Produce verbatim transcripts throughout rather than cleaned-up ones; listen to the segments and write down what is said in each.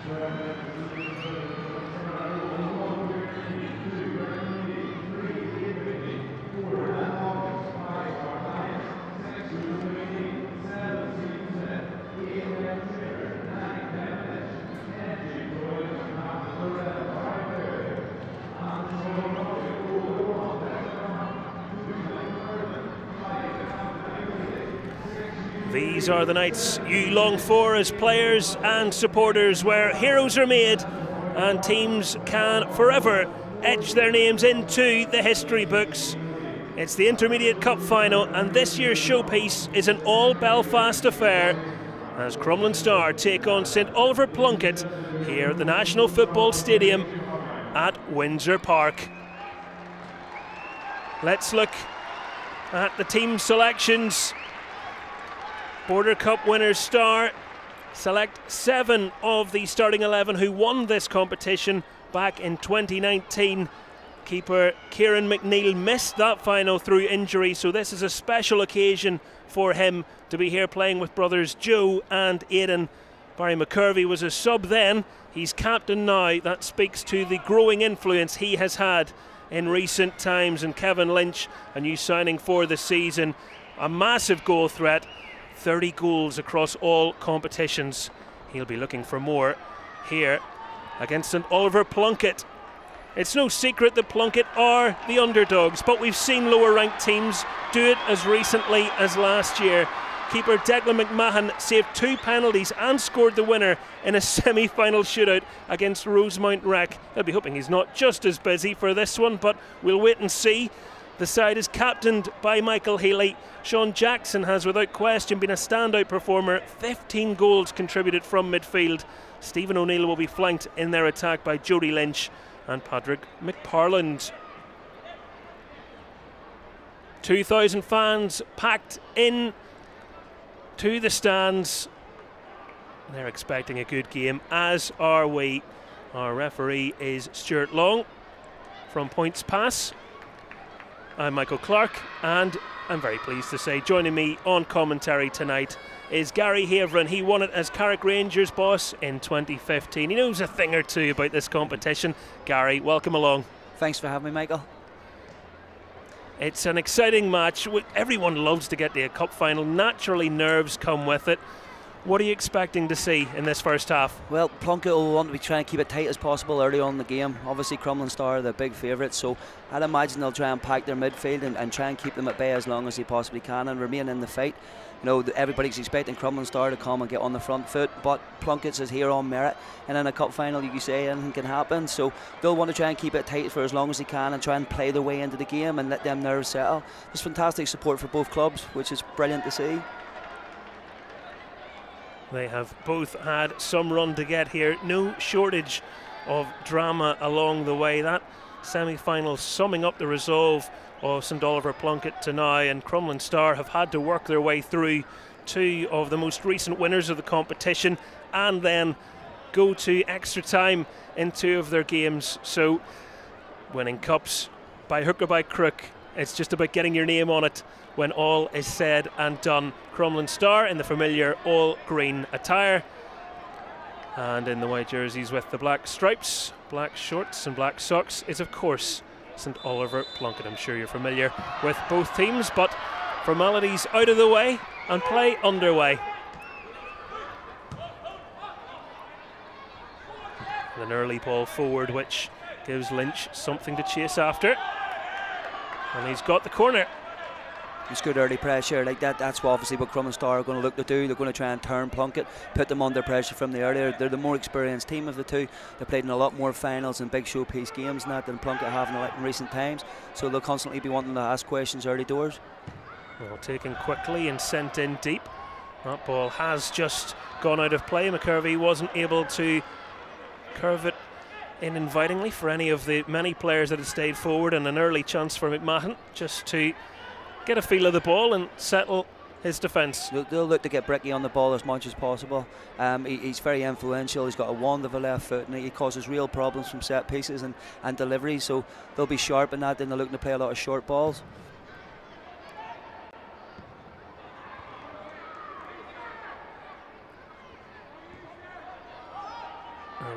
These are the nights you long for as players and supporters, where heroes are made and teams can forever etch their names into the history books. It's the Intermediate Cup final, and this year's showpiece is an all-Belfast affair as Crumlin Star take on St Oliver Plunkett here at the National Football Stadium at Windsor Park. Let's look at the team selections. Border Cup winners Star select seven of the starting eleven who won this competition back in twenty nineteen. Keeper Kieran McNeil missed that final through injury, so this is a special occasion for him to be here playing with brothers Joe and Aidan. Barry McCurvey was a sub then, he's captain now. That speaks to the growing influence he has had in recent times. And Kevin Lynch, a new signing for the season, a massive goal threat, thirty goals across all competitions. He'll be looking for more here against St Oliver Plunkett. It's no secret that Plunkett are the underdogs, but we've seen lower ranked teams do it as recently as last year. Keeper Declan McMahon saved two penalties and scored the winner in a semi-final shootout against Rosemount Rec. He'll be hoping he's not just as busy for this one, but we'll wait and see. The side is captained by Michael Healy. Sean Jackson has without question been a standout performer, fifteen goals contributed from midfield. Stephen O'Neill will be flanked in their attack by Jody Lynch and Patrick McParland. two thousand fans packed in to the stands. They're expecting a good game, as are we. Our referee is Stuart Long from Points Pass. I'm Michael Clark, and I'm very pleased to say joining me on commentary tonight is Gary Haverin. He won it as Carrick Rangers boss in twenty fifteen. He knows a thing or two about this competition. Gary, welcome along. Thanks for having me, Michael. It's an exciting match. Everyone loves to get to a cup final. Naturally, nerves come with it. What are you expecting to see in this first half? Well, Plunkett will want to be trying to keep it tight as possible early on in the game. Obviously, Crumlin Star are the big favourites, so I'd imagine they'll try and pack their midfield and, and try and keep them at bay as long as they possibly can and remain in the fight. You know, everybody's expecting Crumlin Star to come and get on the front foot, but Plunkett's is here on merit, and in a cup final, you can say anything can happen. So they'll want to try and keep it tight for as long as they can and try and play their way into the game and let them nerves settle. There's fantastic support for both clubs, which is brilliant to see. They have both had some run to get here. No shortage of drama along the way. That semi-final summing up the resolve of St Oliver Plunkett to now, and Crumlin Star have had to work their way through two of the most recent winners of the competition and then go to extra time in two of their games. So winning cups by hook or by crook, it's just about getting your name on it when all is said and done. Crumlin Star in the familiar all-green attire and in the white jerseys with the black stripes, black shorts and black socks is of course St Oliver Plunkett. I'm sure you're familiar with both teams, but formalities out of the way and play underway. An early ball forward which gives Lynch something to chase after, and he's got the corner. It's good early pressure like that. That's what obviously what Crumlin Star are going to look to do. They're going to try and turn Plunkett, put them under pressure from the earlier. They're the more experienced team of the two. They played in a lot more finals and big showpiece games and that than Plunkett have in, in recent times. So they'll constantly be wanting to ask questions early doors. Well, taken quickly and sent in deep. That ball has just gone out of play. McCurvey wasn't able to curve it in invitingly for any of the many players that had stayed forward, and an early chance for McMahon just to get a feel of the ball and settle his defence. They'll, they'll look to get Bricky on the ball as much as possible. Um, he, he's very influential. He's got a wand of a left foot and he causes real problems from set pieces and, and deliveries, so they'll be sharp in that. Then they're looking to play a lot of short balls.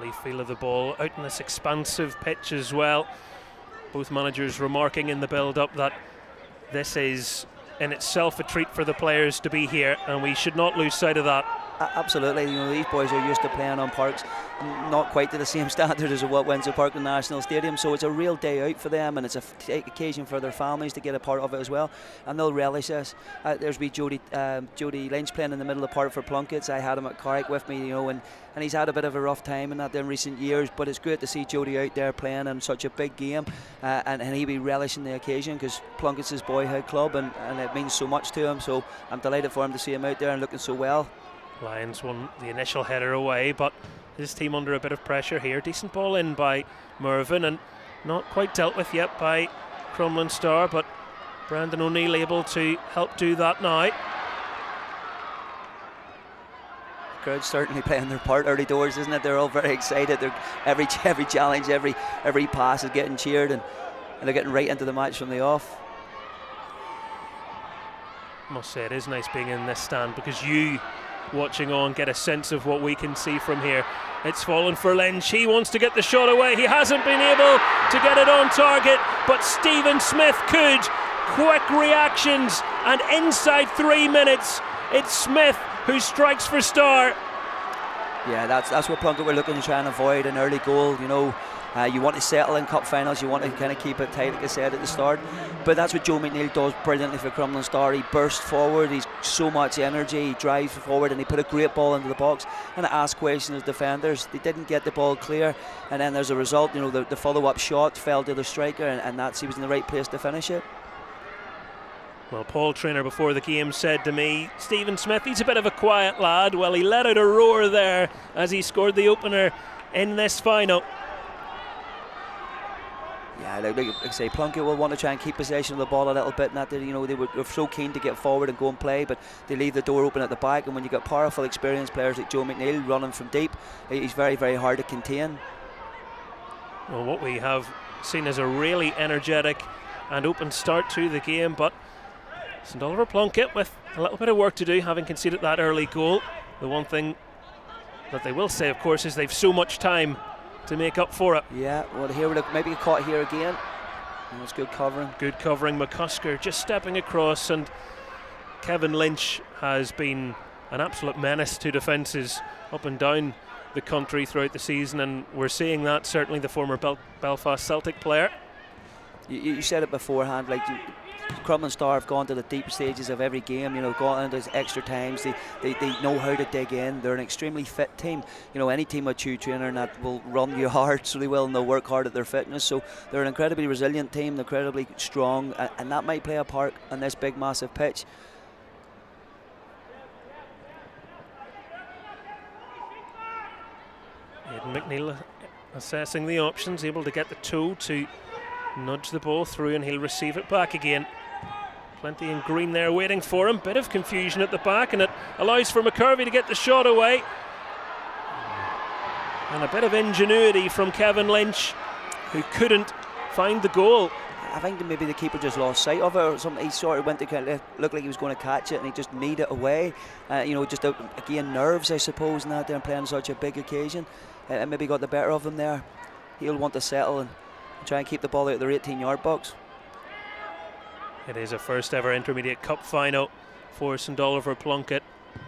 lovely feel of the ball out in this expansive pitch as well. Both managers remarking in the build-up that this is in itself a treat for the players to be here, and we should not lose sight of that. Absolutely, you know, these boys are used to playing on parks not quite to the same standard as what Windsor Park and National Stadium, so it's a real day out for them, and it's a occasion for their families to get a part of it as well, and they'll relish this. Uh, there's wee Jody, um, Jody Lynch playing in the middle of the park for Plunkett. I had him at Carrick with me, you know, and, and he's had a bit of a rough time in that in recent years, but it's great to see Jody out there playing in such a big game, uh, and, and he'll be relishing the occasion because Plunkett's his boyhood club, and, and it means so much to him, so I'm delighted for him to see him out there and looking so well. Lions won the initial header away, but his team under a bit of pressure here. Decent ball in by Mervyn and not quite dealt with yet by Crumlin Star, but Brandon O'Neill able to help do that now. The crowd's certainly playing their part early doors, isn't it? They're all very excited. They're, every every challenge, every every pass is getting cheered, and, and they're getting right into the match from the off. I must say it is nice being in this stand because you watching on get a sense of what we can see from here. It's fallen for Lynch. He wants to get the shot away. He hasn't been able to get it on target, but Stephen Smith could. Quick reactions, and inside three minutes it's Smith who strikes for Star. Yeah, that's that's what Plunkett were looking to try and avoid, an early goal. You know, uh, you want to settle in cup finals, you want to kind of keep it tight, like I said at the start. But that's what Joe McNeil does brilliantly for Crumlin Star. He bursts forward, he's so much energy, he drives forward, and he put a great ball into the box. And it asked questions as defenders. They didn't get the ball clear, and then there's a result. You know, the, the follow-up shot fell to the striker, and, and that's he was in the right place to finish it. Well, Paul Trainer before the game said to me, Stephen Smith, he's a bit of a quiet lad. Well, he let out a roar there as he scored the opener in this final. Yeah, like, like I say, Plunkett will want to try and keep possession of the ball a little bit. Not that, you know, they were, were so keen to get forward and go and play, but they leave the door open at the back. And when you got powerful, experienced players like Joe McNeil running from deep, he's very, very hard to contain. Well, what we have seen is a really energetic and open start to the game, but St Oliver Plunkett with a little bit of work to do, having conceded that early goal. The one thing that they will say, of course, is they've so much time to make up for it. Yeah, well, here we're maybe caught here again. That's good covering. Good covering. McCusker just stepping across, and Kevin Lynch has been an absolute menace to defences up and down the country throughout the season, and we're seeing that, certainly the former Bel Belfast Celtic player. You, you said it beforehand, like you, Crumlin Star have gone to the deep stages of every game, you know, gone into extra times. They, they they know how to dig in. They're an extremely fit team. You know, any team with two trainer and that will run you hard, so they will, and they'll work hard at their fitness. So they're an incredibly resilient team, incredibly strong, and, and that might play a part on this big, massive pitch. Aidan McNeil assessing the options, able to get the toe to nudge the ball through, and he'll receive it back again. Plenty in green there waiting for him. Bit of confusion at the back, and it allows for McCurvey to get the shot away. And a bit of ingenuity from Kevin Lynch, who couldn't find the goal. I think maybe the keeper just lost sight of it or something. He sort of went to kind of look like he was going to catch it, and he just kneed it away. Uh, you know, just uh, again nerves, I suppose, and that they're playing such a big occasion. Uh, and maybe got the better of him there. He'll want to settle and try and keep the ball out of their eighteen yard box. It is a first ever Intermediate Cup final for St Oliver Plunkett.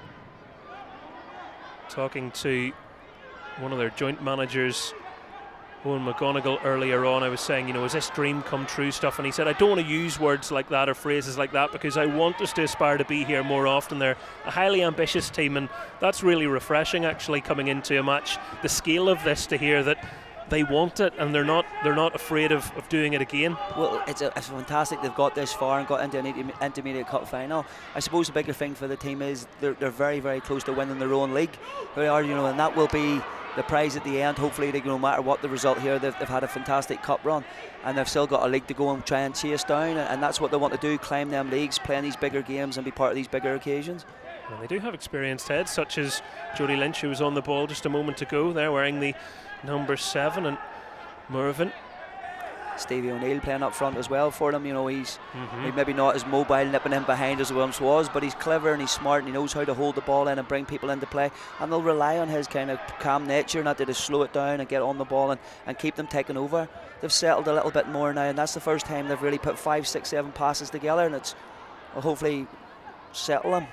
Talking to one of their joint managers, Owen McGonigal, earlier on, I was saying, you know, is this dream come true stuff? And he said, I don't want to use words like that or phrases like that because I want us to aspire to be here more often. They're a highly ambitious team, and that's really refreshing, actually, coming into a match. The scale of this, to hear that they want it and they're not they're not afraid of, of doing it again. Well, it's, a, it's fantastic they've got this far and got into an Intermediate Cup final. I suppose the bigger thing for the team is they're, they're very, very close to winning their own league. They are, you know, and that will be the prize at the end. Hopefully, they, no matter what the result here, they've, they've had a fantastic cup run, and they've still got a league to go and try and chase down, and, and that's what they want to do: climb them leagues, play in these bigger games, and be part of these bigger occasions. Well, they do have experienced heads, such as Jody Lynch, who was on the ball just a moment ago. They're wearing the number seven, and Mervyn Stevie O'Neill playing up front as well for them. You know, he's, mm-hmm. he's maybe not as mobile, nipping in behind as he once was, but he's clever and he's smart and he knows how to hold the ball in and bring people into play. And they'll rely on his kind of calm nature, not to just slow it down and get on the ball and, and keep them taking over. They've settled a little bit more now, and that's the first time they've really put five, six, seven passes together, and it's will hopefully settle them.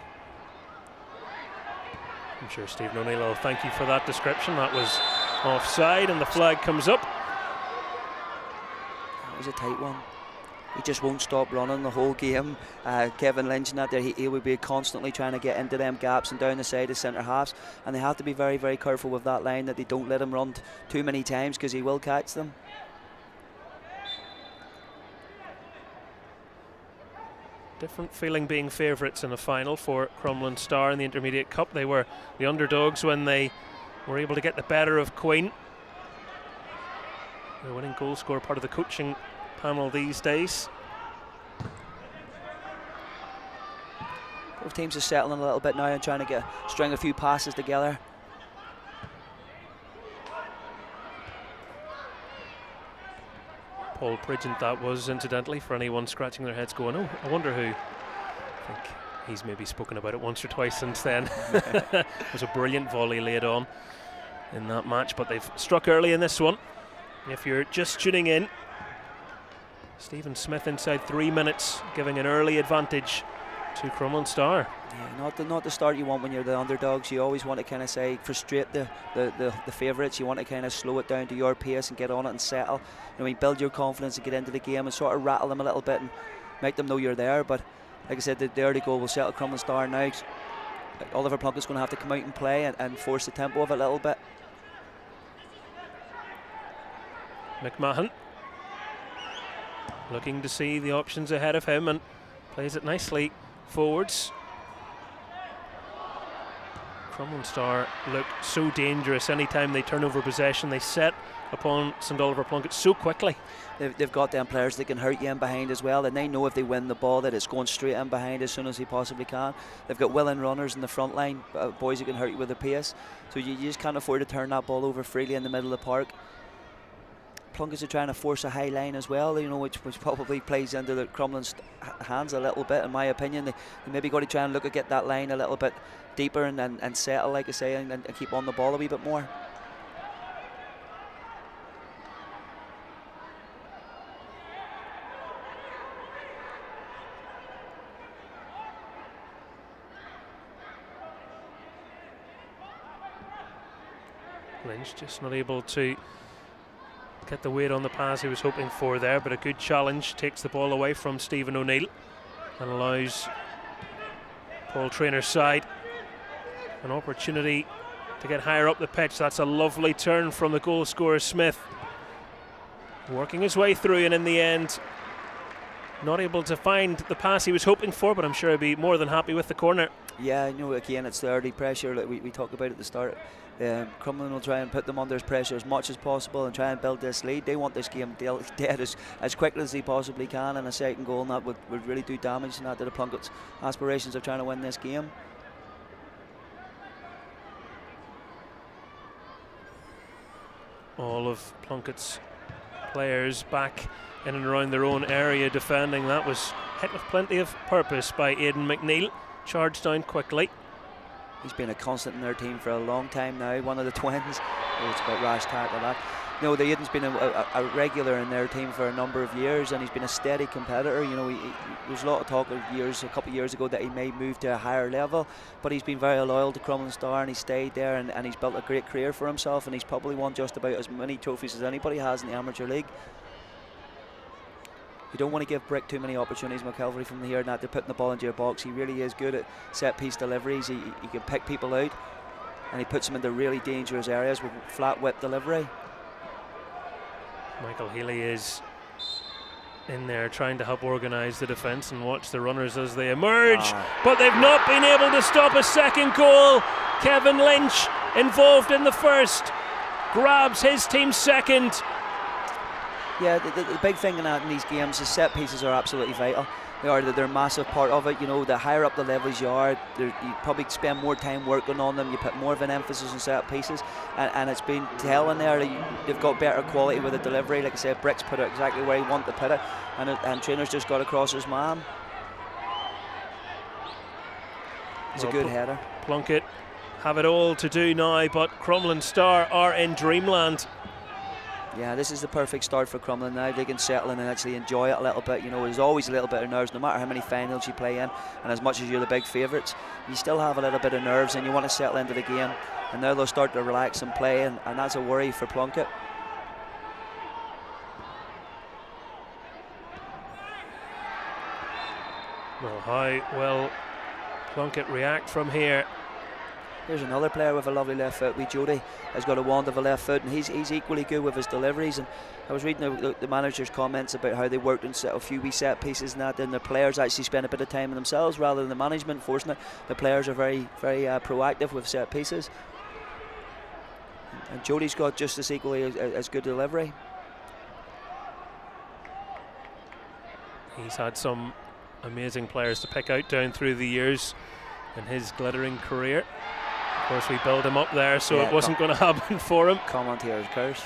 I'm sure Stephen O'Neill will thank you for that description. That was offside, and the flag comes up. That was a tight one. He just won't stop running the whole game. Uh, Kevin Lynch and that there, he, he would be constantly trying to get into them gaps and down the side of centre halves, and they have to be very, very careful with that line, that they don't let him run too many times, because he will catch them. Different feeling being favourites in a final for Crumlin Star in the Intermediate Cup. They were the underdogs when they were able to get the better of Queen. The winning goal scorer, part of the coaching panel these days. Both teams are settling a little bit now and trying to get string a few passes together. Paul Pridgeant that was, incidentally, for anyone scratching their heads going, oh, I wonder who. I think he's maybe spoken about it once or twice since then. It was a brilliant volley laid on in that match, but they've struck early in this one. If you're just tuning in, Stephen Smith inside three minutes, giving an early advantage to Crumlin Star. Yeah, not the, not the start you want when you're the underdogs. You always want to kind of say frustrate the, the, the, the favourites. You want to kind of slow it down to your pace and get on it and settle. You know, you build your confidence and get into the game and sort of rattle them a little bit and make them know you're there. But like I said, the, the early goal will settle Crumlin Star now. Oliver Plunkett's going to have to come out and play and, and force the tempo of it a little bit. McMahon looking to see the options ahead of him and plays it nicely forwards. Crumlin Star look so dangerous anytime they turn over possession. They set upon St Oliver Plunkett so quickly. They've, they've got them players that can hurt you in behind as well, and they know if they win the ball that it's going straight in behind as soon as they possibly can. They've got willing runners in the front line, uh, boys who can hurt you with their pace, so you, you just can't afford to turn that ball over freely in the middle of the park. Plunkett's are trying to force a high line as well, you know, which, which probably plays into the Crumlin's hands a little bit, in my opinion. They, they maybe got to try and look at get that line a little bit deeper and, and, and settle, like I say, and, and keep on the ball a wee bit more. Lynch just not able to get the weight on the pass he was hoping for there, but a good challenge takes the ball away from Stephen O'Neill and allows Paul Trainor's side an opportunity to get higher up the pitch. That's a lovely turn from the goal scorer Smith, working his way through, and in the end not able to find the pass he was hoping for, but I'm sure he'll be more than happy with the corner. Yeah, you know, again, it's the early pressure that we, we talked about at the start. Um, Crumlin will try and put them under pressure as much as possible and try and build this lead. They want this game dead as, as quickly as they possibly can, and a second goal, and that would, would really do damage to, that, to the Plunkett's aspirations of trying to win this game. All of Plunkett's players back in and around their own area defending. That was hit with plenty of purpose by Aidan McNeil. Charged down quickly. He's been a constant in their team for a long time now, one of the twins. Oh, it's a bit rash tackle that. No, the Aidan's been a, a, a regular in their team for a number of years, and he's been a steady competitor. You know, he, he, there's a lot of talk of years, a couple of years ago, that he may move to a higher level, but he's been very loyal to Crumlin Star, and he stayed there, and, and he's built a great career for himself, and he's probably won just about as many trophies as anybody has in the Amateur League. You don't want to give Brick too many opportunities, McElvery, from here and that. They're putting the ball into your box. He really is good at set-piece deliveries. He, he can pick people out, and he puts them into really dangerous areas with flat whip delivery. Michael Healy is in there trying to help organise the defence and watch the runners as they emerge, ah. but they've not been able to stop a second goal. Kevin Lynch, involved in the first, grabs his team's second. Yeah, the, the, the big thing in, that, in these games is set pieces are absolutely vital. they are they're a massive part of it. You know, the higher up the levels you are, you probably spend more time working on them. You put more of an emphasis on set pieces, and, and it's been telling there that you, they've got better quality with the delivery. Like I said, Brick's put it exactly where he wanted to put it, and, it, and Trainer's just got across his man. It's well, a good Pl header. Plunkett have it all to do now, but Crumlin Star are in dreamland. Yeah, this is the perfect start for Crumlin now. They can settle in and actually enjoy it a little bit. You know, there's always a little bit of nerves, no matter how many finals you play in, and as much as you're the big favourites, you still have a little bit of nerves and you want to settle into the game. And now they'll start to relax and play, and, and that's a worry for Plunkett. Well, how will Plunkett react from here? Here's another player with a lovely left foot. We Jody has got a wand of a left foot, and he's he's equally good with his deliveries. And I was reading the, the manager's comments about how they worked on set, a few wee set pieces and that, and the players actually spend a bit of time on themselves rather than the management forcing it. The players are very very uh, proactive with set pieces, and Jody's got just as equally as, as good delivery. He's had some amazing players to pick out down through the years in his glittering career. Of course, we built him up there, so yeah, it wasn't going to happen for him. Commentator's curse.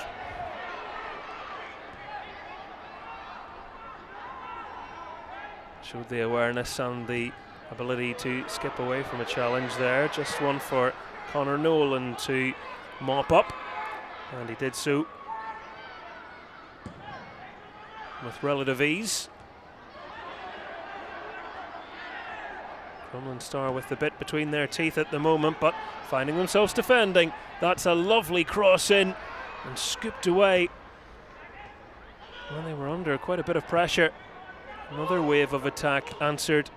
Showed the awareness and the ability to skip away from a challenge there. Just one for Conor Nolan to mop up, and he did so with relative ease. Crumlin Star with the bit between their teeth at the moment, but finding themselves defending. That's a lovely cross in and scooped away. Well, they were under quite a bit of pressure. Another wave of attack answered.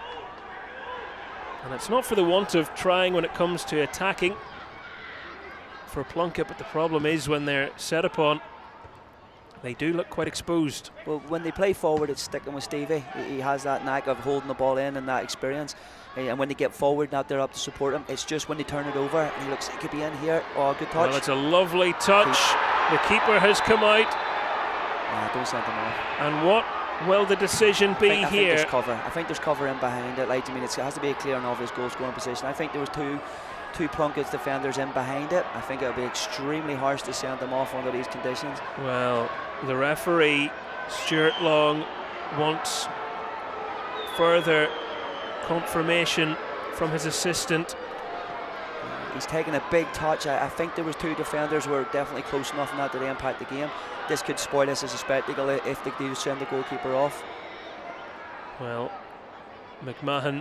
And it's not for the want of trying when it comes to attacking for Plunkett, but the problem is when they're set upon, they do look quite exposed. Well, when they play forward, it's sticking with Stevie. He has that knack of holding the ball in and that experience. And when they get forward, now they're up to support him. It's just when they turn it over, and he looks, he could be in here. Oh, good touch. Well, it's a lovely touch. The keeper has come out. Ah, don't send him off. And what will the decision be I think, I here? I think there's cover. I think there's cover in behind it. Like, I mean, it's, it has to be a clear and obvious goal scoring position. I think there was two. Two Plunkett's defenders in behind it. I think it would be extremely harsh to send them off under these conditions. Well, the referee, Stuart Long, wants further confirmation from his assistant. He's taken a big touch. I, I think there was two defenders who were definitely close enough in that to impact the game. This could spoil us as a spectacle if they do send the goalkeeper off. Well, McMahon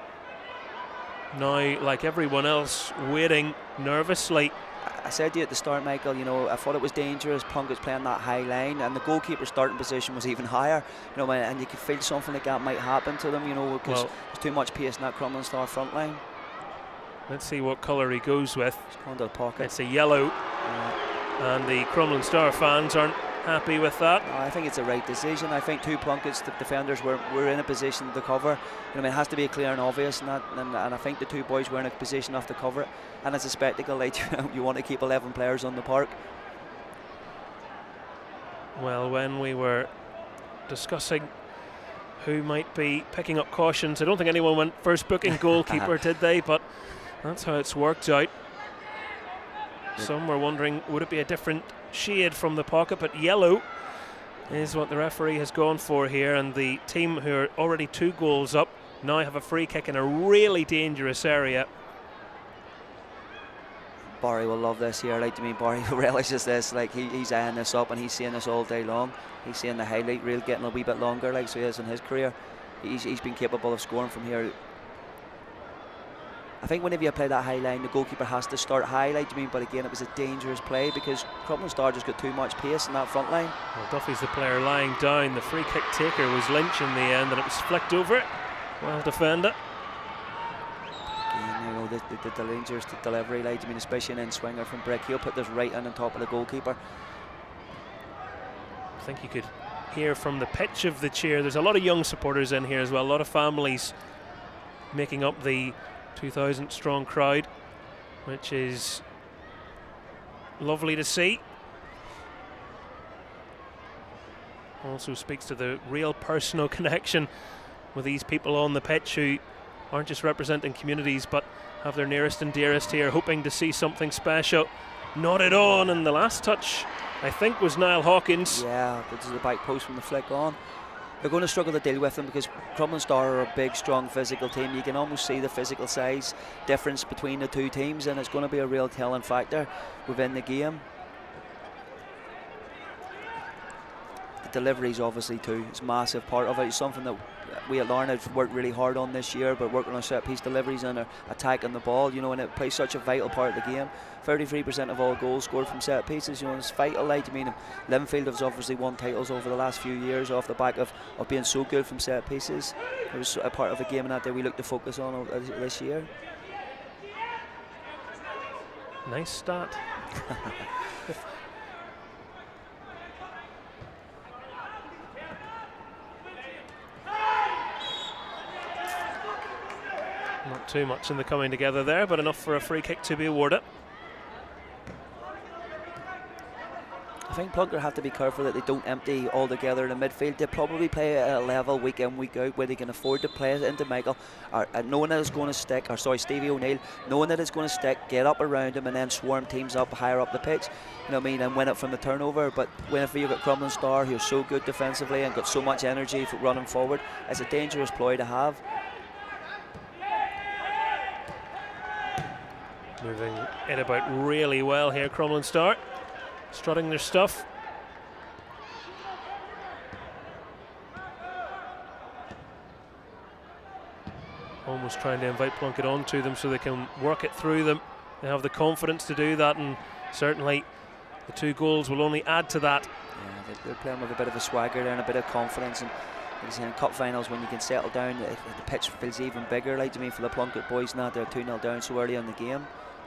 now, like everyone else, waiting nervously. I said to you at the start, Michael, you know, I thought it was dangerous. Plunkett's playing that high line, and the goalkeeper's starting position was even higher. You know, and you could feel something like that might happen to them, you know, because well, there's too much pace in that Crumlin Star front line. Let's see what colour he goes with. It's gone to the pocket. It's a yellow, yeah. And the Crumlin Star fans aren't happy with that. No, I think it's the right decision. I think two Plunkett's the defenders were, were in a position to cover. You know, I mean, it has to be clear and obvious, and, that, and, and I think the two boys were in a position enough to cover it. And it's a spectacle, like, you want to keep eleven players on the park. Well, when we were discussing who might be picking up cautions, I don't think anyone went first booking goalkeeper, did they? But that's how it's worked out. Some were wondering, would it be a different shade from the pocket, but yellow is what the referee has gone for here, and the team who are already two goals up now have a free kick in a really dangerous area. Barry will love this here. Like, to me, Barry realises this. Like, he, he's eyeing this up, and he's seeing this all day long. He's seeing the highlight reel getting a wee bit longer, like so he is in his career. He's, he's been capable of scoring from here. I think whenever you play that high line, the goalkeeper has to start high, like, you mean, but again, it was a dangerous play because Crumlin Star just got too much pace in that front line. Well, Duffy's the player lying down. The free kick taker was Lynch in the end, and it was flicked over. Well defended. Again, you know, the, the, the dangerous delivery, like, I mean, especially an in-swinger from Brick. He'll put this right in on top of the goalkeeper. I think you could hear from the pitch of the cheer. There's a lot of young supporters in here as well, a lot of families making up the two thousand strong crowd, which is lovely to see. Also speaks to the real personal connection with these people on the pitch who aren't just representing communities but have their nearest and dearest here, hoping to see something special. Nodded on, and the last touch, I think, was Niall Hawkins. Yeah, this is the back post from the flick on. They're going to struggle to deal with them because Crumlin Star are a big, strong, physical team. You can almost see the physical size difference between the two teams, and it's going to be a real telling factor within the game. The deliveries, obviously, too, is a massive part of it. It's something that we at Larne have worked really hard on this year, but working on set piece deliveries and attacking the ball, you know, and it plays such a vital part of the game. thirty-three percent of all goals scored from set pieces, you know, it's vital. Like, I mean, Linfield has obviously won titles over the last few years off the back of, of being so good from set pieces. It was a part of the game and that day we look to focus on this year. Nice start. Not too much in the coming together there, but enough for a free kick to be awarded. I think Plunkett have to be careful that they don't empty altogether in the midfield. They probably play at a level week in, week out where they can afford to play it into Michael, or, uh, knowing that it's going to stick, or sorry, Stevie O'Neill, knowing that it's going to stick, get up around him and then swarm teams up higher up the pitch, you know what I mean, and win it from the turnover. But whenever you've got Crumlin Star, who's so good defensively and got so much energy for running forward, it's a dangerous ploy to have. Moving it about really well here, Crumlin Star, strutting their stuff. Almost trying to invite Plunkett onto them so they can work it through them. They have the confidence to do that, and certainly the two goals will only add to that. Yeah, they're playing with a bit of a swagger there and a bit of confidence, and like in cup finals, when you can settle down, the pitch feels even bigger. Like, to me, for the Plunkett boys now, they're two nil down so early in the game.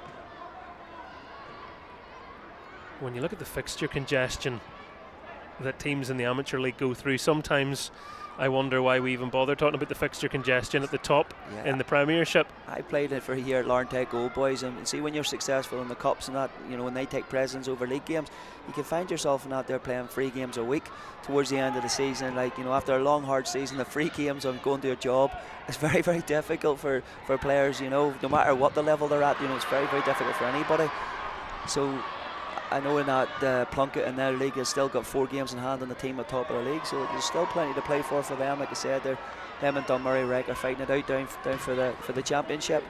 When you look at the fixture congestion that teams in the amateur league go through, sometimes I wonder why we even bother talking about the fixture congestion at the top yeah. in the Premiership. I played it for a year at Larne Tech Old Boys, and see, when you're successful in the cups and that, you know, when they take precedence over league games, you can find yourself in out there playing three games a week towards the end of the season. Like, you know, after a long hard season, the free games of going to a job, it's very, very difficult for, for players, you know, no matter what the level they're at, you know, it's very, very difficult for anybody. So I know in that uh, Plunkett in their league has still got four games in hand on the team at top of the league, so there's still plenty to play for for them. Like I said, they're them and Dunmurry Rec are fighting it out down down for the for the championship.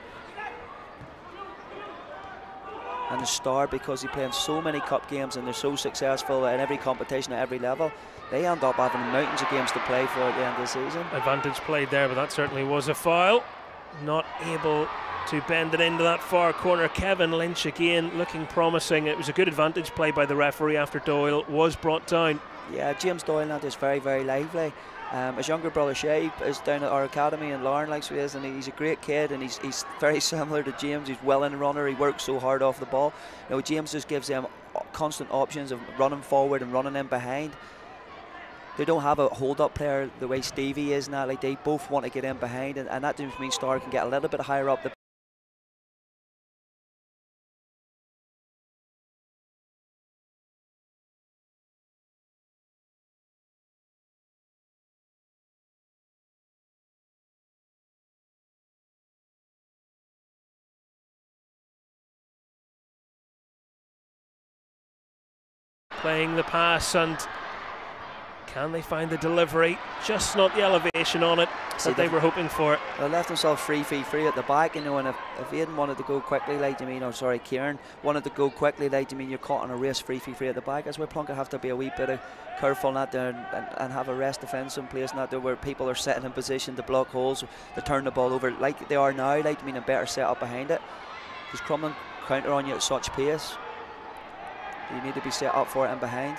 And the Star, because they're playing so many cup games and they're so successful in every competition at every level, they end up having mountains of games to play for at the end of the season. Advantage played there, but that certainly was a foul. Not able to bend it into that far corner. Kevin Lynch again looking promising. It was a good advantage play by the referee after Doyle was brought down. Yeah, James Doyle now is very, very lively. Um, his younger brother Shay is down at our academy in Larne, like so he is, and he's a great kid, and he's, he's very similar to James. He's well in runner, he works so hard off the ball. You know, James just gives them constant options of running forward and running in behind. They don't have a hold-up player the way Stevie is now. Like, they both want to get in behind, and, and that means Star can get a little bit higher up the playing the pass, and can they find the delivery? Just not the elevation on it that they were hoping for. They left themselves free, free, free at the back, you know, and if, if Aidan wanted to go quickly, like you mean, or sorry, Kieran wanted to go quickly, like you mean, you're caught on a race, free, free, free at the back. That's where Plunkett have to be a wee bit of careful on that there and, and, and have a rest defence in place, not there where people are sitting in position to block holes, to turn the ball over like they are now, like you mean, a better set up behind it. Because Crumlin counter on you at such pace. You need to be set up for it and behind.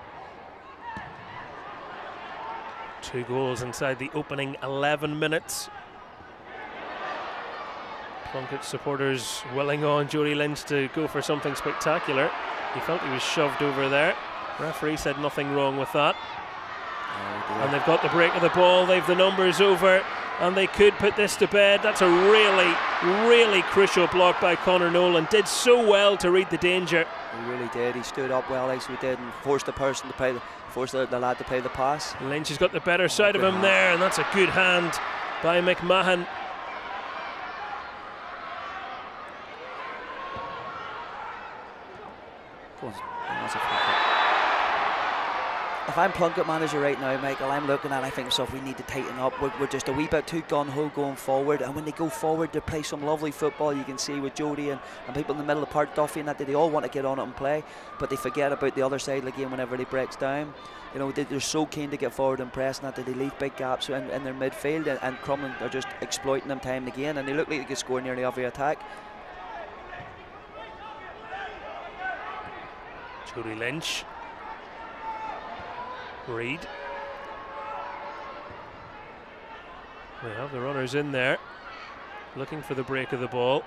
Two goals inside the opening eleven minutes. Plunkett supporters willing on Jody Lynch to go for something spectacular. He felt he was shoved over there. Referee said nothing wrong with that. Oh, and they've got the break of the ball, they've the numbers over, and they could put this to bed. That's a really, really crucial block by Conor Nolan. Did so well to read the danger. He really did. He stood up well, like we did, and forced the person to play the, force the, the lad to play the pass. Lynch has got the better side oh, of him hand. there, and that's a good hand by McMahon. If I'm Plunkett manager right now, Michael, I'm looking at, I think, so we need to tighten up. We're, we're just a wee bit too gun-ho going forward, and when they go forward, they play some lovely football. You can see with Jody and, and people in the middle of the park, Duffy and that, they all want to get on it and play, but they forget about the other side of the game whenever they breaks down. You know, they, they're so keen to get forward and press, and that they leave big gaps in, in their midfield, and, and Crumlin are just exploiting them time and again, and they look like they could score nearly every attack. Jody Lynch. Reed. We have the runners in there, looking for the break of the ball.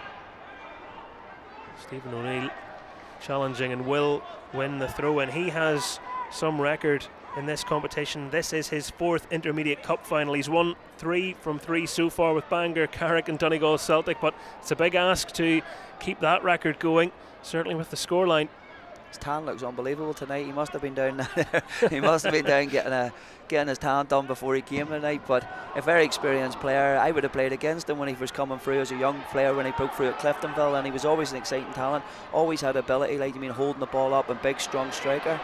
Stephen O'Neill challenging and will win the throw, and he has some record in this competition. This is his fourth intermediate cup final. He's won three from three so far with Bangor, Carrick and Donegal Celtic, but it's a big ask to keep that record going, certainly with the scoreline. His tan looks unbelievable tonight. He must have been down there. He must have been down getting a getting his tan done before he came tonight. But a very experienced player. I would have played against him when he was coming through as a young player, when he broke through at Cliftonville, and he was always an exciting talent. Always had ability, like you mean, holding the ball up, and big, strong striker.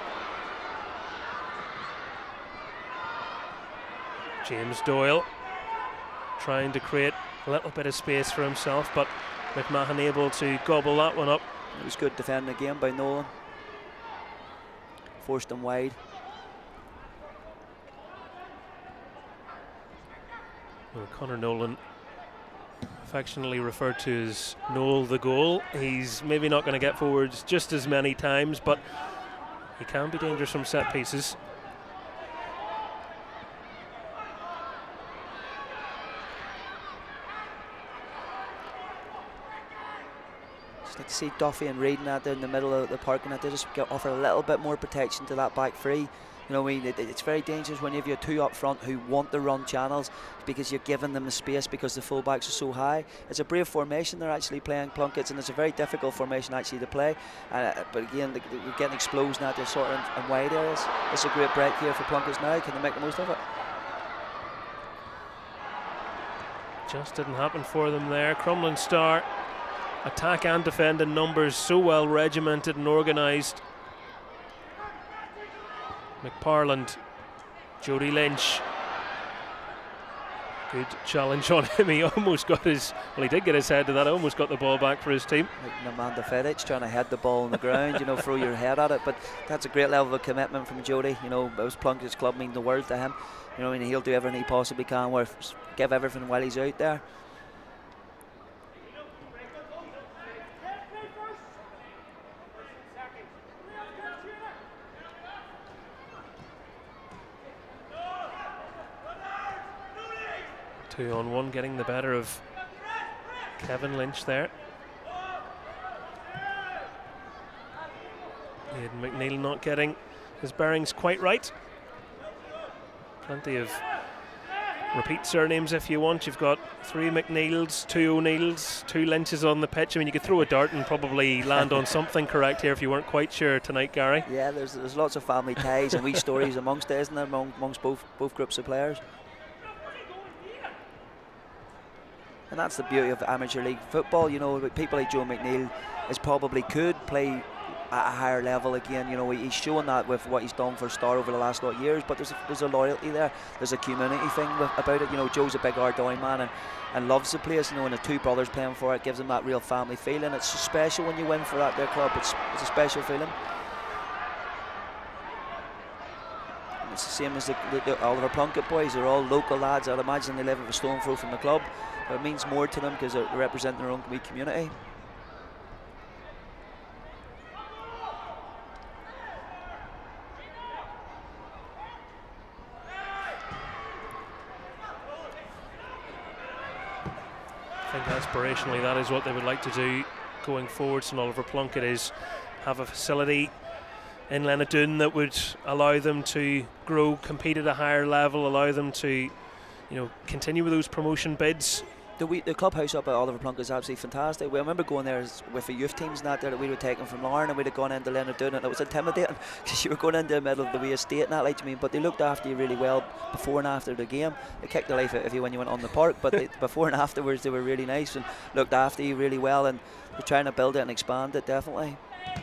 James Doyle trying to create a little bit of space for himself, but McMahon able to gobble that one up. It was good defending again by Nolan. Forced him wide. Well, Conor Nolan, affectionately referred to as Noel the goal. He's maybe not going to get forwards just as many times, but he can be dangerous from set pieces. Like to see Duffy and Reed out there in the middle of the park, and that they just get, offer a little bit more protection to that back three. You know, I mean, it, it's very dangerous when you have your two up front who want to run channels, because you're giving them the space because the fullbacks are so high. It's a brave formation they're actually playing, Plunkett's, and it's a very difficult formation actually to play. Uh, but again, they, they're getting exposed now. They're sort of in, in wide areas. It's a great break here for Plunkett's now. Can they make the most of it? Just didn't happen for them there. Crumlin Star. Attack and defend in numbers, so well regimented and organised. McParland, Jody Lynch. Good challenge on him. He almost got his, well, he did get his head to that, almost got the ball back for his team. Like Amanda Fedic trying to head the ball on the ground, you know, throw your head at it. But that's a great level of commitment from Jody. You know, it was Plunkett's club, mean the world to him. You know, and he'll do everything he possibly can, where give everything while he's out there. Two on one, getting the better of Kevin Lynch there. Aidan McNeil not getting his bearings quite right. Plenty of repeat surnames if you want. You've got three McNeils, two O'Neills, two Lynches on the pitch. I mean, you could throw a dart and probably land on something correct here if you weren't quite sure tonight, Gary. Yeah, there's there's lots of family ties and wee stories amongst it, isn't there, among, amongst both both groups of players. And that's the beauty of amateur league football. You know, people like Joe McNeil is probably could play at a higher level again. You know, he's shown that with what he's done for Star over the last lot of years. But there's a, there's a loyalty there. There's a community thing with, about it. You know, Joe's a big Ardoy man and, and loves the place. You know, and the two brothers playing for it gives him that real family feeling. It's special when you win for that their club. It's it's a special feeling. And it's the same as the, the, the Oliver Plunkett boys. They're all local lads. I'd imagine they live at a stone throw from the club. But it means more to them because they represent their own wee community. I think aspirationally that is what they would like to do going forward. St Oliver Plunkett is have a facility in Lenadoon that would allow them to grow, compete at a higher level, allow them to, you know, continue with those promotion bids. The, we, the clubhouse up at Oliver Plunkett is absolutely fantastic. We, I remember going there with the youth teams and that there that we were taking from Lauren, and we'd have gone into Leonard doing it, and it was intimidating because you were going into the middle of the wee estate and that, like, I mean, but they looked after you really well before and after the game. They kicked the life out of you when you went on the park, but they, before and afterwards they were really nice and looked after you really well, and they're trying to build it and expand it, definitely.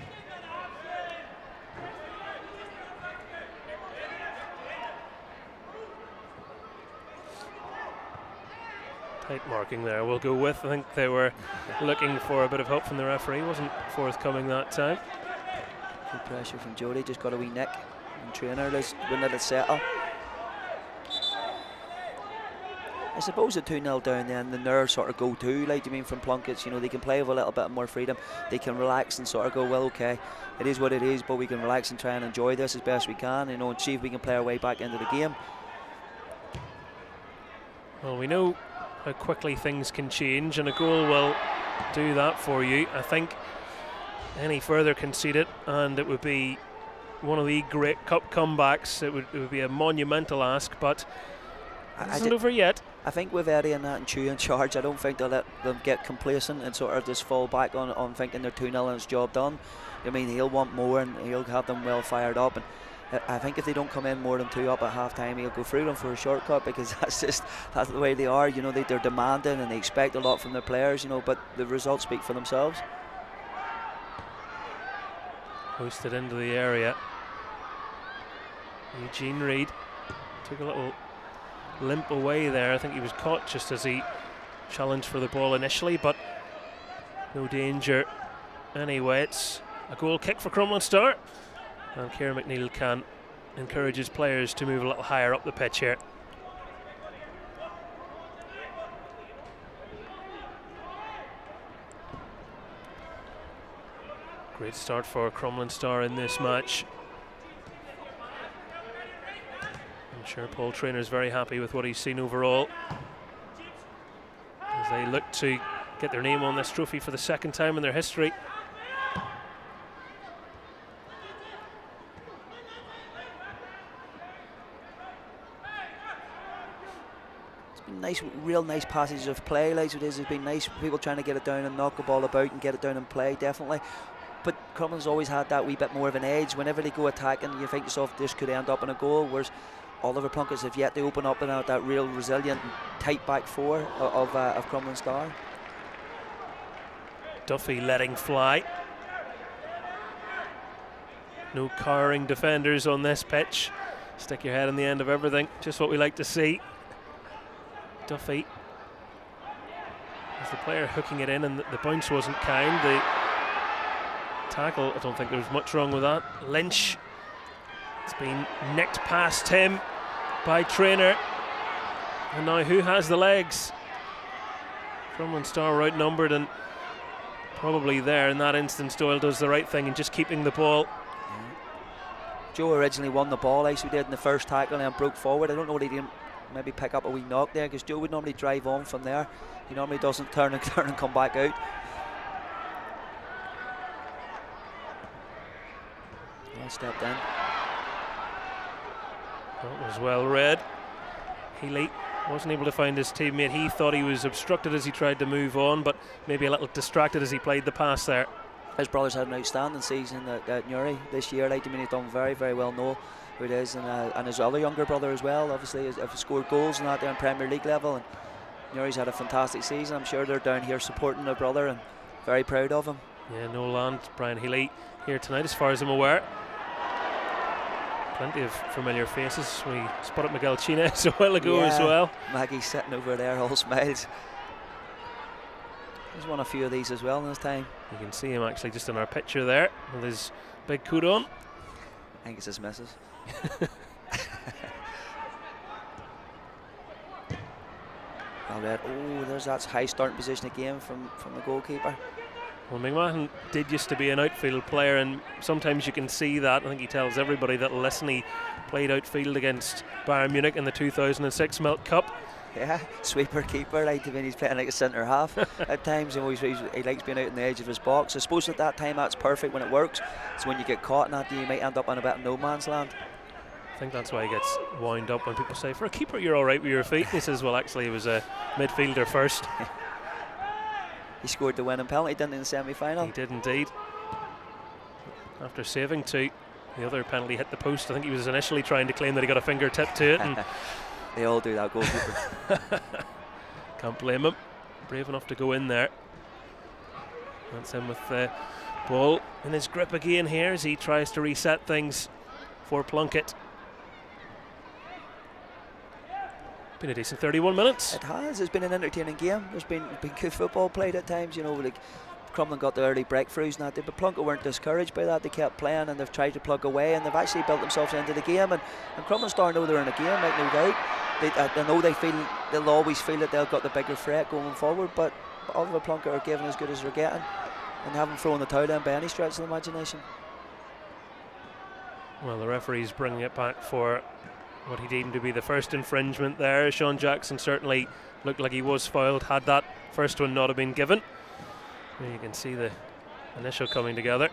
Tight marking there, we'll go with. I think they were looking for a bit of help from the referee, wasn't forthcoming that time. Good pressure from Jody, just got a wee nick. And trainer wouldn't let it settle. I suppose the two nil down then, the nerves sort of go too, like, you mean, from Plunkett's, you know, they can play with a little bit more freedom. They can relax and sort of go, well, okay, it is what it is, but we can relax and try and enjoy this as best we can, you know, and see if we can play our way back into the game. Well, we know how quickly things can change, and a goal will do that for you. I think any further conceded, and it would be one of the great cup comebacks. It would, it would be a monumental ask, but it isn't over yet. I think with Eddie and that and Chew in charge, I don't think they'll let them get complacent and sort of just fall back on, on thinking they're two nil and it's job done. I mean, he'll want more and he'll have them well fired up, and I think if they don't come in more than two up at half time, he'll go through them for a shortcut, because that's just that's the way they are. You know, they, they're demanding and they expect a lot from their players, you know, but the results speak for themselves. Hoisted into the area. Eugene Reid took a little limp away there. I think he was caught just as he challenged for the ball initially, but no danger anyway. It's a goal kick for Crumlin Star, and Kieran McNeil can encourage his players to move a little higher up the pitch here. Great start for Crumlin Star in this match. I'm sure Paul Trainer's very happy with what he's seen overall, as they look to get their name on this trophy for the second time in their history. Nice, real nice passages of play, like it is. It's been nice, people trying to get it down and knock the ball about and get it down and play, definitely. But Crumlin's always had that wee bit more of an edge. Whenever they go attacking, you think yourself this could end up in a goal, whereas Oliver Plunkett's have yet to open up and out that real resilient, tight back four of, of, uh, of Crumlin Star. Duffy letting fly. No cowering defenders on this pitch. Stick your head in the end of everything, just what we like to see. Duffy, as the player hooking it in, and the, the bounce wasn't kind. The tackle, I don't think there was much wrong with that. Lynch, it's been nicked past him by Trainer, and now who has the legs? Crumlin Star were outnumbered, and probably there in that instance Doyle does the right thing in just keeping the ball. Joe originally won the ball, as we did in the first tackle, and then broke forward. I don't know what he did. Maybe pick up a wee knock there, because Joe would normally drive on from there. He normally doesn't turn and turn and come back out. Well stepped in. That was well read. Healy wasn't able to find his teammate. He thought he was obstructed as he tried to move on, but maybe a little distracted as he played the pass there. His brother's had an outstanding season at, at Newry this year. Like, I mean, he's done very, very well. Know who it is, and, uh, and his other younger brother as well. Obviously, has, have scored goals and that there in Premier League level. And Newry's had a fantastic season. I'm sure they're down here supporting their brother and very proud of him. Yeah, no land. Brian Healy here tonight, as far as I'm aware. Plenty of familiar faces. We spotted Miguel Chinez a while ago yeah, as well. Maggie's sitting over there, all smiles. He's won a few of these as well in his time. You can see him actually just in our picture there with his big coat on. I think it's his missus. Well, oh, there's that high starting position again from, from the goalkeeper. Well, McMahon did used to be an outfield player, and sometimes you can see that. I think he tells everybody that listen, he played outfield against Bayern Munich in the two thousand six Milk Cup. Yeah, sweeper keeper, like when he's playing like a centre half at times. He, always, he likes being out in the edge of his box. I suppose at that time that's perfect when it works. It's when you get caught in that, you might end up on a bit of no man's land. I think that's why he gets wound up when people say, for a keeper, you're all right with your feet. He says, well, actually, he was a midfielder first. He scored the winning penalty, didn't he, in the semi-final? He did indeed. After saving two, the other penalty hit the post. I think he was initially trying to claim that he got a fingertip to it. And they all do that, goalkeeper. Can't blame him. Brave enough to go in there. That's him with the ball in his grip again here as he tries to reset things for Plunkett. Been a decent thirty-one minutes. It has. It's been an entertaining game. There's been, been good football played at times. You know, like Crumlin got the early breakthroughs and that, but Plunkett weren't discouraged by that. They kept playing and they've tried to plug away and they've actually built themselves into the game. And, and Crumlin Star know they're in a game, like, no doubt. They, I, I know they feel they'll always feel that they've got the bigger threat going forward, but Oliver Plunkett are giving as good as they're getting and haven't thrown the towel in by any stretch of the imagination. Well, the referee's bringing it back for what he deemed to be the first infringement there. Sean Jackson certainly looked like he was fouled had that first one not have been given. There you can see the initial coming together.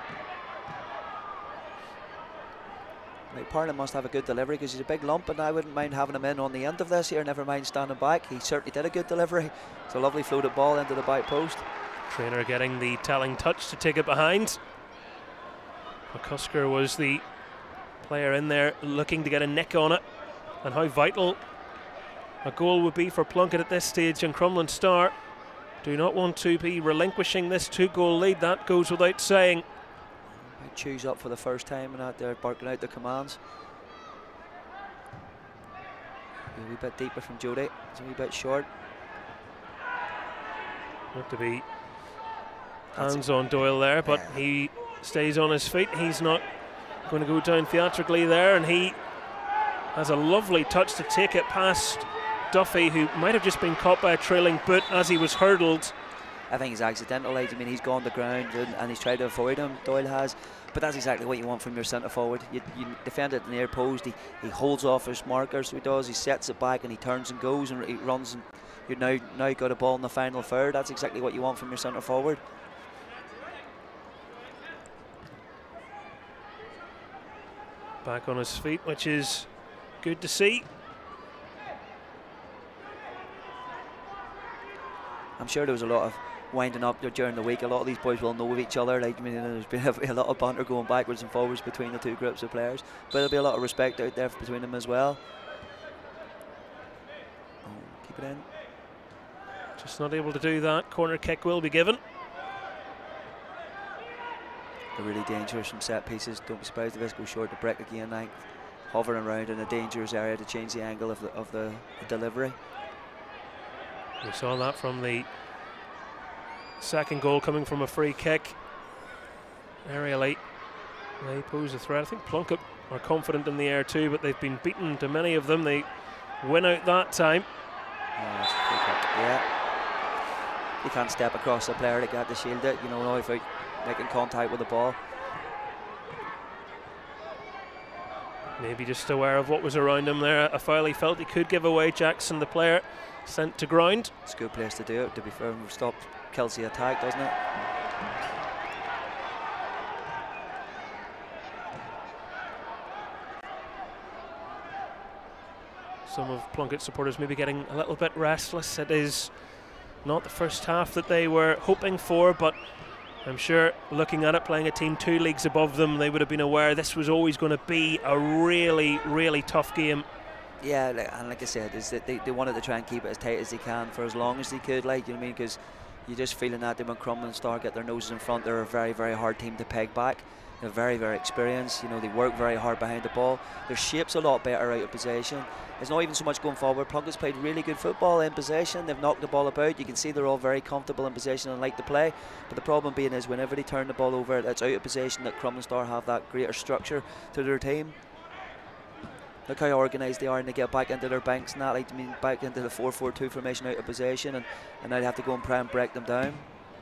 Like, Parlin must have a good delivery because he's a big lump, and I wouldn't mind having him in on the end of this here, never mind standing back. He certainly did a good delivery. It's a lovely floated ball into the back post. Trainer getting the telling touch to take it behind. McCusker was the player in there looking to get a nick on it, and how vital a goal would be for Plunkett at this stage. And Crumlin Star do not want to be relinquishing this two-goal lead. That goes without saying. Choose up for the first time and out there barking out the commands. A wee bit deeper from Jody. It's a wee bit short. Not to be hands on Doyle there, but yeah. He stays on his feet. He's not going to go down theatrically there, and he has a lovely touch to take it past Duffy, who might have just been caught by a trailing boot as he was hurdled. I think he's accidental. I mean, he's gone to ground and, and he's tried to avoid him, Doyle has. But that's exactly what you want from your centre forward. You, you defend it near post, he, he holds off his markers, so he does, he sets it back and he turns and goes and he runs, and you've now, now got a ball in the final third. That's exactly what you want from your centre forward. Back on his feet, which is good to see. I'm sure there was a lot of winding up there during the week. A lot of these boys will know of each other. Like, I mean, there's been a, a lot of banter going backwards and forwards between the two groups of players, but there'll be a lot of respect out there between them as well. Oh, keep it in. Just not able to do that. Corner kick will be given. They're really dangerous from set pieces. Don't be surprised if this goes short to break again. Like, hovering around in a dangerous area to change the angle of the, of the, the delivery. We saw that from the second goal coming from a free kick. Aerially, they pose a threat. I think Plunkett are confident in the air too, but they've been beaten to many of them. They win out that time. Oh, that's a free kick. Yeah. You can't step across a player like that to shield it, you know, without making contact with the ball. Maybe just aware of what was around him there. A foul he felt he could give away. Jackson, the player, sent to ground. It's a good place to do it, to be fair. We've stopped Kelsey attack, doesn't it? Some of Plunkett supporters maybe getting a little bit restless. It is not the first half that they were hoping for, but I'm sure looking at it, playing a team two leagues above them, they would have been aware this was always going to be a really, really tough game. Yeah, and like I said, is that they, they wanted to try and keep it as tight as they can for as long as they could, like, you know what I mean? Because you're just feeling that when Crumlin Star get their noses in front, they're a very, very hard team to peg back. They're very, very experienced. You know, they work very hard behind the ball. Their shape's a lot better out of possession. It's not even so much going forward. Plunkett's played really good football in possession. They've knocked the ball about. You can see they're all very comfortable in possession and like to play. But the problem being is whenever they turn the ball over, it's out of possession that Crumlin Star have that greater structure to their team. Look how organised they are, and they get back into their banks and that, like, I mean, back into the four four two formation out of possession, and, and now they have to go and try and break them down.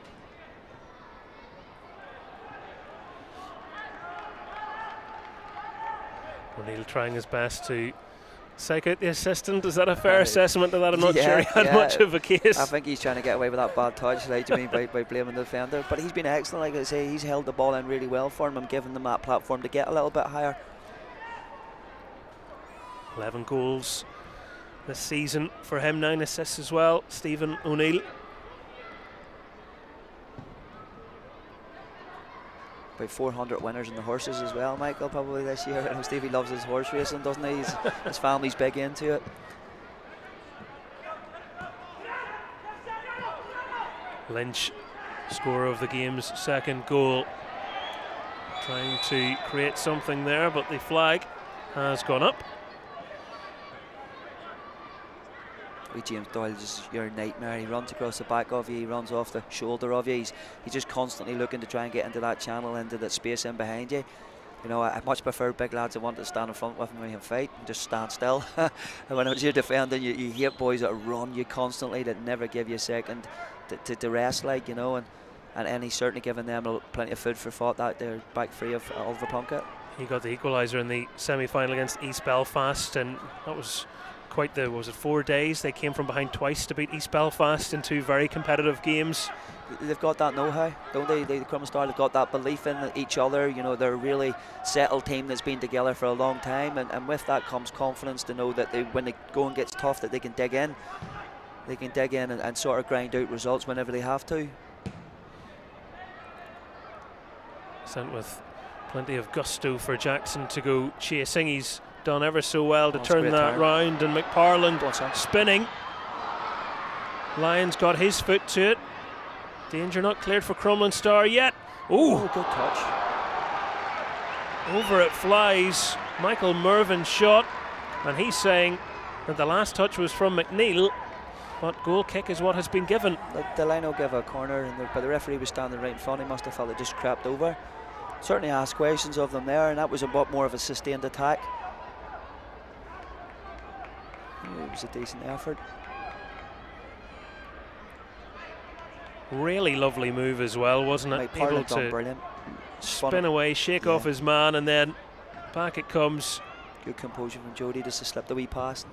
O'Neill trying his best to psych out the assistant. Is that a fair uh, assessment of that? I'm not yeah, sure he had yeah. much of a case. I think he's trying to get away with that bad touch, like, you mean, by, by blaming the defender. But he's been excellent, like I say. He's held the ball in really well for him and given them that platform to get a little bit higher. eleven goals this season for him, nine assists as well. Stephen O'Neill. About four hundred winners in the horses as well, Michael, probably this year. I know Stevie loves his horse racing, doesn't he? He's, his family's big into it. Lynch, scorer of the game's second goal, trying to create something there, but the flag has gone up. Wee James Doyle is your nightmare. He runs across the back of you, he runs off the shoulder of you. He's, he's just constantly looking to try and get into that channel, into that space in behind you. You know, I, I much prefer big lads that want to stand in front with me and fight and just stand still. And when you're defending, you, you hate boys that run you constantly, that never give you a second to, to, to rest, like, you know. And, and, and he's certainly given them plenty of food for thought that they're back free of Oliver Plunkett. He got the equaliser in the semi-final against East Belfast, and that was quite the, was it four days? They came from behind twice to beat East Belfast in two very competitive games. They've got that know-how, don't they? The Crumlin Star have got that belief in each other. You know, they're a really settled team that's been together for a long time, and, and with that comes confidence to know that they, when the going gets tough, that they can dig in. They can dig in and, and sort of grind out results whenever they have to. Sent with plenty of gusto for Jackson to go chasing. He's done ever so well to oh, turn that turn. round, and McParland spinning. Lyons got his foot to it. Danger not cleared for Crumlin Star yet. Ooh. Oh, good touch. Over it flies. Michael Mervyn's shot, and he's saying that the last touch was from McNeil, but goal kick is what has been given. The, the line will give a corner, and the, but the referee was standing right in front. He must have felt it just crept over. Certainly asked questions of them there, and that was a lot more of a sustained attack. It was a decent effort. Really lovely move as well, wasn't it? Able to brilliant. spin away, shake yeah. off his man, and then back it comes. Good composure from Jody just to slip the wee pass.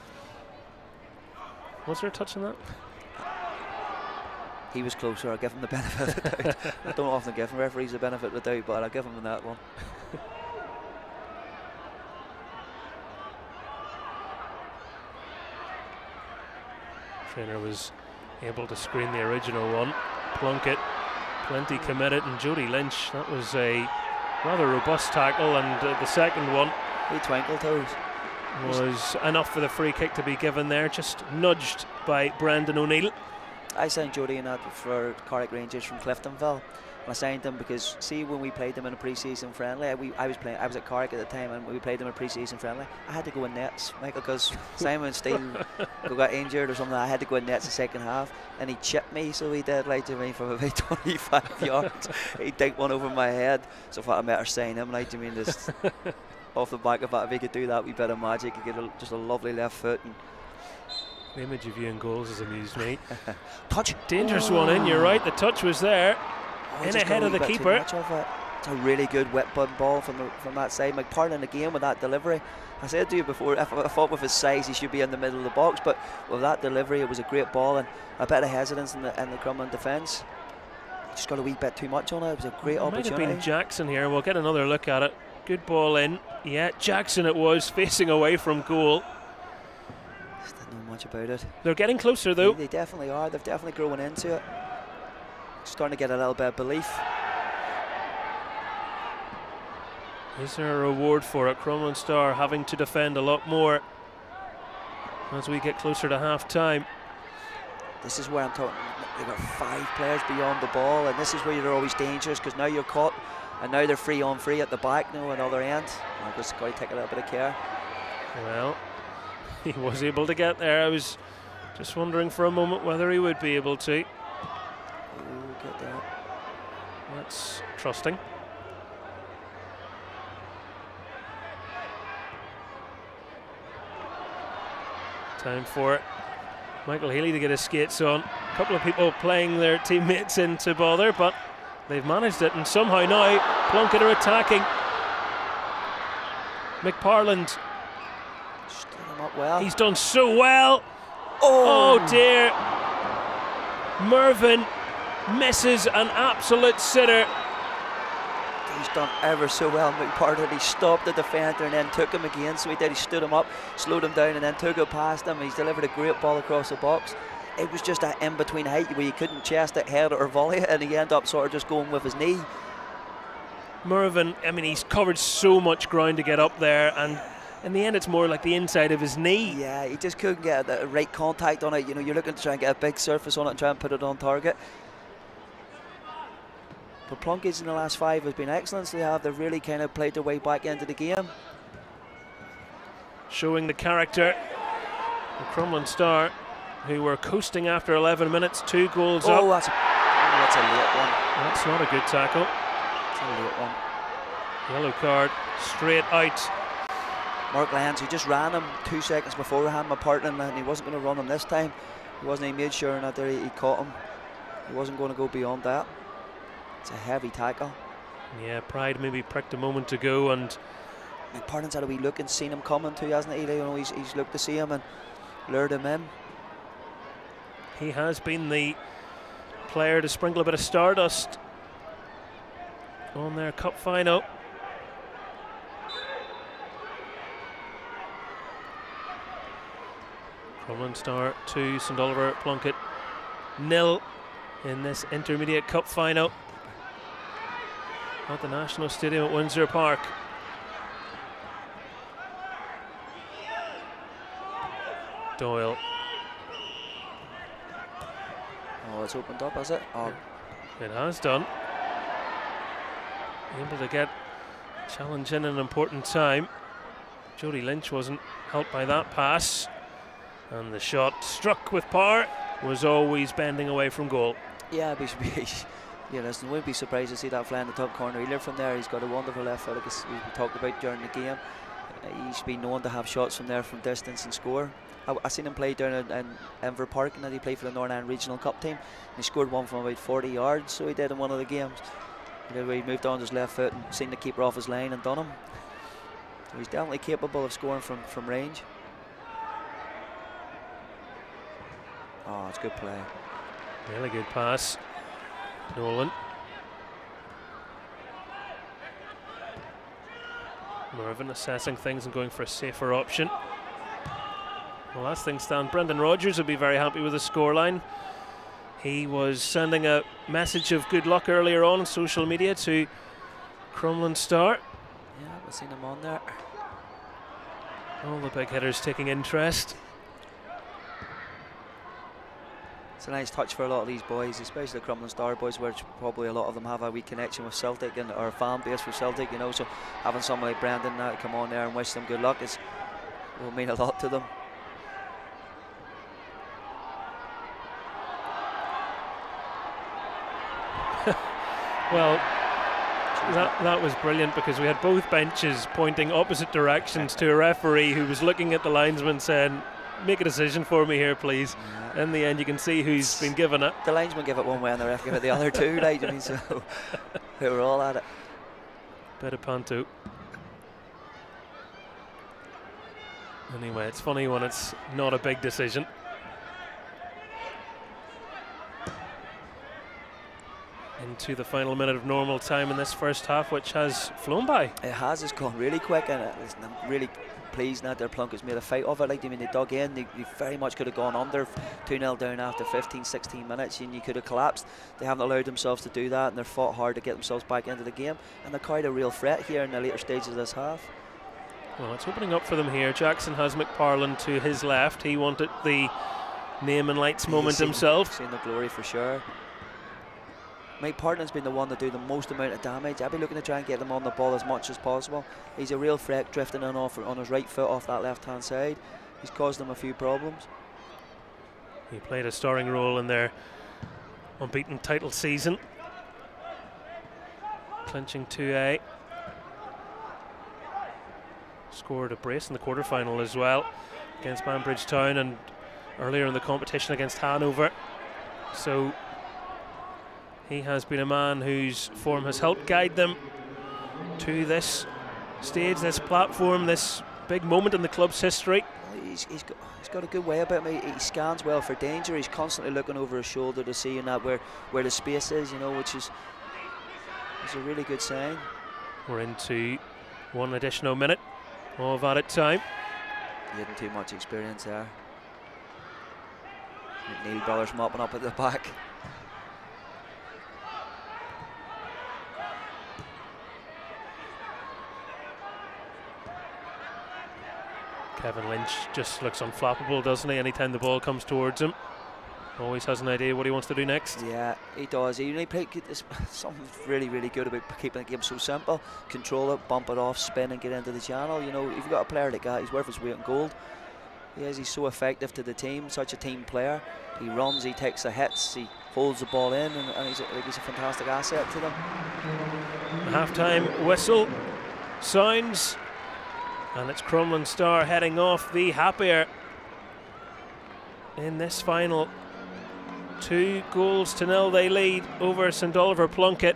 Was there a touch on that? He was closer. I'll give him the benefit of the doubt. I don't often give referees the benefit of the doubt, but I'll give him in that one. Trainer was able to screen the original one. Plunkett, plenty committed, and Jody Lynch, that was a rather robust tackle, and uh, the second one he twinkle toes was enough for the free kick to be given there, just nudged by Brendan O'Neill. I signed Jody in that for Carrick Rangers from Cliftonville. I signed them because, see, when we played them in a pre-season friendly, we, I was playing. I was at Carrick at the time, and we played them in a pre-season friendly. I had to go in nets, Michael, because Simon Steele got injured or something. I had to go in nets the second half, and he chipped me, so he did, like, to me from about twenty-five yards. He dinked one over my head, so I thought I better sign him, like, to me, just off the back of that. If he could do that, we bit of magic. He get a, just a lovely left foot. And the image of you in goals has amused me. Touch, dangerous oh. one in. You're right. The touch was there. Oh, in ahead of the keeper. Of it. It's a really good whip ball from the, from that side. McParland again with that delivery. I said to you before, I, I thought with his size he should be in the middle of the box, but with that delivery it was a great ball, and a bit of hesitance in the in the Crumlin defence. Just got a wee bit too much on it. It was a great it opportunity. Might have been Jackson here. We'll get another look at it. Good ball in. Yeah, Jackson it was, facing away from goal. Just didn't know much about it. They're getting closer though. They, they definitely are. They've definitely grown into it. Starting to get a little bit of belief. Is there a reward for it? Crumlin Star having to defend a lot more as we get closer to half time. This is where I'm talking. They've got five players beyond the ball, and this is where you're always dangerous, because now you're caught, and now they're free on free at the back now, another end. I just got to take a little bit of care. Well, he was able to get there. I was just wondering for a moment whether he would be able to. Get that. That's trusting. Time for Michael Healy to get his skates on. A couple of people playing their teammates into bother, but they've managed it, and somehow now Plunkett are attacking. McParland. Stood him up well. He's done so well. Oh, oh dear. Mervyn misses an absolute sitter. he's done ever so well. McPartlin, he stopped the defender and then took him again. So he did, he stood him up, slowed him down and then took it past him. He's delivered a great ball across the box. It was just that in-between height where you couldn't chest it, head it or volley it, and he ended up sort of just going with his knee. Mervyn, I mean, he's covered so much ground to get up there, and in the end it's more like the inside of his knee. Yeah, he just couldn't get the right contact on it. You know, you're looking to try and get a big surface on it and try and put it on target. But Plunkett's in the last five has been excellent. So they have, they've really kind of played their way back into the game. Showing the character. The Crumlin Star, who were coasting after eleven minutes, two goals oh, up. That's a, oh, that's a late one. That's not a good tackle. That's a late one. Yellow card, straight out. Mark Lyons, he just ran him two seconds before hand McPartlin, and he wasn't going to run him this time. He wasn't. He made sure that he, he caught him. He wasn't going to go beyond that. It's a heavy tackle. Yeah, Pride maybe pricked a moment ago, and McPartlin's had a wee look and seen him coming too, hasn't he? You know, he's, he's looked to see him and lured him in. He has been the player to sprinkle a bit of stardust on their cup final. Crumlin Star two, St Oliver Plunkett nil in this intermediate cup final at the National Stadium at Windsor Park. Doyle. Oh, it's opened up, has it? Oh. It has done. Able to get challenge in an important time. Jody Lynch wasn't helped by that pass. And the shot, struck with power, was always bending away from goal. Yeah, we should be. Yeah, listen, wouldn't be surprised to see that fly in the top corner. He lived from there. He's got a wonderful left foot, like we talked about during the game. Uh, he's been known to have shots from there from distance and score. I, I seen him play down in, in Enver Park, and then he played for the Northern Ireland Regional Cup team. And he scored one from about forty yards, so he did in one of the games. You know, where he moved on his left foot and seen the keeper off his line and done him. So he's definitely capable of scoring from, from range. Oh, it's good play. Really good pass. Nolan. Mervyn assessing things and going for a safer option. Well, as things stand, Brendan Rodgers would be very happy with the scoreline. He was sending a message of good luck earlier on on social media to Crumlin Star. Yeah, we've seen him on there. All the big hitters taking interest. It's a nice touch for a lot of these boys, especially the Crumlin Star boys, which probably a lot of them have a wee connection with Celtic and or a fan base for Celtic, you know. So having someone like Brendan uh, come on there and wish them good luck is will mean a lot to them. Well, that, that was brilliant, because we had both benches pointing opposite directions to a referee who was looking at the linesman saying, make a decision for me here, please. Yeah. In the end, you can see who's been given it. The linesman give it one way and the ref give it the other two, like, I mean, so they were all at it. Bit of panto. Anyway, it's funny when it's not a big decision. Into the final minute of normal time in this first half, which has flown by. It has, it's gone really quick, and it's, I'm really pleased that their Plunkett's made a fight of it. Like, I mean, they dug in, they, they very much could have gone under two nil down after fifteen, sixteen minutes, and you could have collapsed. They haven't allowed themselves to do that, and they've fought hard to get themselves back into the game, and they're quite a real threat here in the later stages of this half. Well, it's opening up for them here. Jackson has McPartlin to his left. He wanted the name and lights moment seen, himself. Seen the glory for sure. McPartlin's been the one to do the most amount of damage. I'd be looking to try and get him on the ball as much as possible. He's a real threat, drifting in off on his right foot off that left-hand side. He's caused them a few problems. He played a starring role in their unbeaten title season, clinching two A. Scored a brace in the quarter-final as well against Banbridge Town, and earlier in the competition against Hanover. So he has been a man whose form has helped guide them to this stage, this platform, this big moment in the club's history. Well, he's, he's, got, he's got a good way about him. He, he scans well for danger. He's constantly looking over his shoulder to see in that where, where the space is, you know, which is, is a really good sign. We're into one additional minute of added time. Getting too much experience there. McNeil brothers mopping up at the back. Kevin Lynch just looks unflappable, doesn't he? Anytime the ball comes towards him, always has an idea what he wants to do next. Yeah, he does. He really play, something really, really good about keeping the game so simple. Control it, bump it off, spin and get into the channel. You know, if you've got a player like that, he's worth his weight in gold. He is, he's so effective to the team, such a team player. He runs, he takes the hits, he holds the ball in, and, and he's, a, he's a fantastic asset to them. The half-time whistle sounds, and it's Crumlin Star heading off the happier in this final. Two goals to nil they lead over St Oliver Plunkett,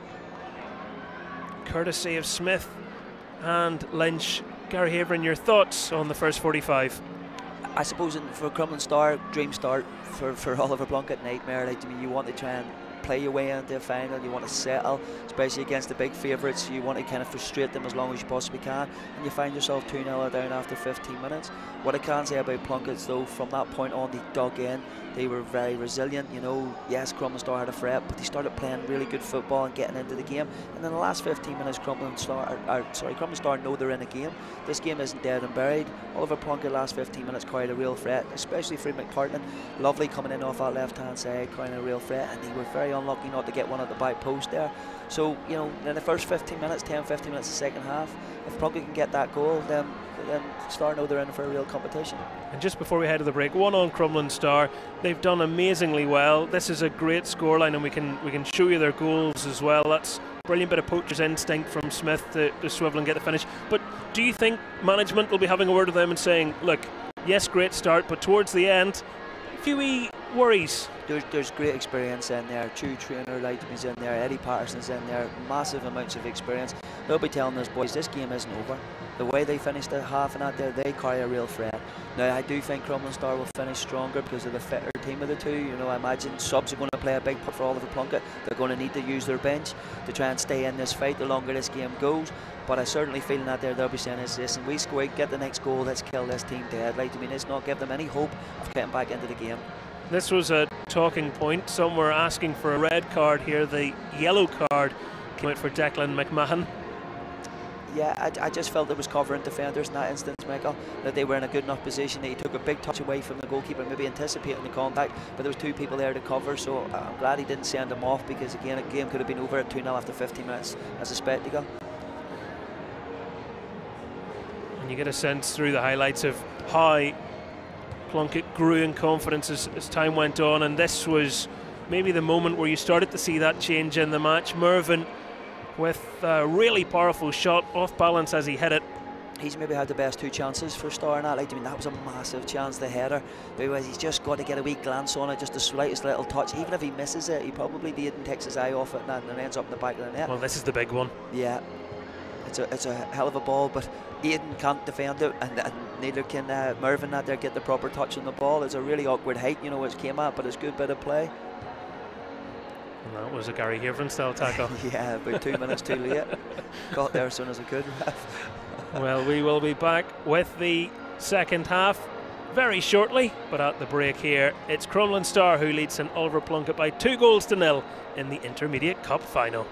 courtesy of Smith and Lynch. Gary Haverin, your thoughts on the first forty-five? I suppose in, for Crumlin Star, dream start. For, for Oliver Plunkett, nightmare. Like, to me, you want to try and play your way into a final, you want to settle, especially against the big favourites. You want to kind of frustrate them as long as you possibly can, and you find yourself two nil down after fifteen minutes. What I can say about Plunkett, though, from that point on, they dug in. They were very resilient. You know, yes, Crumlin Star had a threat, but they started playing really good football and getting into the game. And in the last fifteen minutes, Crumlin Star, or, or, sorry, Crumlin Star know they're in a game. This game isn't dead and buried. Oliver Plunkett last fifteen minutes carried a real threat, especially for McCartney, lovely coming in off that left-hand side, carrying a real threat, and they were very unlucky not to get one at the back post there. So, you know, in the first fifteen minutes, ten, fifteen minutes of the second half, if Plunkett can get that goal, then then Star know they're in for a real competition. And just before we head to the break, one on Crumlin Star. They've done amazingly well. This is a great scoreline, and we can we can show you their goals as well. That's a brilliant bit of poacher's instinct from Smith to, to swivel and get the finish. But do you think management will be having a word with them and saying, look, yes, great start, but towards the end, a few wee worries? There's, there's great experience in there. True trainer Lightman's in there, Eddie Patterson's in there, massive amounts of experience. They'll be telling us, boys, this game isn't over. The way they finished the half and that there, they carry a real threat. Now, I do think Crumlin Star will finish stronger because of the fitter team of the two. You know, I imagine subs are going to play a big part for Oliver Plunkett. They're going to need to use their bench to try and stay in this fight the longer this game goes. But I certainly feel that there they'll be saying is this, and we squeak, get the next goal, let's kill this team dead. Like, I mean, it's not give them any hope of getting back into the game. This was a talking point. Some were asking for a red card here. The yellow card came out for Declan McMahon. Yeah, I, I just felt it was covering defenders in that instance, Michael, that they were in a good enough position that he took a big touch away from the goalkeeper, maybe anticipating the contact, but there was two people there to cover, so I'm glad he didn't send him off, because again, a game could have been over at two nil after fifteen minutes as a spectacle. And you get a sense through the highlights of how Plunkett grew in confidence as, as time went on, and this was maybe the moment where you started to see that change in the match. Mervyn with a really powerful shot, off balance as he hit it. He's maybe had the best two chances for Star, and that, like, I mean, that was a massive chance, the header. But he's just got to get a wee glance on it, just the slightest little touch. Even if he misses it, he probably didn't take his eye off it, and, and ends up in the back of the net. Well, this is the big one. Yeah, it's a it's a hell of a ball, but Aidan can't defend it, and, and neither can uh, Mervyn out there get the proper touch on the ball. It's a really awkward height, you know, which came at, but it's a good bit of play. And that was a Gary Haverin style tackle. Yeah, about two minutes too late. Got there as soon as I could. Well, we will be back with the second half very shortly, but at the break here, it's Crumlin Star who leads St Oliver Plunkett by two goals to nil in the Intermediate Cup final.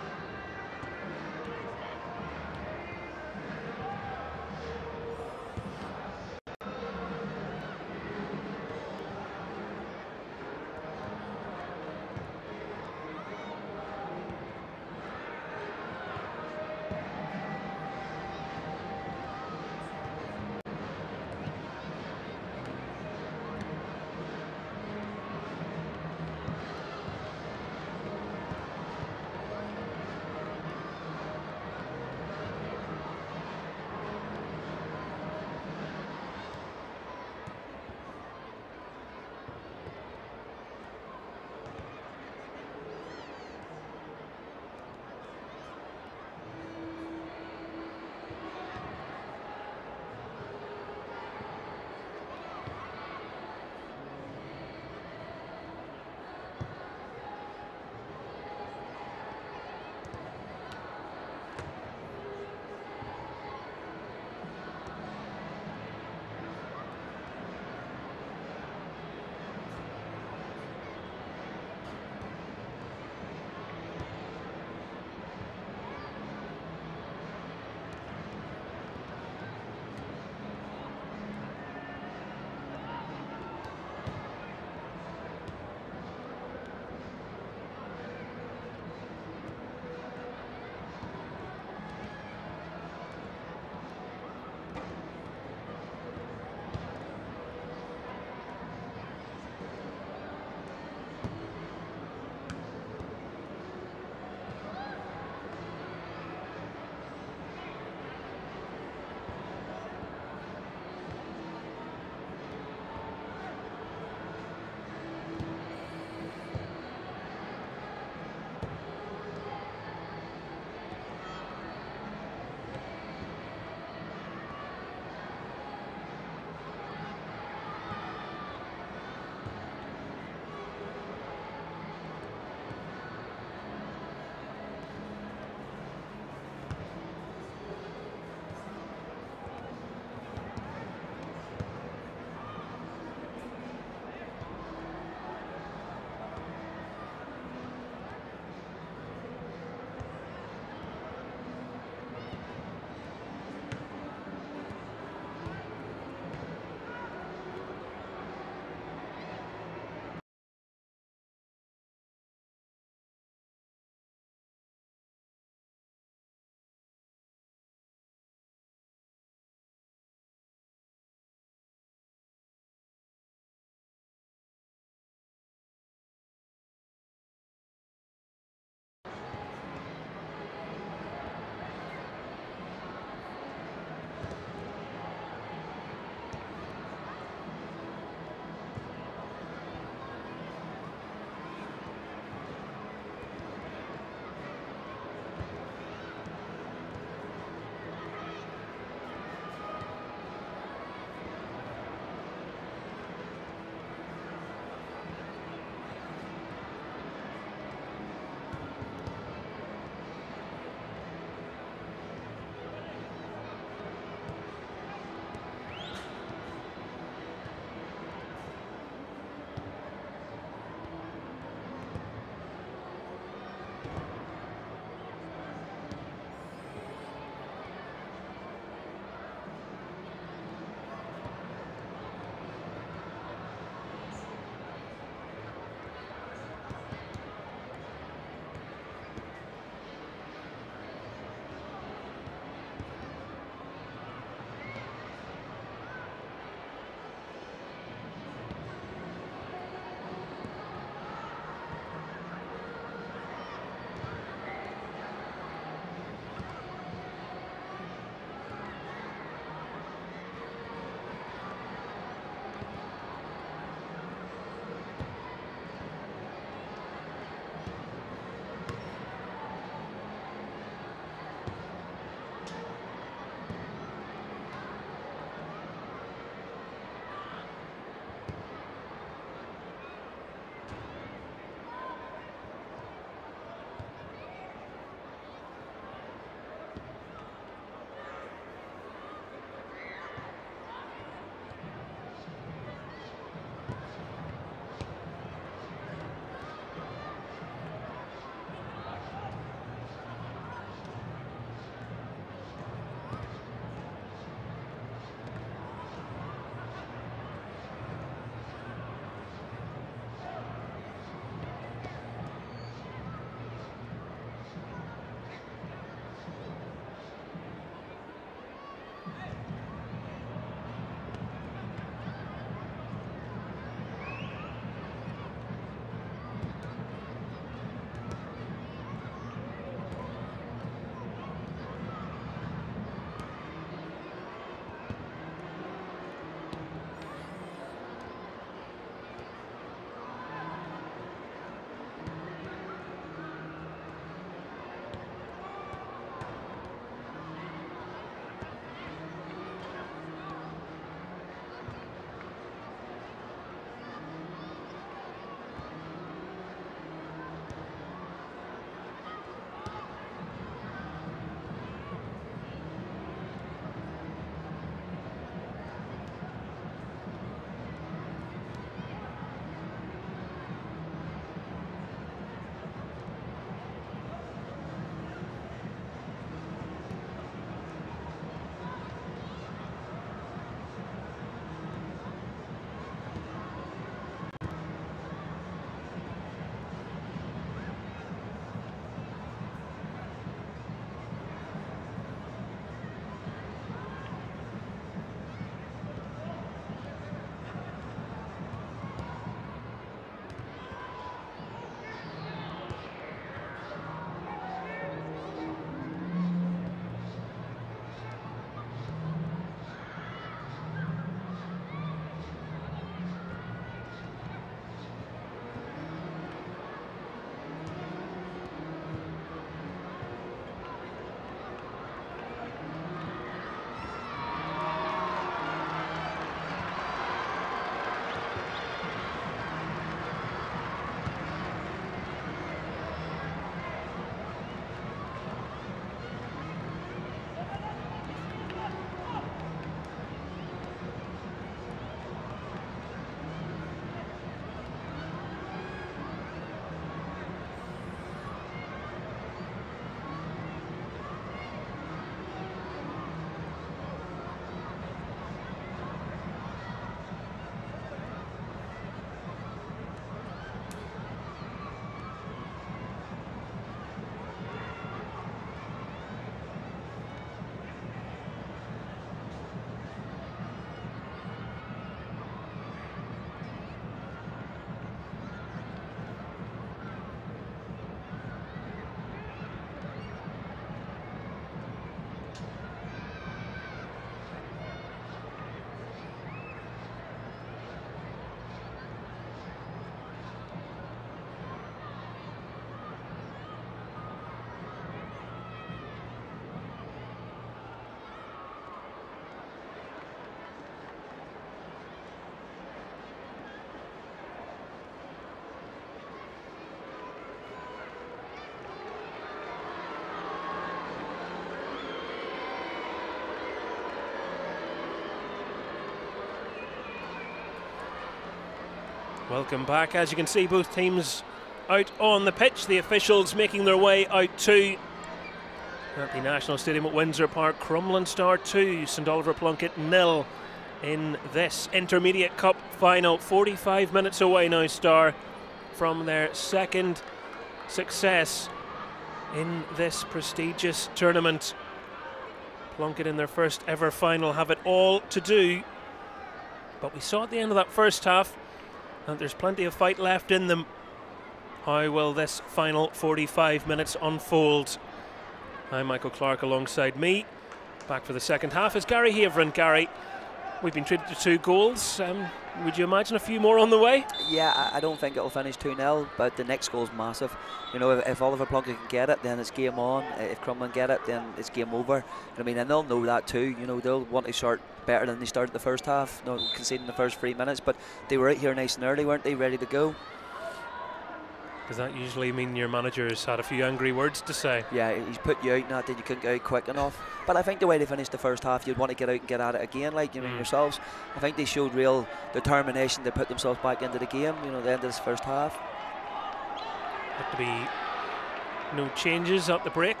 Welcome back. As you can see, both teams out on the pitch. The officials making their way out too. At the National Stadium at Windsor Park, Crumlin Star two, St Oliver Plunkett nil in this Intermediate Cup final. forty-five minutes away now, Star, from their second success in this prestigious tournament. Plunkett in their first ever final have it all to do, but we saw at the end of that first half that there's plenty of fight left in them. How will this final forty-five minutes unfold? I'm Michael Clark. Alongside me, back for the second half, is Gary Haverin. Gary, we've been treated to two goals. Um, would you imagine a few more on the way? Yeah, I don't think it'll finish two nil, but the next goal's massive. You know, if, if Oliver Plunkett can get it, then it's game on. If Crumlin get it, then it's game over. I mean, and they'll know that too. You know, they'll want to start better than they started the first half, not conceding the first three minutes, but they were out here nice and early, weren't they, ready to go? Does that usually mean your manager's had a few angry words to say? Yeah, he's put you out and that, then you couldn't get out quick enough. But I think the way they finished the first half, you'd want to get out and get at it again, like, you know, mm. yourselves. I think they showed real determination to put themselves back into the game, you know, the end of this first half. Had to be no changes at the break.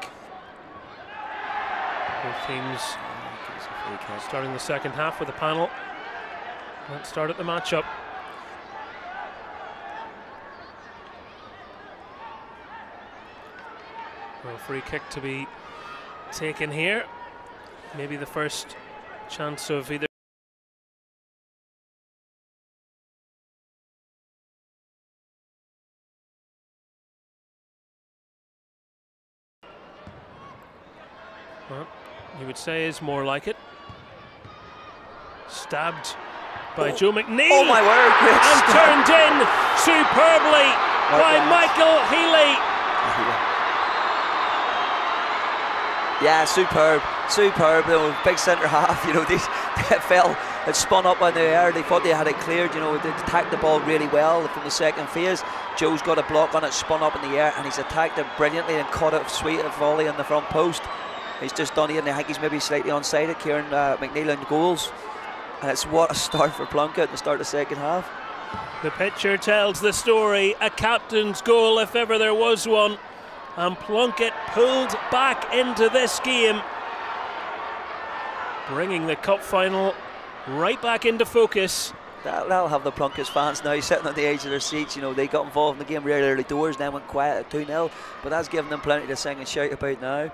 Both teams starting the second half with a panel. Let's start at the matchup. Well, free kick to be taken here. Maybe the first chance of either. Well, you would say is more like it. Stabbed by oh. Joe McNeil. Oh my word! Great and start. Turned in superbly Right by round. Michael Healy. Yeah, superb, superb. You know, big centre half. You know, they, they fell, it spun up in the air. They thought they had it cleared. You know, they attacked the ball really well from the second phase. Joe's got a block on it, spun up in the air, and he's attacked it brilliantly and caught it sweet a volley on the front post. He's just done it, and I think he's maybe slightly onside it. Kieran uh, McNeil in goals, and it's what a start for Plunkett to start the second half. The picture tells the story. A captain's goal, if ever there was one. And Plunkett pulled back into this game, bringing the cup final right back into focus. That'll, that'll have the Plunkett's fans now sitting on the edge of their seats. You know, they got involved in the game really early doors, then went quiet at two nil, but that's given them plenty to sing and shout about now.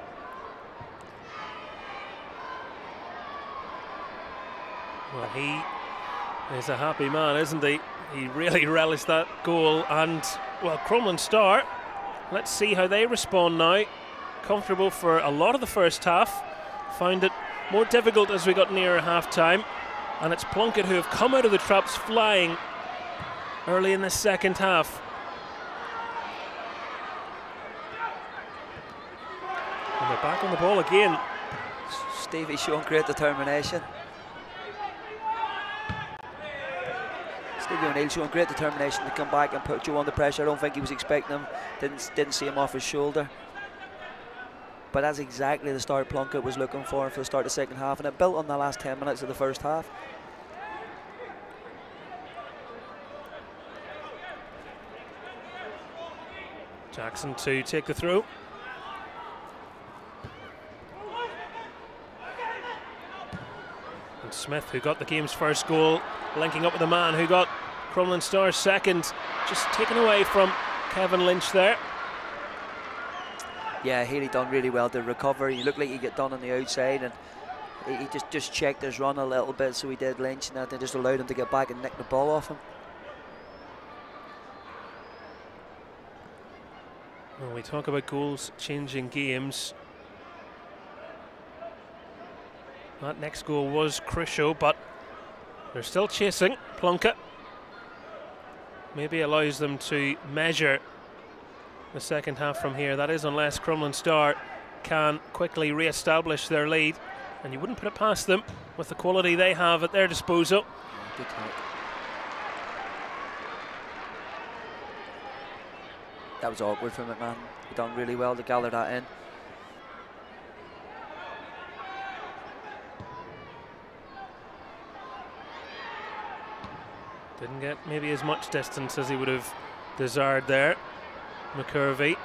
Well, he is a happy man, isn't he? He really relished that goal. And, well, Crumlin Star, let's see how they respond now. Comfortable for a lot of the first half. Found it more difficult as we got nearer half-time. And it's Plunkett who have come out of the traps flying early in the second half. And they're back on the ball again. Stevie's showing great determination. Stevie O'Neill showing great determination to come back and put Joe under pressure. I don't think he was expecting him. Didn't didn't see him off his shoulder. But that's exactly the start Plunkett was looking for for the start of the second half, and it built on the last ten minutes of the first half. Jackson to take the throw. And Smith, who got the game's first goal, linking up with the man who got Crumlin Star's second, just taken away from Kevin Lynch there. Yeah, Healy done really well to recover. He looked like he got done on the outside, and he, he just, just checked his run a little bit, so he did Lynch, and that they just allowed him to get back and nick the ball off him. When we talk about goals changing games, that next goal was crucial, but they're still chasing. Plunkett maybe allows them to measure the second half from here. That is, unless Crumlin Star can quickly re-establish their lead, and you wouldn't put it past them with the quality they have at their disposal. Good talk. That was awkward from McMahon. He done really well to gather that in. Didn't get maybe as much distance as he would have desired there. McCurvey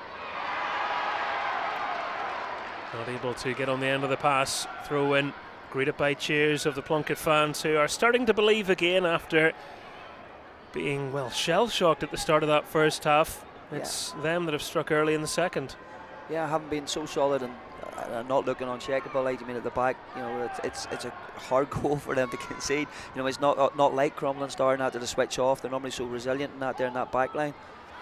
not able to get on the end of the pass. Throw in, greeted by cheers of the Plunkett fans, who are starting to believe again after being, well, shell-shocked at the start of that first half. It's yeah. them that have struck early in the second. Yeah, haven't been so solid and uh, not looking unshakable. Like you mean at the back, you know, it's it's it's a hard goal for them to concede. You know, it's not uh, not like Crumlin starting out to switch off. They're normally so resilient in that there in that back line.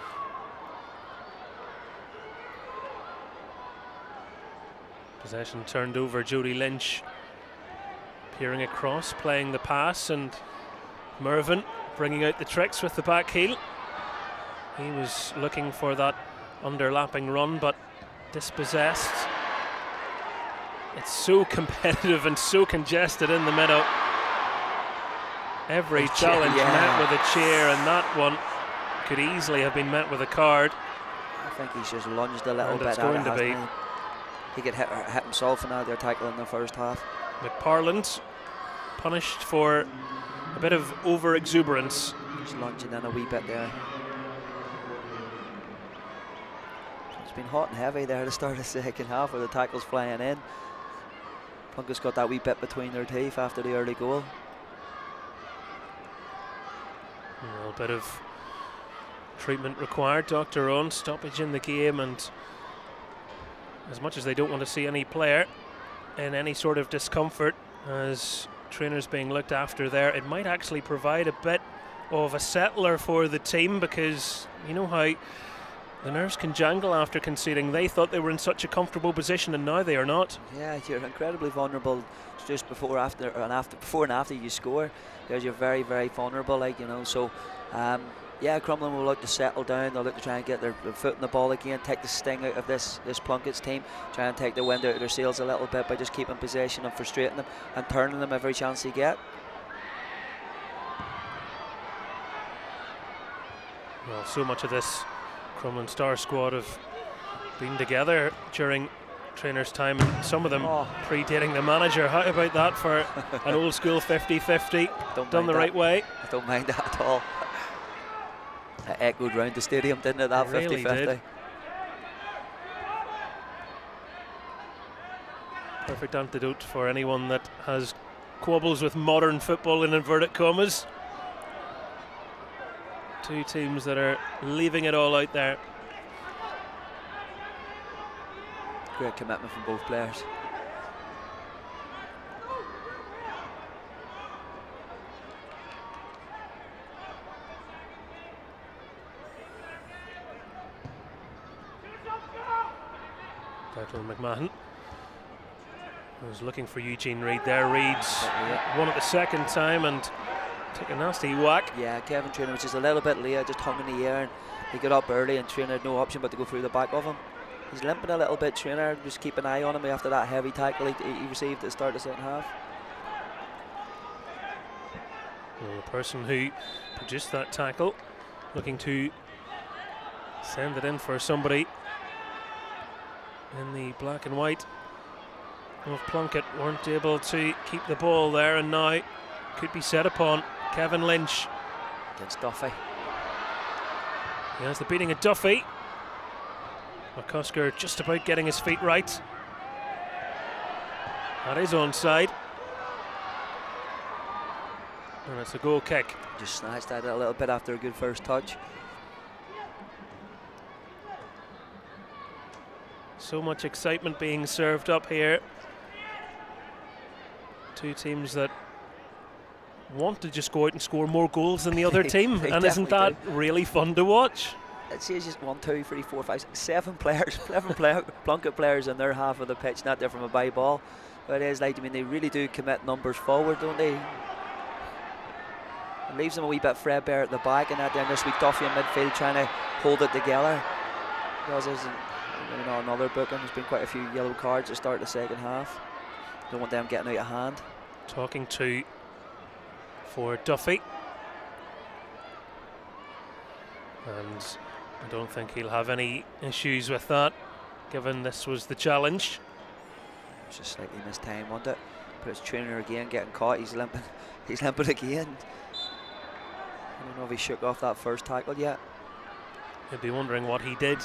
Possession turned over. Jody Lynch peering across, playing the pass, and Mervyn bringing out the tricks with the back heel. He was looking for that underlapping run, but dispossessed. It's so competitive and so congested in the middle. Every oh, challenge yeah. met with a cheer, and that one could easily have been met with a card. I think he's just lunged a little and bit. It's going to be. He? he could hit, hit himself in that their tackle in the first half. McParland punished for a bit of over exuberance. Just lunging in a wee bit there. It's been hot and heavy there at the start of the second half, where the tackle's flying in. Plunkett's got that wee bit between their teeth after the early goal. A little bit of treatment required. Doctor on, stoppage in the game, and as much as they don't want to see any player in any sort of discomfort as trainers being looked after there, it might actually provide a bit of a settler for the team, because you know how the nerves can jangle after conceding. They thought they were in such a comfortable position, and now they are not. Yeah, you're incredibly vulnerable just before, after, and after, before and after you score. Because you're very, very vulnerable, like you know. So, um, yeah, Crumlin will look to settle down. They'll look to try and get their, their foot in the ball again, take the sting out of this this Plunkett's team, try and take the wind out of their sails a little bit by just keeping possession and frustrating them and turning them every chance they get. Well, so much of this Crumlin Star squad have been together during trainers' time, and some of them oh. predating the manager. How about that for an old school fifty fifty done the that. right way? I don't mind that at all. It echoed round the stadium, didn't it, that fifty fifty? Really Perfect antidote for anyone that has quabbles with modern football in inverted commas. Two teams that are leaving it all out there. Great commitment from both players. Declan McMahon was looking for Eugene Reid there. Reid's won it the second time and took a nasty whack. Yeah, Kevin Trainer was just a little bit late, just hung in the air, and he got up early, and Trainer had no option but to go through the back of him. He's limping a little bit, Trainer. Just keep an eye on him after that heavy tackle he, he received at the start of the second half. Well, the person who produced that tackle looking to send it in for somebody in the black and white of Plunkett, weren't able to keep the ball there, and now could be set upon. Kevin Lynch against Duffy. He has the beating of Duffy. McCusker just about getting his feet right. That is onside. And it's a goal kick. Just snatched at it a little bit after a good first touch. So much excitement being served up here. Two teams that want to just go out and score more goals than the other team, and isn't that do. really fun to watch? Let's see, it's just one, two, three, four, five, six, seven players, seven player, Plunkett players in their half of the pitch, not there from a by ball. But it is like, I mean, they really do commit numbers forward, don't they? It leaves them a wee bit threadbare at the back, and that there this week Duffy in midfield trying to hold it together. Because there's you know, another booking, there's been quite a few yellow cards to start the second half. Don't want them getting out of hand. Talking to for Duffy, and I don't think he'll have any issues with that, given this was the challenge. It's just slightly missed time, wasn't it? But it's Trainer again getting caught. He's limping. He's limping again. I don't know if he shook off that first tackle yet. You'd be wondering what he did.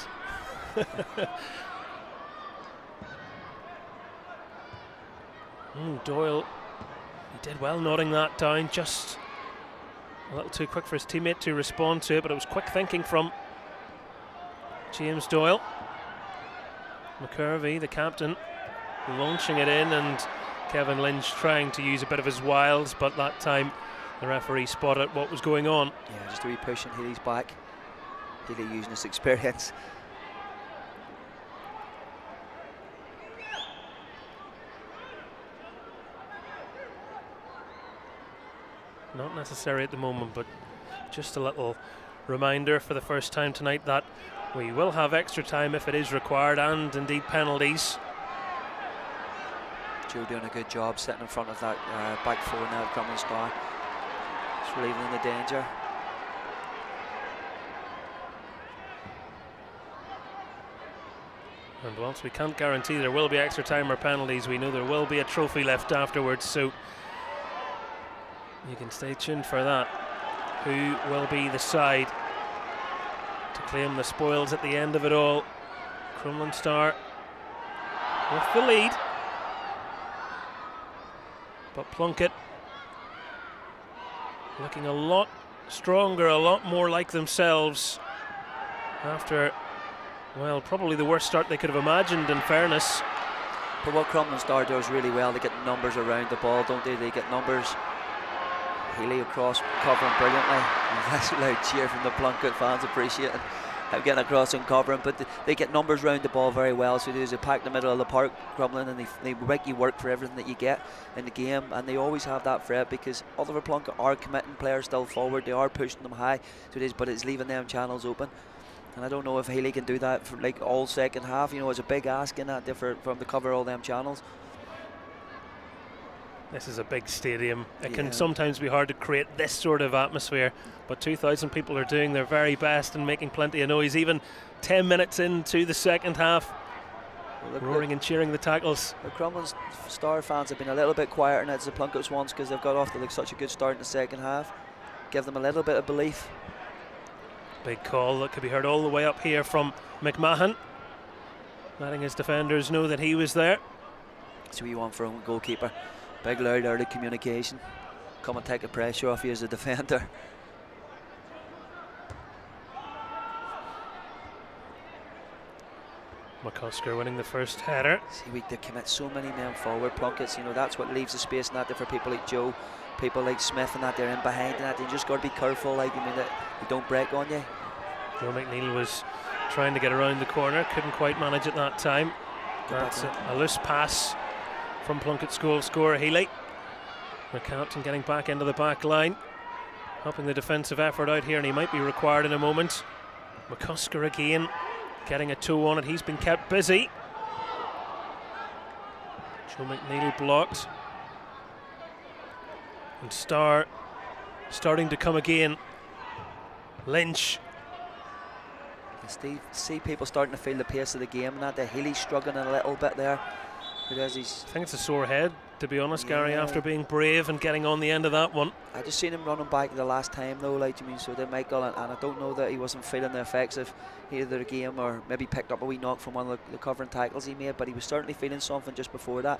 mm, Doyle, he did well nodding that down, just a little too quick for his teammate to respond to it, but it was quick thinking from James Doyle. McCurvey, the captain, launching it in, and Kevin Lynch trying to use a bit of his wiles, but that time the referee spotted what was going on. Yeah, just a wee push and Healy's back. Healy using his experience. Not necessary at the moment, but just a little reminder for the first time tonight that we will have extra time if it is required, and indeed penalties. Joe doing a good job sitting in front of that uh, back four now, Crumlin Star. Just relieving the danger. And whilst we can't guarantee there will be extra time or penalties, we know there will be a trophy left afterwards, so you can stay tuned for that. Who will be the side to claim the spoils at the end of it all? Crumlin Star with the lead, but Plunkett looking a lot stronger, a lot more like themselves after, well, probably the worst start they could have imagined, in fairness. But what Crumlin Star does really well, they get numbers around the ball, don't they? They get numbers. Healy across, covering brilliantly. That's a loud cheer from the Plunkett fans, appreciating him getting across and covering. But they get numbers round the ball very well. So they do is they pack the middle of the park, Crumlin, and they, they make you work for everything that you get in the game. And they always have that threat because Oliver Plunkett are committing players still forward. They are pushing them high. So it is, but it's leaving them channels open. And I don't know if Healy can do that for like all second half. You know, it's a big ask in that different from to cover all them channels. This is a big stadium. It yeah. can sometimes be hard to create this sort of atmosphere, but two thousand people are doing their very best and making plenty of noise, even ten minutes into the second half. Well, look, roaring look, and cheering the tackles. The Crumlin Star fans have been a little bit quieter than the Plunkett's ones because they've got off to like such a good start in the second half. Give them a little bit of belief. Big call that could be heard all the way up here from McMahon, letting his defenders know that he was there. So we want for a goalkeeper. Big loud early communication. Come and take the pressure off you as a defender. McCusker winning the first header. See, we they commit so many men forward. Plunkett's, you know, that's what leaves the space and that there for people like Joe, people like Smith and that they're in behind and that. You just got to be careful, like, I mean, that they don't break on you. Joe McNeil was trying to get around the corner, couldn't quite manage it that time. That's a, a loose pass from Plunkett's goal scorer Healy. McCartan getting back into the back line, helping the defensive effort out here, and he might be required in a moment. McCusker again, getting a toe on it. He's been kept busy. Joe McNeil blocked. And Star starting to come again. Lynch. Steve, see people starting to feel the pace of the game and that. Healy's struggling a little bit there. Because he's I think it's a sore head, to be honest, yeah. Gary, after being brave and getting on the end of that one. I just seen him running back the last time though, like, you mean, so did Michael, and, and I don't know that he wasn't feeling the effects of either the game or maybe picked up a wee knock from one of the, the covering tackles he made, but he was certainly feeling something just before that.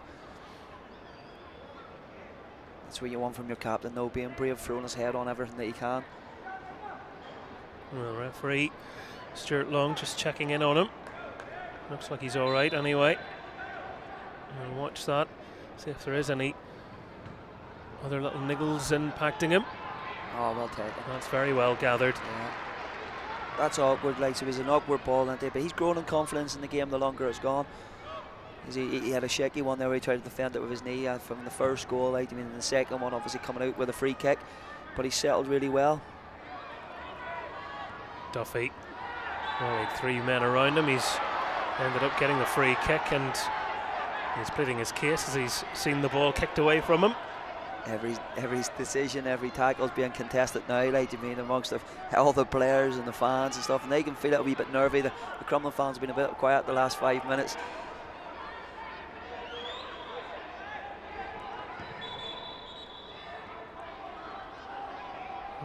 That's what you want from your captain though, being brave, throwing his head on everything that he can. Well, referee Stuart Long just checking in on him. Looks like he's all right anyway. We'll watch that, see if there is any other little niggles impacting him. Oh, well taken. That's very well gathered. Yeah. That's awkward, like, so it was an awkward ball, isn't it? But he's grown in confidence in the game the longer it's gone. He, he had a shaky one there where he tried to defend it with his knee uh, from the first goal, like, I mean, in the second one obviously coming out with a free kick, but he settled really well. Duffy, well, like three men around him, he's ended up getting the free kick, and he's pleading his case as he's seen the ball kicked away from him. Every every decision, every tackle is being contested now, like, you mean, amongst the, all the players and the fans and stuff, and they can feel it a wee bit nervy. The, the Crumlin fans have been a bit quiet the last five minutes.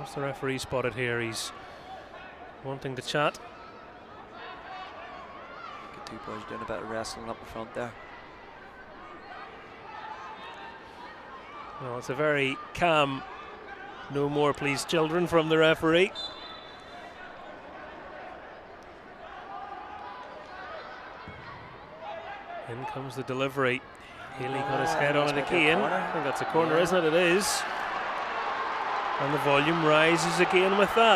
What's the referee spotted here? He's wanting to chat. Get two boys doing a bit of wrestling up the front there. Well, it's a very calm, no more please children from the referee. In comes the delivery. Healy got his head on it again. I think that's a corner, yeah. Isn't it? It is. And the volume rises again with that.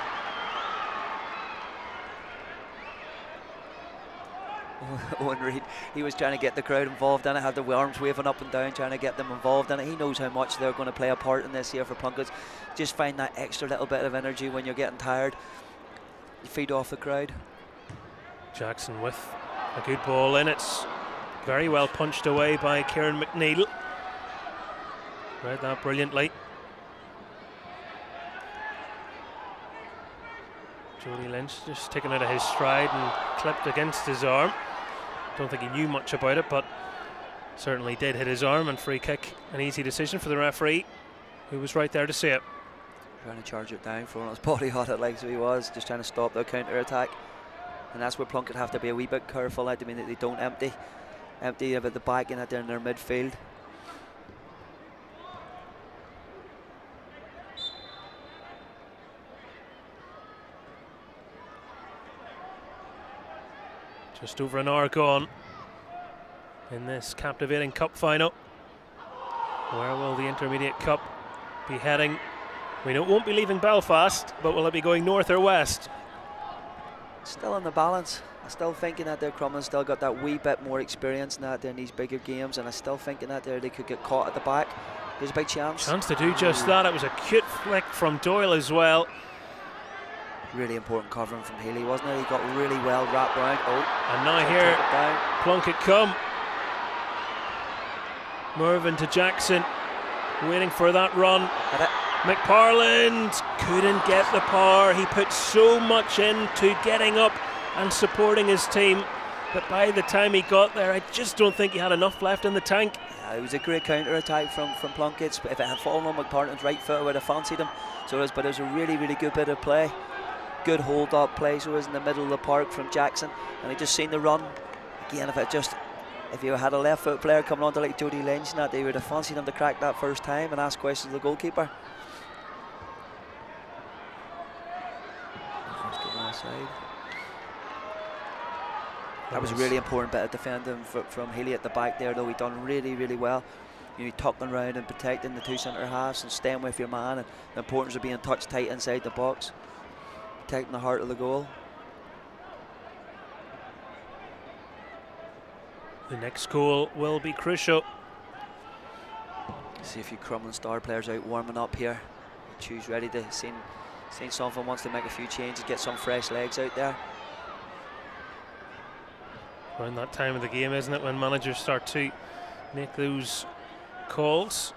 Owen Reid, he was trying to get the crowd involved in it, had the arms waving up and down, trying to get them involved in it. He knows how much they're going to play a part in this here for Plunkett. Just find that extra little bit of energy when you're getting tired. You feed off the crowd. Jackson with a good ball in. It's very well punched away by Kieran McNeil. Read that brilliantly. Jody Lynch just taken out of his stride and clipped against his arm. Don't think he knew much about it, but certainly did hit his arm, and free kick, an easy decision for the referee, who was right there to see it. Trying to charge it down, throwing his body on it like so he was, just trying to stop the counter attack. And that's where Plunkett have to be a wee bit careful. I mean that they don't empty, empty about the back and that they're in their midfield. Just over an hour gone in this captivating cup final. Where will the Intermediate Cup be heading? We know it won't be leaving Belfast, but will it be going north or west? Still in the balance. I'm still thinking that their Crumlin still got that wee bit more experience in that in these bigger games, and I'm still thinking that there they could get caught at the back. There's a big chance. Chance to do just that. It was a cute flick from Doyle as well. Really important covering from Healy, wasn't it? He got really well wrapped around. Oh, and now here, Plunkett come. Mervyn to Jackson, waiting for that run. McParland couldn't get the power. He put so much into getting up and supporting his team, but by the time he got there, I just don't think he had enough left in the tank. Yeah, it was a great counter attack from from Plunkett. But if it had fallen on McParland's right foot, I would have fancied him. So it was, but it was a really, really good bit of play. Good hold up play, so it was in the middle of the park from Jackson, and he just seen the run. Again, if it just if you had a left foot player coming on to like Jody Lynch and that, they would have fancied him to crack that first time and ask questions of the goalkeeper. That was a really important bit of defending from Healy at the back there, though. He done really, really well. You know, tucking around and protecting the two centre halves and staying with your man, and the importance of being touched tight inside the box, protecting the heart of the goal. The next goal will be crucial. See a few Crumlin star players out warming up here. Choose ready to see. Saint Something wants to make a few changes, get some fresh legs out there. Around that time of the game, isn't it, when managers start to make those calls?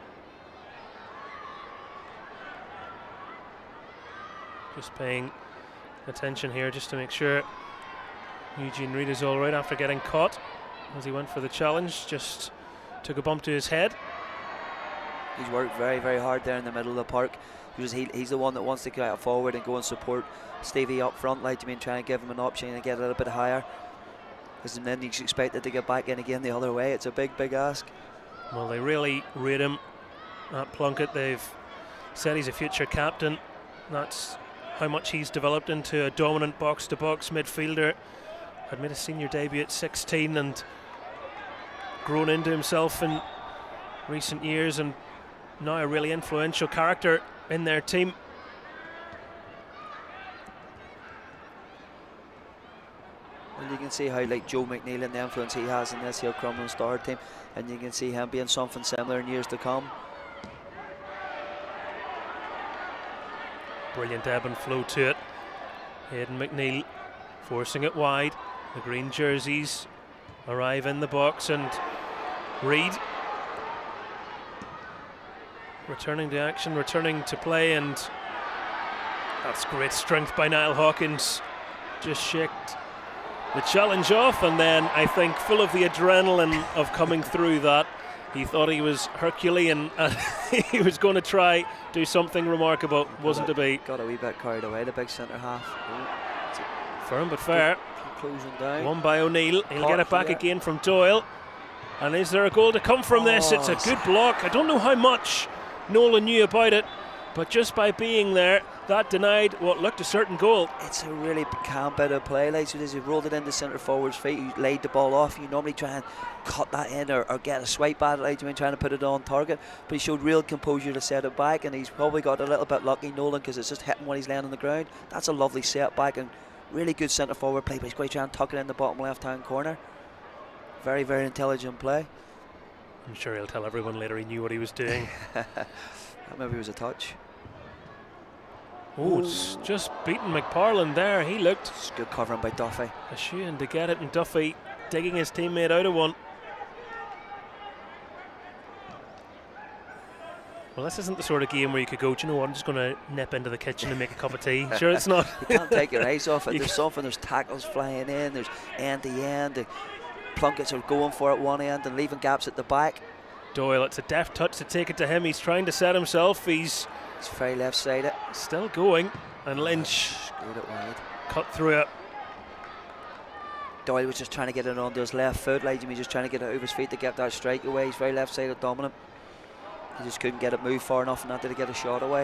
Just paying attention here just to make sure Eugene Reid is all right after getting caught as he went for the challenge. Just took a bump to his head. He's worked very, very hard there in the middle of the park. He was, he, he's the one that wants to get forward and go and support Stevie up front, like, I mean, trying to give him an option and get a little bit higher. Because then he's expected to get back in again the other way. It's a big, big ask. Well, they really rate him at Plunkett. They've said he's a future captain. That's how much he's developed into a dominant box-to-box midfielder. Had made a senior debut at sixteen and grown into himself in recent years, and now a really influential character in their team. And you can see how, like, Joe McNeil and the influence he has in this here Crumlin Star team, and you can see him being something similar in years to come. Brilliant ebb and flow to it. Hayden McNeil forcing it wide. The green jerseys arrive in the box, and Reid returning to action, returning to play, and that's great strength by Niall Hawkins. Just shaked the challenge off, and then I think full of the adrenaline of coming through that, He thought he was Herculean and he was going to try do something remarkable. Wasn't to be. Got a wee bit carried away, the big centre half. Oh, firm but fair. Closing down. One by O'Neill. He'll Caught get it back here. again from Doyle. And is there a goal to come from oh, this? It's a good block. I don't know how much Nolan knew about it, but just by being there, that denied what looked a certain goal. It's a really calm bit of play. Like, so as he rolled it into centre forward's feet, he laid the ball off. You normally try and cut that in or, or get a swipe at it, like, you mean, trying to put it on target. But he showed real composure to set it back, and he's probably got a little bit lucky, Nolan, because it's just hitting when he's laying on the ground. That's a lovely setback and really good centre forward play, but he's going to try and tuck it in the bottom left hand corner. Very, very intelligent play. I'm sure he'll tell everyone later he knew what he was doing. Maybe it was a touch. Oh, it's just beaten McParland there. He looked it's good covering by Duffy. ashamed to get it, and Duffy digging his teammate out of one. Well, this isn't the sort of game where you could go, do you know what, I'm just going to nip into the kitchen and make a cup of tea. Sure, it's not. You can't take your eyes off it. You There's something, there's tackles flying in, there's end to end. The Plunketts are going for it one end and leaving gaps at the back. Doyle, it's a deft touch to take it to him. He's trying to set himself. He's It's very left-sided. still going, and Lynch Screwed it wide. cut through it. Doyle was just trying to get it onto his left foot, like Jimmy, just trying to get it over his feet to get that strike away. He's very left-sided dominant. He just couldn't get it moved far enough enough to get a shot away.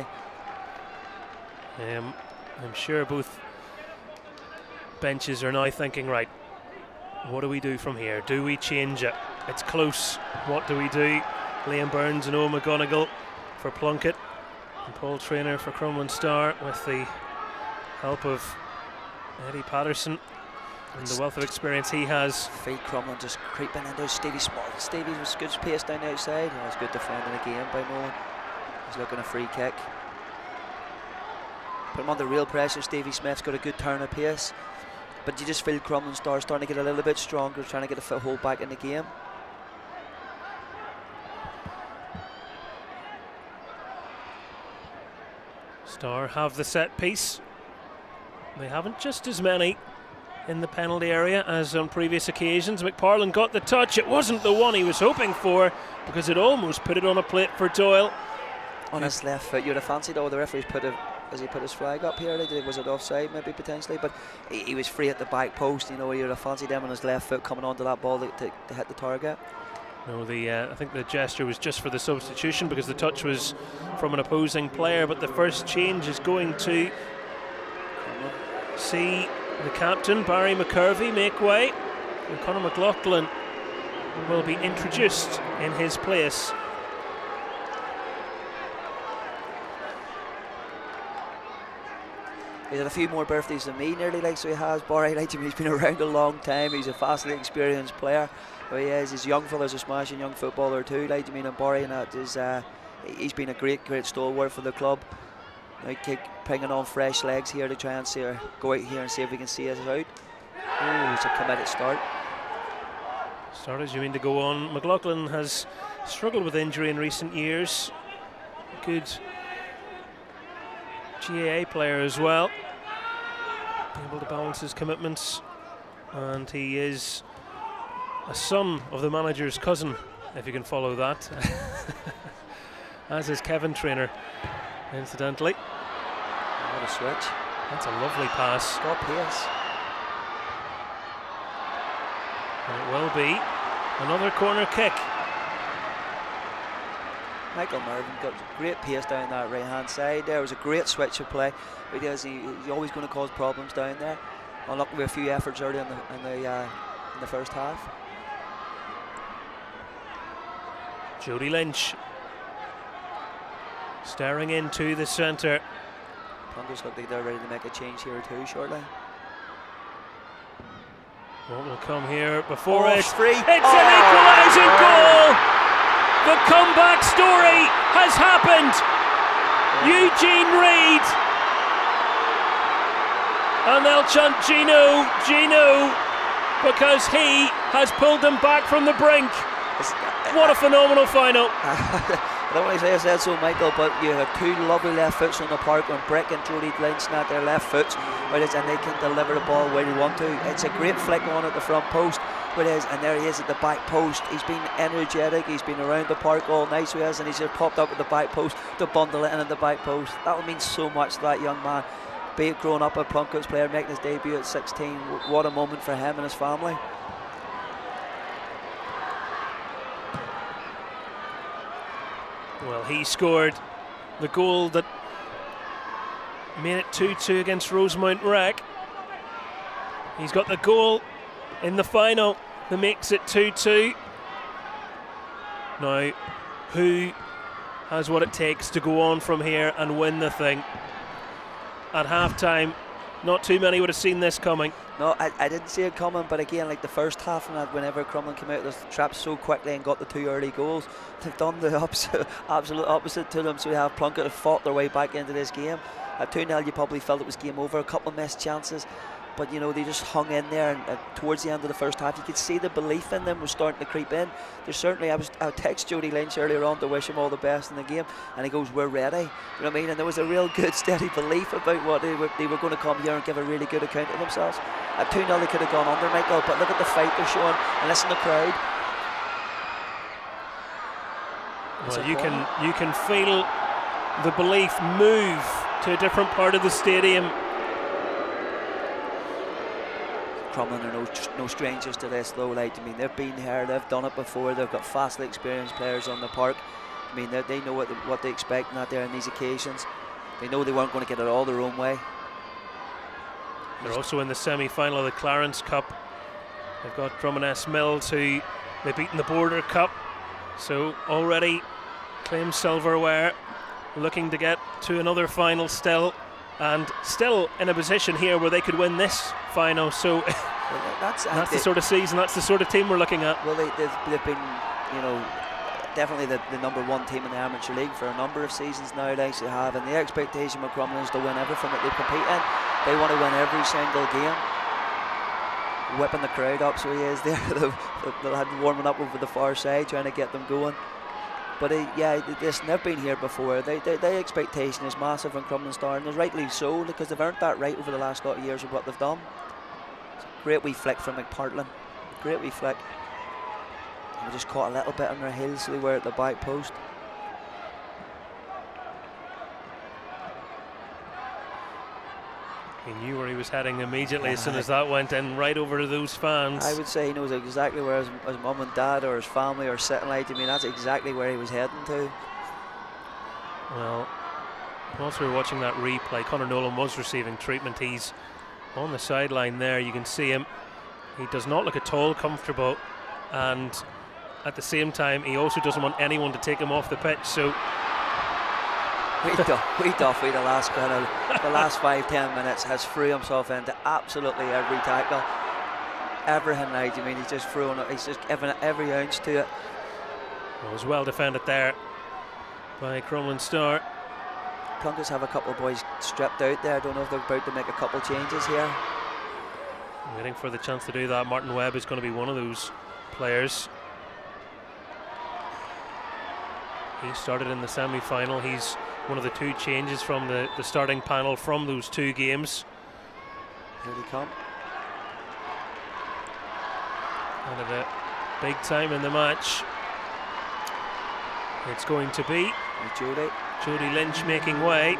Um, I'm sure both benches are now thinking, right, what do we do from here? Do we change it? It's close. What do we do? Liam Burns and Owen McGonigal for Plunkett, and Paul Traynor for Crumlin Star, with the help of Eddie Patterson and the wealth of experience he has. Feet Crumlin just creeping into Stevie Small. Stevie was good pace down the outside. Oh, it's good defending again by Nolan. He's looking a free kick. Put him under real pressure. Stevie Smith's got a good turn of pace. But you just feel Crumlin Star starting to get a little bit stronger, trying to get a foothold back in the game. Star have the set piece. They haven't just as many in the penalty area as on previous occasions. McParland got the touch. It wasn't the one he was hoping for, because it almost put it on a plate for Doyle. On his left foot, you'd have fancied, oh, the referee's put a, as he put his flag up here, was it offside maybe potentially, but he, he was free at the back post, you know, you'd have fancied him on his left foot coming onto that ball to, to, to hit the target. No, the uh, I think the gesture was just for the substitution, because the touch was from an opposing player, but the first change is going to see the captain, Barry McCurvey, make way, and Conor McLaughlin will be introduced in his place. He's had a few more birthdays than me, nearly, like, so he has. Barry, like him, he's been around a long time. He's a vastly experienced player. But he is, he's young fella's a smashing young footballer too, like, I mean, and Barry, and that is, uh, he's been a great, great stalwart for the club. Now keep bringing on fresh legs here to try and see her, go out here and see if we can see us out. Oh, it's a committed start. Start, as you mean, to go on. McLaughlin has struggled with injury in recent years. Good G A A player as well, able to balance his commitments, and he is a son of the manager's cousin, if you can follow that. As is Kevin Traynor, incidentally. What a switch. That's a lovely pass. Got pace. And it will be another corner kick. Michael Mervyn got great pace down that right hand side. There was a great switch of play. Because he, he's always going to cause problems down there. Unlucky with a few efforts early in the in the uh, in the first half. Jody Lynch staring into the centre. Plunkett's look like they're ready to make a change here too shortly. What will come here before oh, it? It's free. It's oh. an equalising goal. The comeback story has happened. Eugene Reid, and they'll chant Gino, Gino, because he has pulled them back from the brink. What a phenomenal final. I don't want to say I said so, Michael, but you have two lovely left foots on the park when Brick and Jody Lynch at their left foots, and they can deliver the ball where they want to. It's a great flick on at the front post. where it is, and there he is at the back post. He's been energetic, he's been around the park all night, so he has, and he's just popped up at the back post to bundle it in at the back post. That would mean so much to that young man. Be it growing up a Plunkett's player, making his debut at sixteen, what a moment for him and his family. Well, he scored the goal that made it two two against Rosemount Rec. He's got the goal in the final that makes it two two. Now, who has what it takes to go on from here and win the thing? At half-time, not too many would have seen this coming. No, I, I didn't see it coming, but again, like the first half, and whenever Crumlin came out of the traps so quickly and got the two early goals, they've done the opposite, absolute opposite to them. So we have Plunkett have fought their way back into this game. At two nil, you probably felt it was game over. A couple of missed chances, but you know, they just hung in there, and uh, towards the end of the first half, you could see the belief in them was starting to creep in. There's certainly, I was I text Jody Lynch earlier on to wish him all the best in the game, and he goes, "We're ready." You know what I mean? And there was a real good, steady belief about what they were, they were going to come here and give a really good account of themselves. At two nil, they could have gone under, Michael, but look at the fight they're showing, and listen to the crowd. Well, you can you can feel the belief move to a different part of the stadium. Crumlin are no, no strangers to this, though. Like, I mean, they've been here, they've done it before, they've got vastly experienced players on the park. I mean, they, they know what, the, what they expect out there on these occasions. They know they weren't going to get it all their own way. They're also in the semi-final of the Clarence Cup. They've got Drummond Mills, who they've beaten the Border Cup, so already claimed silverware, looking to get to another final still, and still in a position here where they could win this final. So well, that's, that's the sort of season, that's the sort of team we're looking at. Well, they, they've, they've been, you know, definitely the, the number one team in the amateur league for a number of seasons now. They actually have, and the expectation with Crumlin is to win everything that they compete in. They want to win every single game. Whipping the crowd up, so he is there. They'll have been warming up over the far side, trying to get them going. But uh, yeah, listen, they've been here before. They, they, their expectation is massive on Crumlin Star, and rightly so, because they've earned that right over the last lot of years of what they've done. It's a great wee flick from McPartlin. Great wee flick. And they just caught a little bit on their heels, so they were at the back post. He knew where he was heading immediately, yeah, as soon as that went in, right over to those fans. I would say he knows exactly where his, his mum and dad or his family are sitting. Like, I mean, that's exactly where he was heading to. Well, whilst we were watching that replay, Conor Nolan was receiving treatment. He's on the sideline there, you can see him. He does not look at all comfortable, and at the same time, he also doesn't want anyone to take him off the pitch. So We Duff, we Duffy, the last kind of the last five ten minutes has threw himself into absolutely every tackle, everything. Right, I mean, he's just throwing it. He's just giving it every ounce to it. It was well defended there by Crumlin Star. Plunkett's have a couple of boys stripped out there. I don't know if they're about to make a couple of changes here. Waiting for the chance to do that. Martin Webb is going to be one of those players. He started in the semi-final. He's one of the two changes from the, the starting panel from those two games. Here they come. And at a big time in the match, it's going to be Jody. Jody Lynch making way.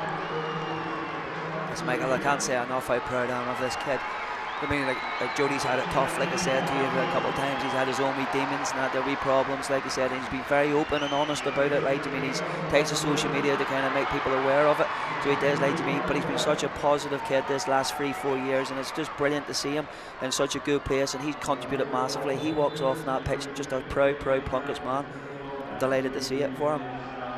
Yes, Michael, I can't say enough how proud I am of this kid. I mean, like, like Jody's had it tough, like I said to you a couple of times. He's had his own wee demons and had their wee problems, like I said, and he's been very open and honest about it, right? I mean, he's takes to social media to kind of make people aware of it, so he does, like to me. But he's been such a positive kid this last three, four years, and it's just brilliant to see him in such a good place, and he's contributed massively. He walks off in that pitch just a proud, proud Plunkett's man. I'm delighted to see it for him.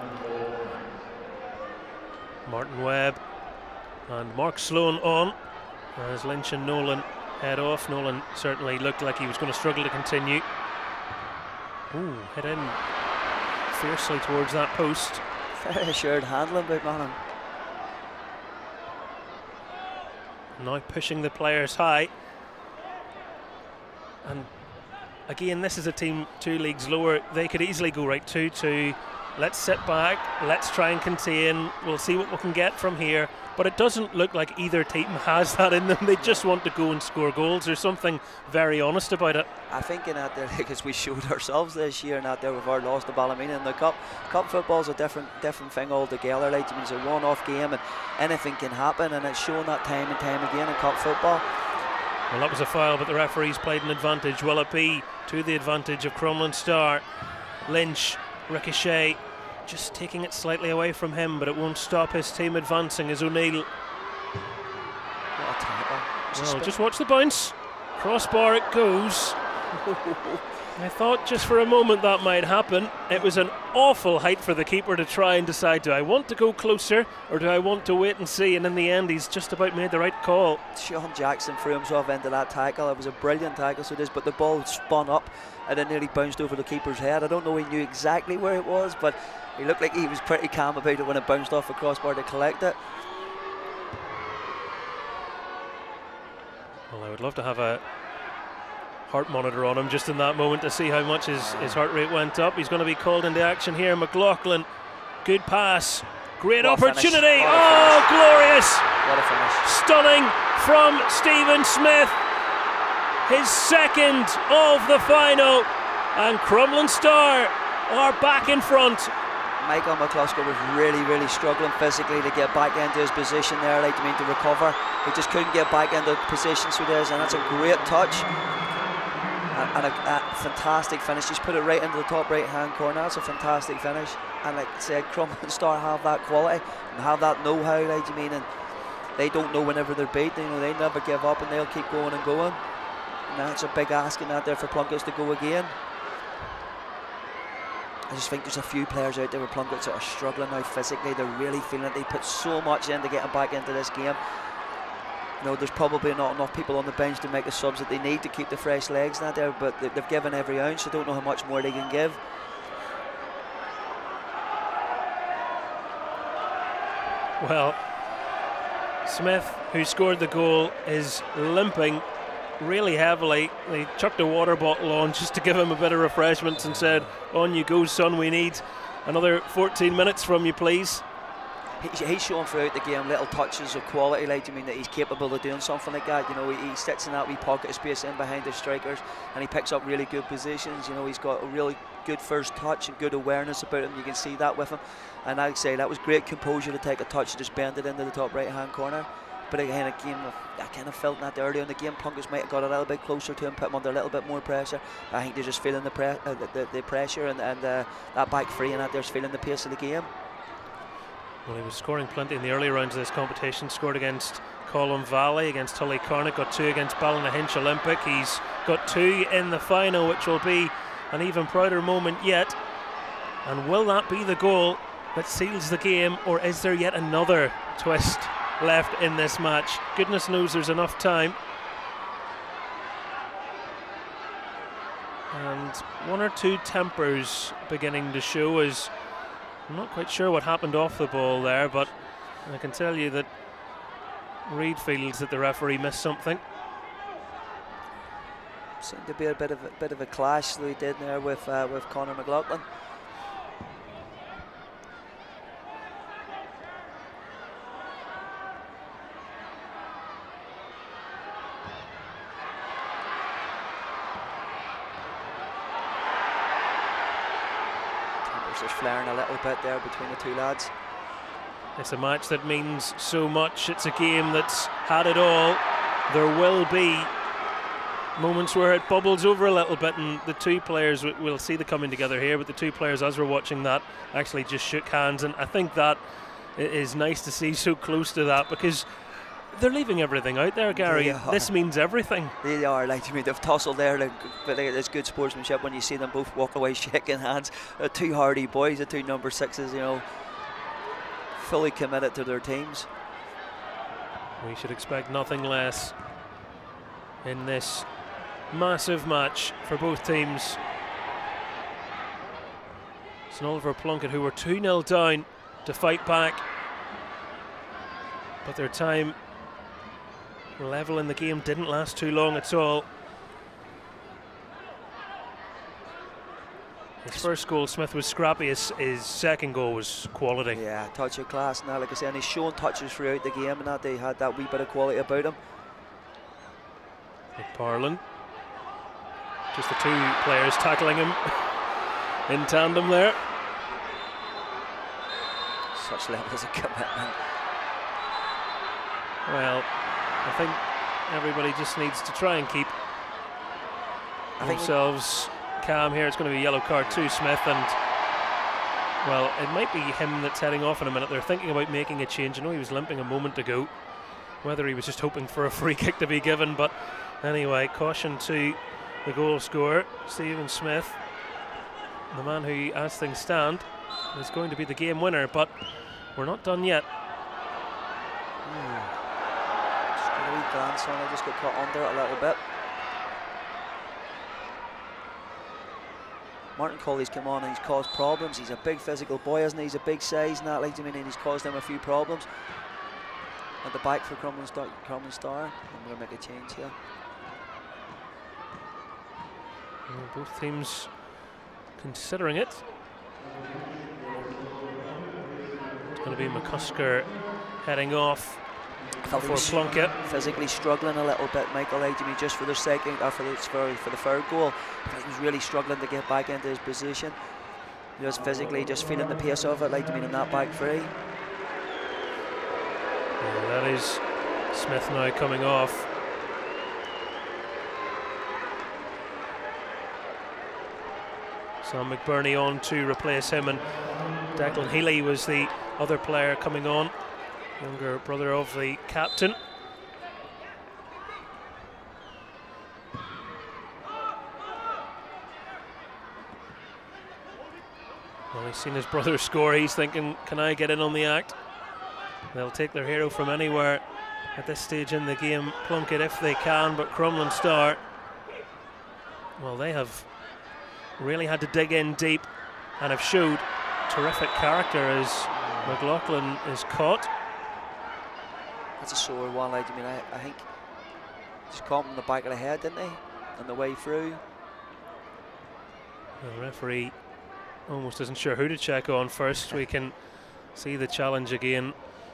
Martin Webb and Mark Sloan on as Lynch and Nolan head off. Nolan certainly looked like he was going to struggle to continue. Ooh, head in fiercely towards that post. Very assured handling by Manham. Now pushing the players high. And again, this is a team two leagues lower. They could easily go right two two. Let's sit back, let's try and contain. We'll see what we can get from here. but it doesn't look like either team has that in them. They just want to go and score goals. There's something very honest about it. I think in that there, because we showed ourselves this year, and that there with our loss to Ballymena in the cup. Cup football is a different, different thing altogether. Like, it means a one-off game, and anything can happen, and it's shown that time and time again in cup football. Well, that was a foul, but the referees played an advantage. Will it be to the advantage of Crumlin Star? Lynch, ricochet, just taking it slightly away from him, but it won't stop his team advancing as O'Neill. What a tackle. Well, just watch the bounce. Crossbar it goes. I thought just for a moment that might happen. It was an awful height for the keeper to try and decide, do I want to go closer or do I want to wait and see? And in the end, he's just about made the right call. Sean Jackson threw himself into that tackle. It was a brilliant tackle, so it is, but the ball spun up and it nearly bounced over the keeper's head. I don't know he knew exactly where it was, but he looked like he was pretty calm about it when it bounced off the crossbar to collect it. Well, I would love to have a heart monitor on him just in that moment to see how much his, his heart rate went up. He's going to be called into action here. McLaughlin, good pass, great what opportunity. Oh, glorious! What a finish! Stunning from Stephen Smith, his second of the final, and Crumlin Star are back in front. Michael McCluskey was really, really struggling physically to get back into his position there, like to mean to recover. He just couldn't get back into position, so there's, and that's a great touch. And a, a fantastic finish. Just put it right into the top right hand corner. That's a fantastic finish. And like I said, Crumlin Star have that quality and have that know-how, like you mean, and they don't know whenever they're beat. You know, they never give up and they'll keep going and going. And that's a big ask in that there for Plunkett to go again. I just think there's a few players out there with Plunkett that are struggling now physically. They're really feeling it. They put so much into getting back into this game. You know, there's probably not enough people on the bench to make the subs that they need to keep the fresh legs in there, but they've given every ounce. I don't know how much more they can give. Well, Smith, who scored the goal, is limping really heavily. They chucked a water bottle on just to give him a bit of refreshments and said, on you go, son, we need another fourteen minutes from you, please. He's shown throughout the game little touches of quality, like, you mean, that he's capable of doing something like that. You know, he, he sits in that wee pocket of space in behind the strikers and he picks up really good positions. You know, he's got a really good first touch and good awareness about him. You can see that with him. And I'd say that was great composure to take a touch and just bend it into the top right hand corner. But again, a game of, I kind of felt that earlier in the game, Plunkett might have got a little bit closer to him, put him under a little bit more pressure. I think they're just feeling the, pre uh, the, the, the pressure and, and uh, that back three, and that they're feeling the pace of the game. Well, he was scoring plenty in the early rounds of this competition. Scored against Colum Valley, against Tullycarnock, got two against Ballynahinch Olympic. He's got two in the final, which will be an even prouder moment yet. And will that be the goal that seals the game, or is there yet another twist left in this match? Goodness knows there's enough time. And one or two tempers beginning to show as I'm not quite sure what happened off the ball there, but I can tell you that Reid feels that the referee missed something. Seemed to be a bit of a bit of a clash that he did there with uh, with Conor McLaughlin. There's flaring a little bit there between the two lads. It's a match that means so much. It's a game that's had it all. There will be moments where it bubbles over a little bit, and the two players, we'll see the coming together here, but the two players, as we're watching that, actually just shook hands, and I think that is nice to see so close to that, because they're leaving everything out there, Gary. This means everything. They are, like, I mean, they've tussled there, like, but it's good sportsmanship when you see them both walk away shaking hands. They're two hardy boys, the two number sixes, you know, fully committed to their teams. We should expect nothing less in this massive match for both teams. St Oliver Plunkett, who were two nil down, to fight back, but their time level in the game didn't last too long at all. His first goal, Smith, was scrappy. His, his second goal was quality. Yeah, touch of class now, like I said, and he's shown touches throughout the game, and that they had that wee bit of quality about him. McParland, just the two players tackling him in tandem there. Such levels of commitment. Well, I think everybody just needs to try and keep I themselves calm here. It's going to be a yellow card to Smith, and well, it might be him that's heading off in a minute. They're thinking about making a change. I know he was limping a moment ago, whether he was just hoping for a free kick to be given, but anyway, caution to the goal scorer, Stephen Smith, the man who, as things stand, is going to be the game winner, but we're not done yet. Hmm. Just got a wee glance on it, just got caught under it a little bit. Martin Colley's come on and he's caused problems. He's a big physical boy, isn't he? He's a big size and that, like, I mean, and he's caused them a few problems. At the back for Crumlin Star, Crumlin Star. I'm going to make a change here. Well, both teams considering it. It's going to be McCusker heading off for Plunkett. Physically struggling a little bit, Michael, like, I mean, just for the second, or for the, for, for the third goal. He was really struggling to get back into his position. Just physically, just feeling the pace of it, like, I mean, in that back three. Yeah, that is Smith now coming off. Sam McBurney on to replace him, and Declan Healy was the other player coming on, younger brother of the captain. Well, he's seen his brother score. He's thinking, can I get in on the act? They'll take their hero from anywhere at this stage in the game, Plunkett, if they can, but Crumlin Star, well, they have really had to dig in deep and have showed terrific character as McLaughlin is caught. That's a sore one, like, I mean, I, I think just caught him in the back of the head, didn't he? On the way through. The referee almost isn't sure who to check on first. We can see the challenge again.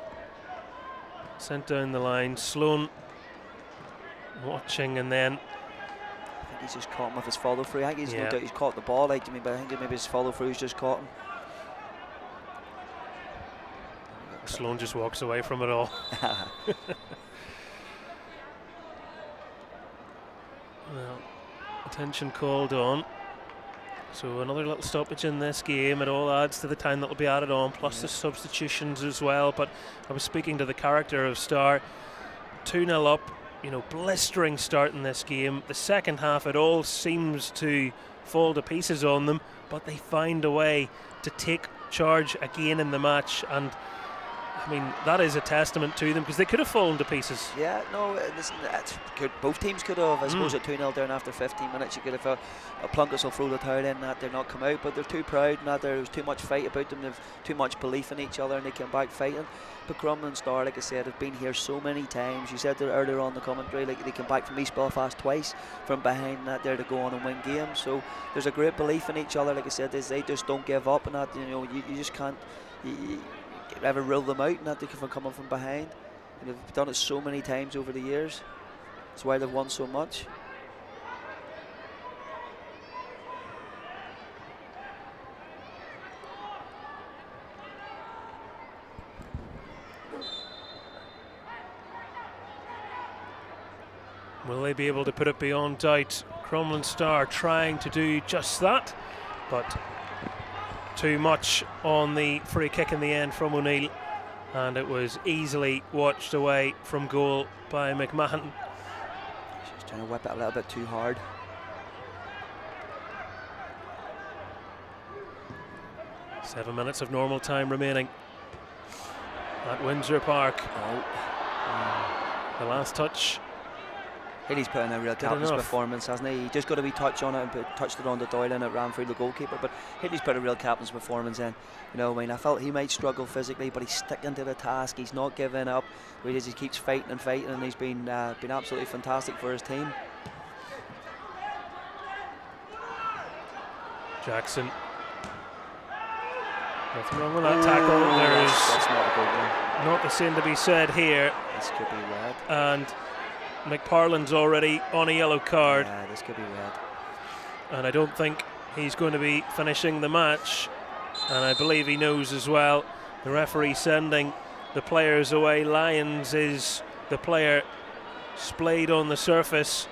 Sent down the line, Sloan watching, and then I think he's just caught him with his follow through. I think he's yeah. no doubt he's caught the ball, like, I mean, but I think maybe his follow through's just caught him. Sloan just walks away from it all. Well, attention called on. So another little stoppage in this game. It all adds to the time that will be added on, plus yeah. the substitutions as well. But I was speaking to the character of Star. two nil up, you know, blistering start in this game. The second half, it all seems to fall to pieces on them, but they find a way to take charge again in the match. And I mean, that is a testament to them, because they could have fallen to pieces. Yeah, no, listen, that's good. Both teams could have. I suppose mm. at two nil down after fifteen minutes, you could have, uh, uh, Plunkett will throw the towel in, that they're not come out, but they're too proud, and that there was too much fight about them, they've too much belief in each other, and they came back fighting. But Crumlin Star, like I said, have been here so many times. You said that earlier on in the commentary, like, they came back from East Belfast twice from behind that there to go on and win games. So there's a great belief in each other. Like I said, they, they just don't give up, and that, you know, you, you just can't you, you ever rule them out, and that they can come from behind. And they've done it so many times over the years. That's why they've won so much. Will they be able to put it beyond doubt? Crumlin Star trying to do just that, but too much on the free kick in the end from O'Neill, and it was easily watched away from goal by McMahon. She's trying to whip it a little bit too hard. Seven minutes of normal time remaining at Windsor Park. Oh. Mm. The last touch. He's put in a real captain's performance, hasn't he? He just got a wee touch on it and put, touched it on the Doyle, and it ran through the goalkeeper. But He's put a real captain's performance in. You know, I mean, I felt he might struggle physically, but he's sticking to the task. He's not giving up. He just keeps fighting and fighting, and he's been uh, been absolutely fantastic for his team. Jackson. Nothing wrong with that tackle. There is that's not a good one. not the same to be said here. This could be red. And McParland's already on a yellow card. Yeah, this could be red. And I don't think he's going to be finishing the match. And I believe he knows as well. The referee sending the players away. Lyons is the player splayed on the surface.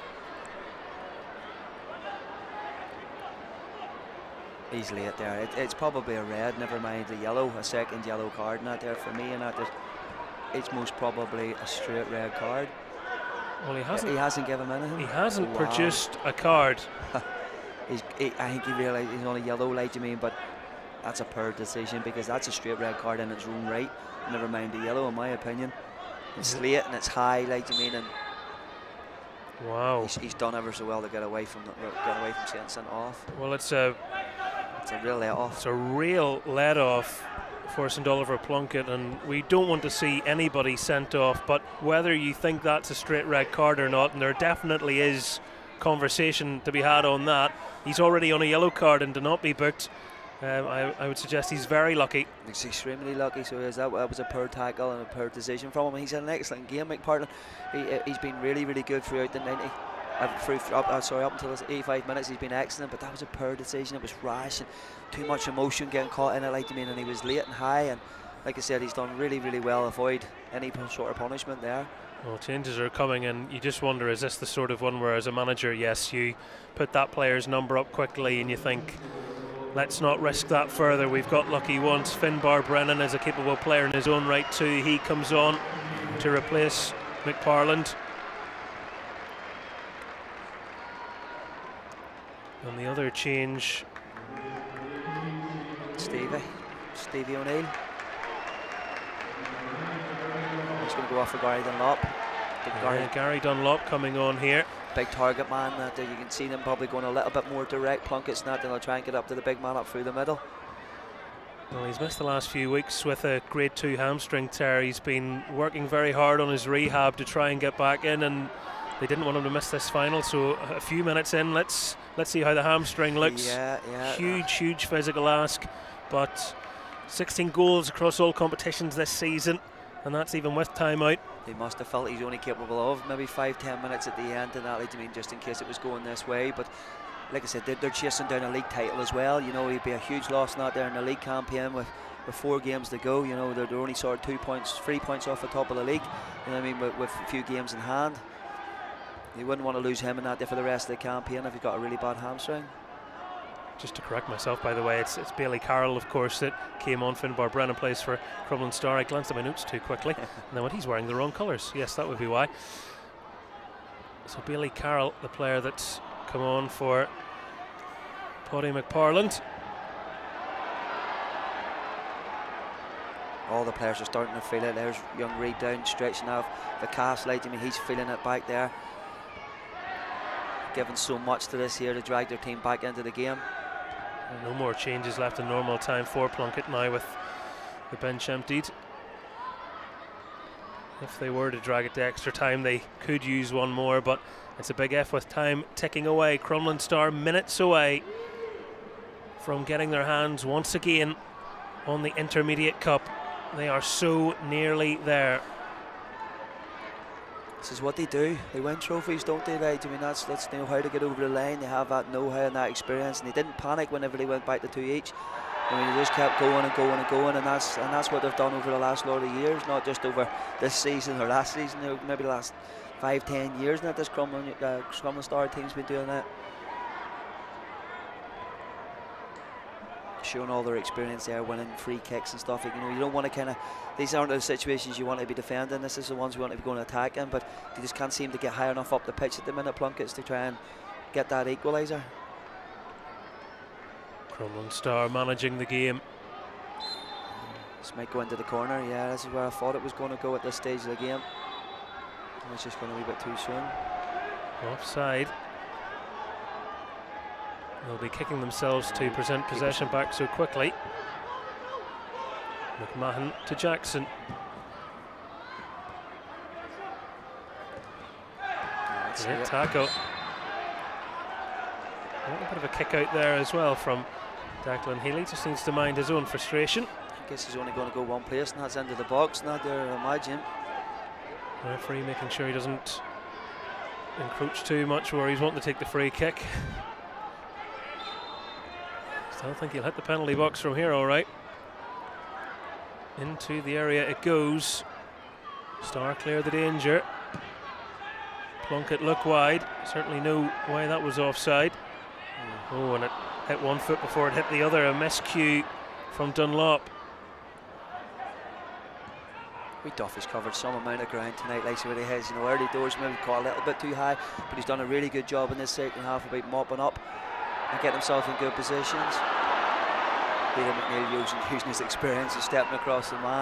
He's late there. It, it's probably a red, never mind the yellow, a second yellow card not there for me, and that is, it's most probably a straight red card. Well, he hasn't. He hasn't given him anything. He hasn't wow. produced a card. he's, he, I think he realised he's on a yellow light, you mean, but that's a poor decision because that's a straight red card in its own right. Never mind the yellow, in my opinion. It's mm-hmm. late and it's high, like you mean, and wow, he's, he's done ever so well to get away from the, get away from getting sent off. Well, it's a it's a real let off. It's a real let off for Saint Oliver Plunkett, and we don't want to see anybody sent off. But whether you think that's a straight red card or not, and there definitely is conversation to be had on that, he's already on a yellow card and to not be booked. Um, I, I would suggest he's very lucky. He's extremely lucky, so is that, that was a poor tackle and a poor decision from him. He's had an excellent game, McParland. He, he's been really, really good throughout the ninety. Uh, through, up, uh, sorry, up until eighty-five minutes, he's been excellent, but that was a poor decision. It was rash and too much emotion getting caught in it, like you mean, and he was late and high. And like I said, he's done really, really well. Avoid any sort of punishment there. Well, changes are coming, and you just wonder, is this the sort of one where, as a manager, yes, you put that player's number up quickly, and you think, let's not risk that further. We've got lucky once. Finbar Brennan is a capable player in his own right too. He comes on to replace McParland. And the other change, Stevie, Stevie O'Neill. He's going to go off for Gary Dunlop. Yeah, Gary. Gary Dunlop coming on here. Big target man. That uh, you can see them probably going a little bit more direct. Plunkett's not, and they'll try and get up to the big man up through the middle. Well, he's missed the last few weeks with a grade two hamstring tear. He's been working very hard on his rehab to try and get back in, and they didn't want him to miss this final. So a few minutes in, let's let's see how the hamstring looks. Yeah, yeah. Huge, huge physical ask, but sixteen goals across all competitions this season, and that's even with timeout. He must have felt he's only capable of maybe five, ten minutes at the end, and that, like, I mean, just in case it was going this way. But like I said, they're, they're chasing down a league title as well. You know, it'd be a huge loss not there in the league campaign with, with four games to go. You know, they're, they're only sort of two points, three points off the top of the league. You know what I mean, with, with a few games in hand. You wouldn't want to lose him in that there for the rest of the campaign if you've got a really bad hamstring. Just to correct myself, by the way, it's, it's Bailey Carroll, of course, that came on. Finbar Brennan plays for Crumlin Star. I glanced at my notes too quickly, and then what, he's wearing the wrong colours. Yes, that would be why. So Bailey Carroll, the player that's come on for Paddy McParland. All the players are starting to feel it. There's young Reid down, stretching out the calf light. I mean, he's feeling it back there. Given so much to this here to drag their team back into the game. No more changes left in normal time for Plunkett now with the bench emptied. If they were to drag it to extra time, they could use one more, but it's a big F with time ticking away. Crumlin Star minutes away from getting their hands once again on the Intermediate Cup. They are so nearly there. This is what they do. They win trophies, don't they? Right? I mean, that's that's they know how to get over the line. They have that know-how and that experience, and they didn't panic whenever they went back to two each. I mean, they just kept going and going and going, and that's and that's what they've done over the last lot of years, not just over this season or last season, maybe the last five, ten years. Now this Crumlin, uh, Crumlin Star team's been doing that. Showing all their experience there, winning free kicks and stuff. You know, you don't want to kind of, these aren't the situations you want to be defending. This is the ones you want to be going to attack in, but they just can't seem to get high enough up the pitch at the minute, Plunkett's, to try and get that equaliser. Crumlin Star managing the game. This might go into the corner. Yeah, this is where I thought it was going to go at this stage of the game. It's just going to be a bit too soon. Offside. They'll be kicking themselves to present possession back so quickly. McMahon to Jackson. That's Great it. tackle. A little bit of a kick out there as well from Declan Healy. Just needs to mind his own frustration. I guess he's only going to go one place, and that's into the box now there, I imagine. The referee making sure he doesn't encroach too much where he's wanting to take the free kick. Still think he'll hit the penalty box from here, all right. Into the area it goes. Star clear the danger. Plunkett look wide. Certainly know why that was offside. Mm. Oh, and it hit one foot before it hit the other. A miscue from Dunlop. We Duffy's covered some amount of ground tonight, like what he has. You know, early doors maybe caught a little bit too high, but he's done a really good job in this second half about mopping up and getting himself in good positions. Peter McNeil using, using his experience and stepping across the man.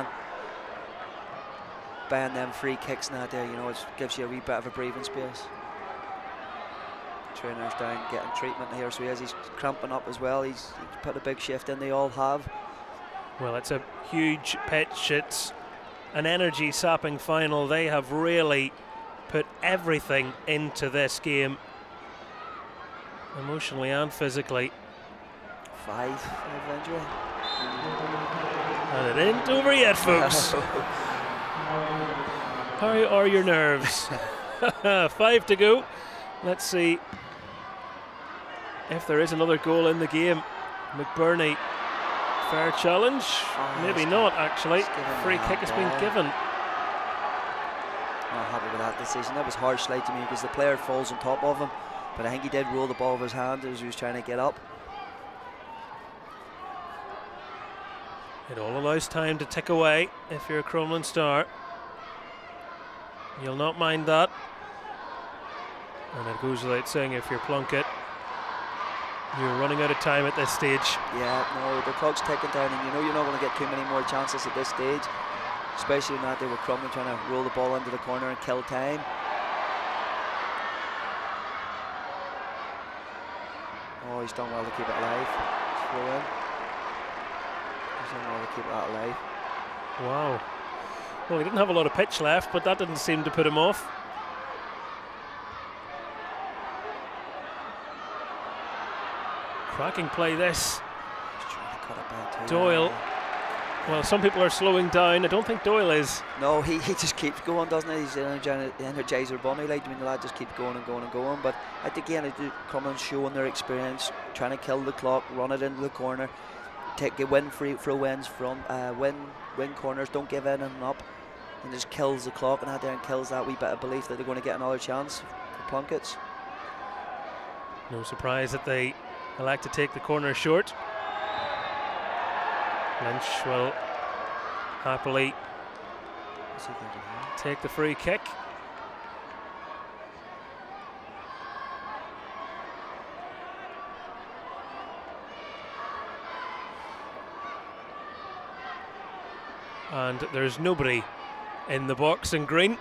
Buying them free kicks now there, you know, it gives you a wee bit of a breathing space. Trainer's down getting treatment here, so he has, he's cramping up as well. He's, he's put a big shift in, they all have. Well, it's a huge pitch, it's an energy sapping final. They have really put everything into this game, emotionally and physically. Five, five injury. And it ain't over yet, folks. How are your nerves? Five to go. Let's see if there is another goal in the game. McBurney, fair challenge. Oh, maybe not, actually. Free kick has been given. Not happy with that decision. That was harsh light to me because the player falls on top of him, but I think he did roll the ball with his hand as he was trying to get up. It all allows time to tick away if you're a Crumlin Star. You'll not mind that. And it goes without saying, if you're Plunkett, you're running out of time at this stage. Yeah, no, the clock's ticking down, and you know you're not going to get too many more chances at this stage, especially when they were Crumlin trying to roll the ball into the corner and kill time. Oh, he's done well to keep it alive. He's done well to keep that alive. Wow. Well, he didn't have a lot of pitch left, but that didn't seem to put him off. Cracking play this. Doyle. Well, some people are slowing down. I don't think Doyle is. No, he, he just keeps going, doesn't he? He's an energizer bunny. Like, I mean, the lad just keeps going and going and going. But I think again, they come and showing their experience, trying to kill the clock, run it into the corner, take a win free for wins from uh, win win corners. Don't give in and up, and just kills the clock and out there and kills that wee bit of belief that they're going to get another chance for Plunketts. No surprise that they elect to take the corner short. Lynch will happily take the free kick. And there's nobody in the box in green.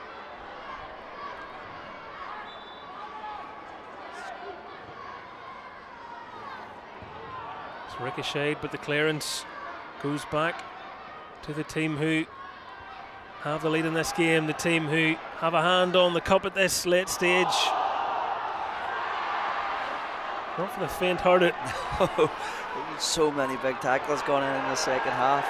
It's ricocheted, but the clearance goes back to the team who have the lead in this game, the team who have a hand on the cup at this late stage. Not for the faint-hearted. So many big tackles going in in the second half.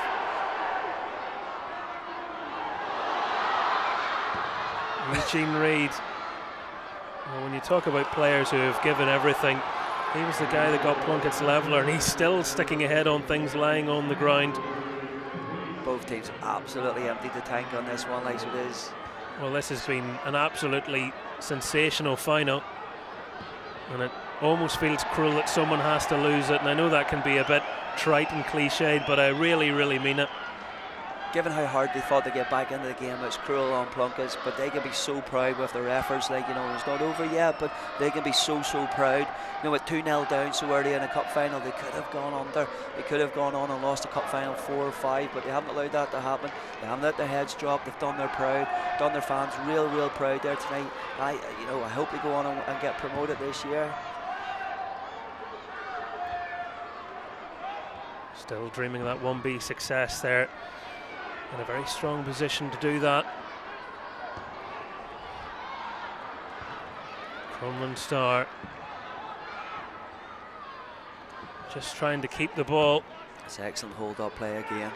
Eugene Reid. Well, when you talk about players who have given everything, he was the guy that got Plunkett's leveller, and he's still sticking ahead on things lying on the ground. Both teams absolutely emptied the tank on this one, like it is. Well, this has been an absolutely sensational final, and it almost feels cruel that someone has to lose it, and I know that can be a bit trite and cliched, but I really, really mean it. Given how hard they fought to get back into the game, it's cruel on Plunkett's, but they can be so proud with their efforts. Like, you know, it's not over yet, but they can be so, so proud. You know, with two nil down so early in a cup final, they could have gone under. They could have gone on and lost a cup final four or five, but they haven't allowed that to happen. They haven't let their heads drop. They've done their proud, done their fans real, real proud there tonight. I, you know, I hope they go on and, and get promoted this year. Still dreaming of that one B success there. In a very strong position to do that. Crumlin Star just trying to keep the ball. It's excellent hold-up play again.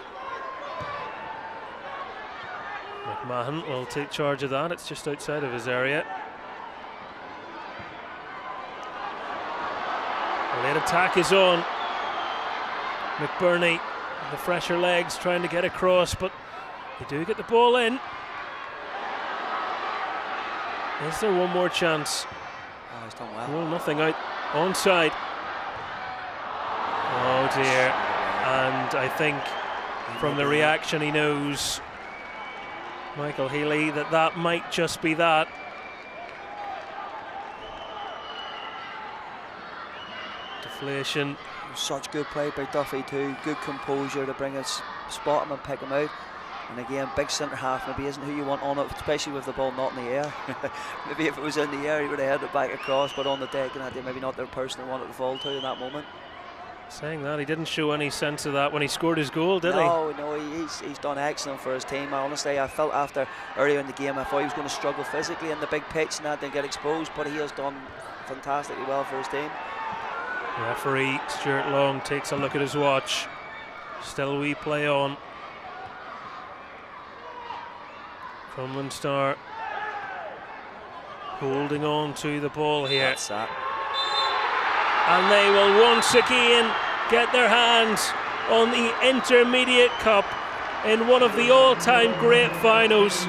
McMahon will take charge of that. It's just outside of his area. The late attack is on. McBurney, the fresher legs, trying to get across, but they do get the ball in. Is there one more chance? Oh, he's done well. Well, nothing out. Onside. Oh dear. And I think from the reaction he knows, Michael Healy, that that might just be that. Deflation. Such good play by Duffy too. Good composure to bring us, spot him and pick him out. And again, big centre half maybe isn't who you want on it, especially with the ball not in the air. Maybe if it was in the air, he would have had it back across, but on the deck, and maybe not the person he wanted to fall to in that moment. Saying that, he didn't show any sense of that when he scored his goal, did no, he? No, no, he's, he's done excellent for his team. I honestly, I felt after earlier in the game, I thought he was going to struggle physically in the big pitch and that, didn't get exposed, but he has done fantastically well for his team. Referee Stuart Long takes a look at his watch. Still we play on. Crumlin Star holding on to the ball here. That's that. And they will once again get their hands on the Intermediate Cup in one of the all-time great finals,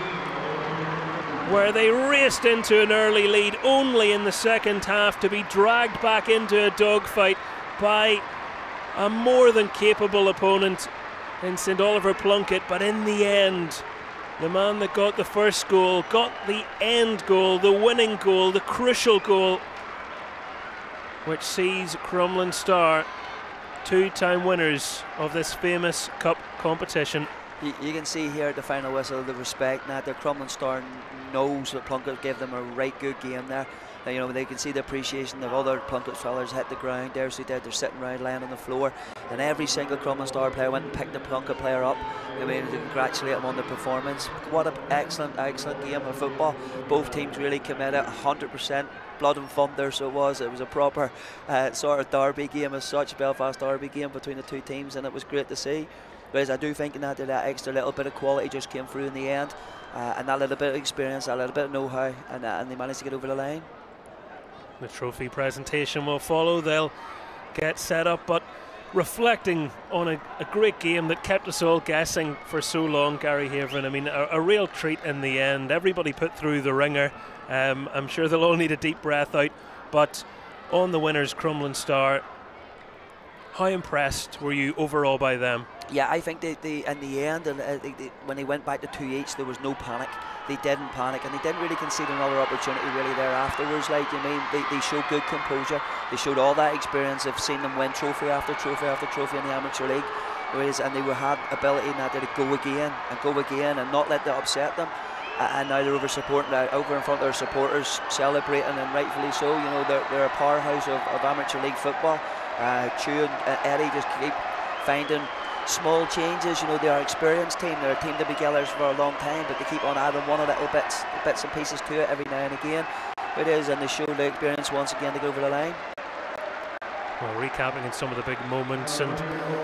where they raced into an early lead only in the second half to be dragged back into a dogfight by a more than capable opponent in Saint Oliver Plunkett. But in the end, the man that got the first goal got the end goal, the winning goal, the crucial goal, which sees Crumlin Star two-time winners of this famous cup competition. You, you can see here at the final whistle the respect that the Crumlin Star knows that Plunkett gave them a right good game there. Uh, you know, they can see the appreciation of other Plunkett fellas hit the ground there, so they're sitting around lying on the floor, and every single Crumlin Star player went and picked the Plunkett player up. I mean, to congratulate him on the performance. What an excellent, excellent game of football. Both teams really committed one hundred percent. Blood and thunder, so it was. It was a proper uh, sort of derby game as such, Belfast derby game between the two teams, and it was great to see. Whereas I do think that that extra little bit of quality just came through in the end, uh, and that little bit of experience, that little bit of know-how, and, uh, and they managed to get over the line. The trophy presentation will follow. They'll get set up, but reflecting on a, a great game that kept us all guessing for so long, Gary Haven. I mean, a, a real treat in the end. Everybody put through the ringer. Um, I'm sure they'll all need a deep breath out, but on the winners, Crumlin Star, how impressed were you overall by them? Yeah, I think they, they in the end, and uh, they, they, when they went back to two each, there was no panic. They didn't panic, and they didn't really concede another opportunity really there afterwards. Like, you mean, they, they showed good composure. They showed all that experience. I've seen them win trophy after trophy after trophy in the amateur league, and they were had ability now to go again and go again and not let that upset them. And now they're over supporting, uh, over in front of their supporters, celebrating, and rightfully so. You know, they're, they're a powerhouse of, of amateur league football. Uh, Chu and uh, Eddie just keep finding small changes. You know, they are an experienced team. They're a team to be together for a long time, but they keep on adding one or little bits, bits and pieces to it every now and again. It is, and they show the experience once again to go over the line. Well, recapping in some of the big moments, and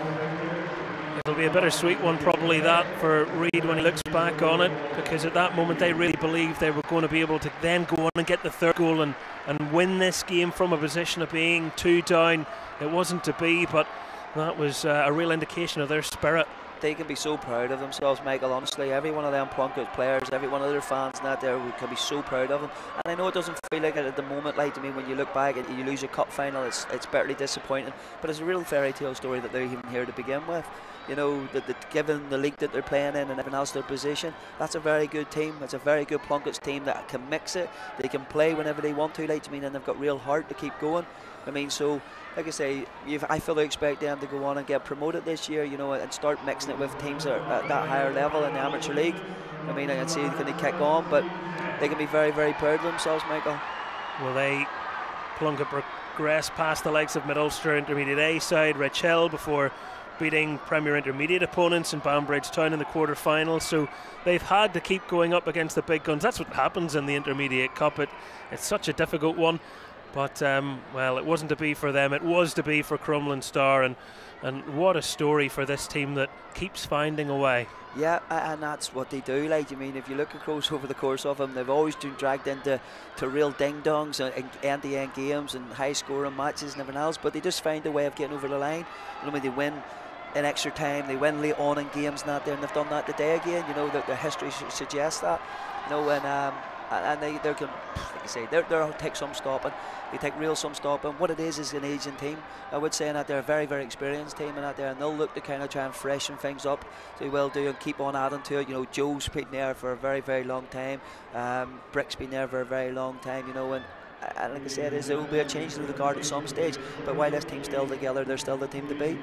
it'll be a bittersweet one probably that for Reid when he looks back on it, because at that moment they really believed they were going to be able to then go on and get the third goal and, and win this game from a position of being two down. It wasn't to be, but that was uh, a real indication of their spirit. They can be so proud of themselves, Michael, honestly. Every one of them Plunkett players, every one of their fans and that there can be so proud of them. And I know it doesn't feel like it at the moment, like, to me, when you look back and you lose a cup final, it's it's bitterly disappointing, but it's a real fairy tale story that they're even here to begin with. You know, that, that given the league that they're playing in and everything else, their position, that's a very good team. It's a very good Plunkett's team that can mix it. They can play whenever they want to, like, to me, and they've got real heart to keep going. I mean, so, like I say, you've, I fully expect them to go on and get promoted this year, you know, and start mixing it with teams that are at that higher level in the amateur league. I mean, I can see can they kick on, but they can be very, very proud of themselves, Michael. Will they, Plunkett, progress past the likes of Mid-Ulster Intermediate A side, Rich Hill, before beating Premier Intermediate opponents in Banbridge Town in the quarter-final? So they've had to keep going up against the big guns. That's what happens in the Intermediate Cup. It, it's such a difficult one. But, um, well, it wasn't to be for them. It was to be for Crumlin Star. And, and what a story for this team that keeps finding a way. Yeah, and that's what they do. Like, I mean, if you look across over the course of them, they've always been dragged into to real ding-dongs and end-to-end games and high-scoring matches and everything else, but they just find a way of getting over the line. You know, when they win in extra time, they win late on in games and that there, and they've done that today again. You know, that their history suggests that. You know, and um, and they they can, like I say, they're they'll take some stopping. They take real some stopping. What it is is an aging team. I would say that they're a very very experienced team and that there, and they'll look to kind of try and freshen things up. They will do and keep on adding to it. You know, Joe's been there for a very very long time. Um, Brick's been there for a very long time. You know, and. And like I said, is there will be a change to the guard at some stage, but while this team's still together, they're still the team to beat.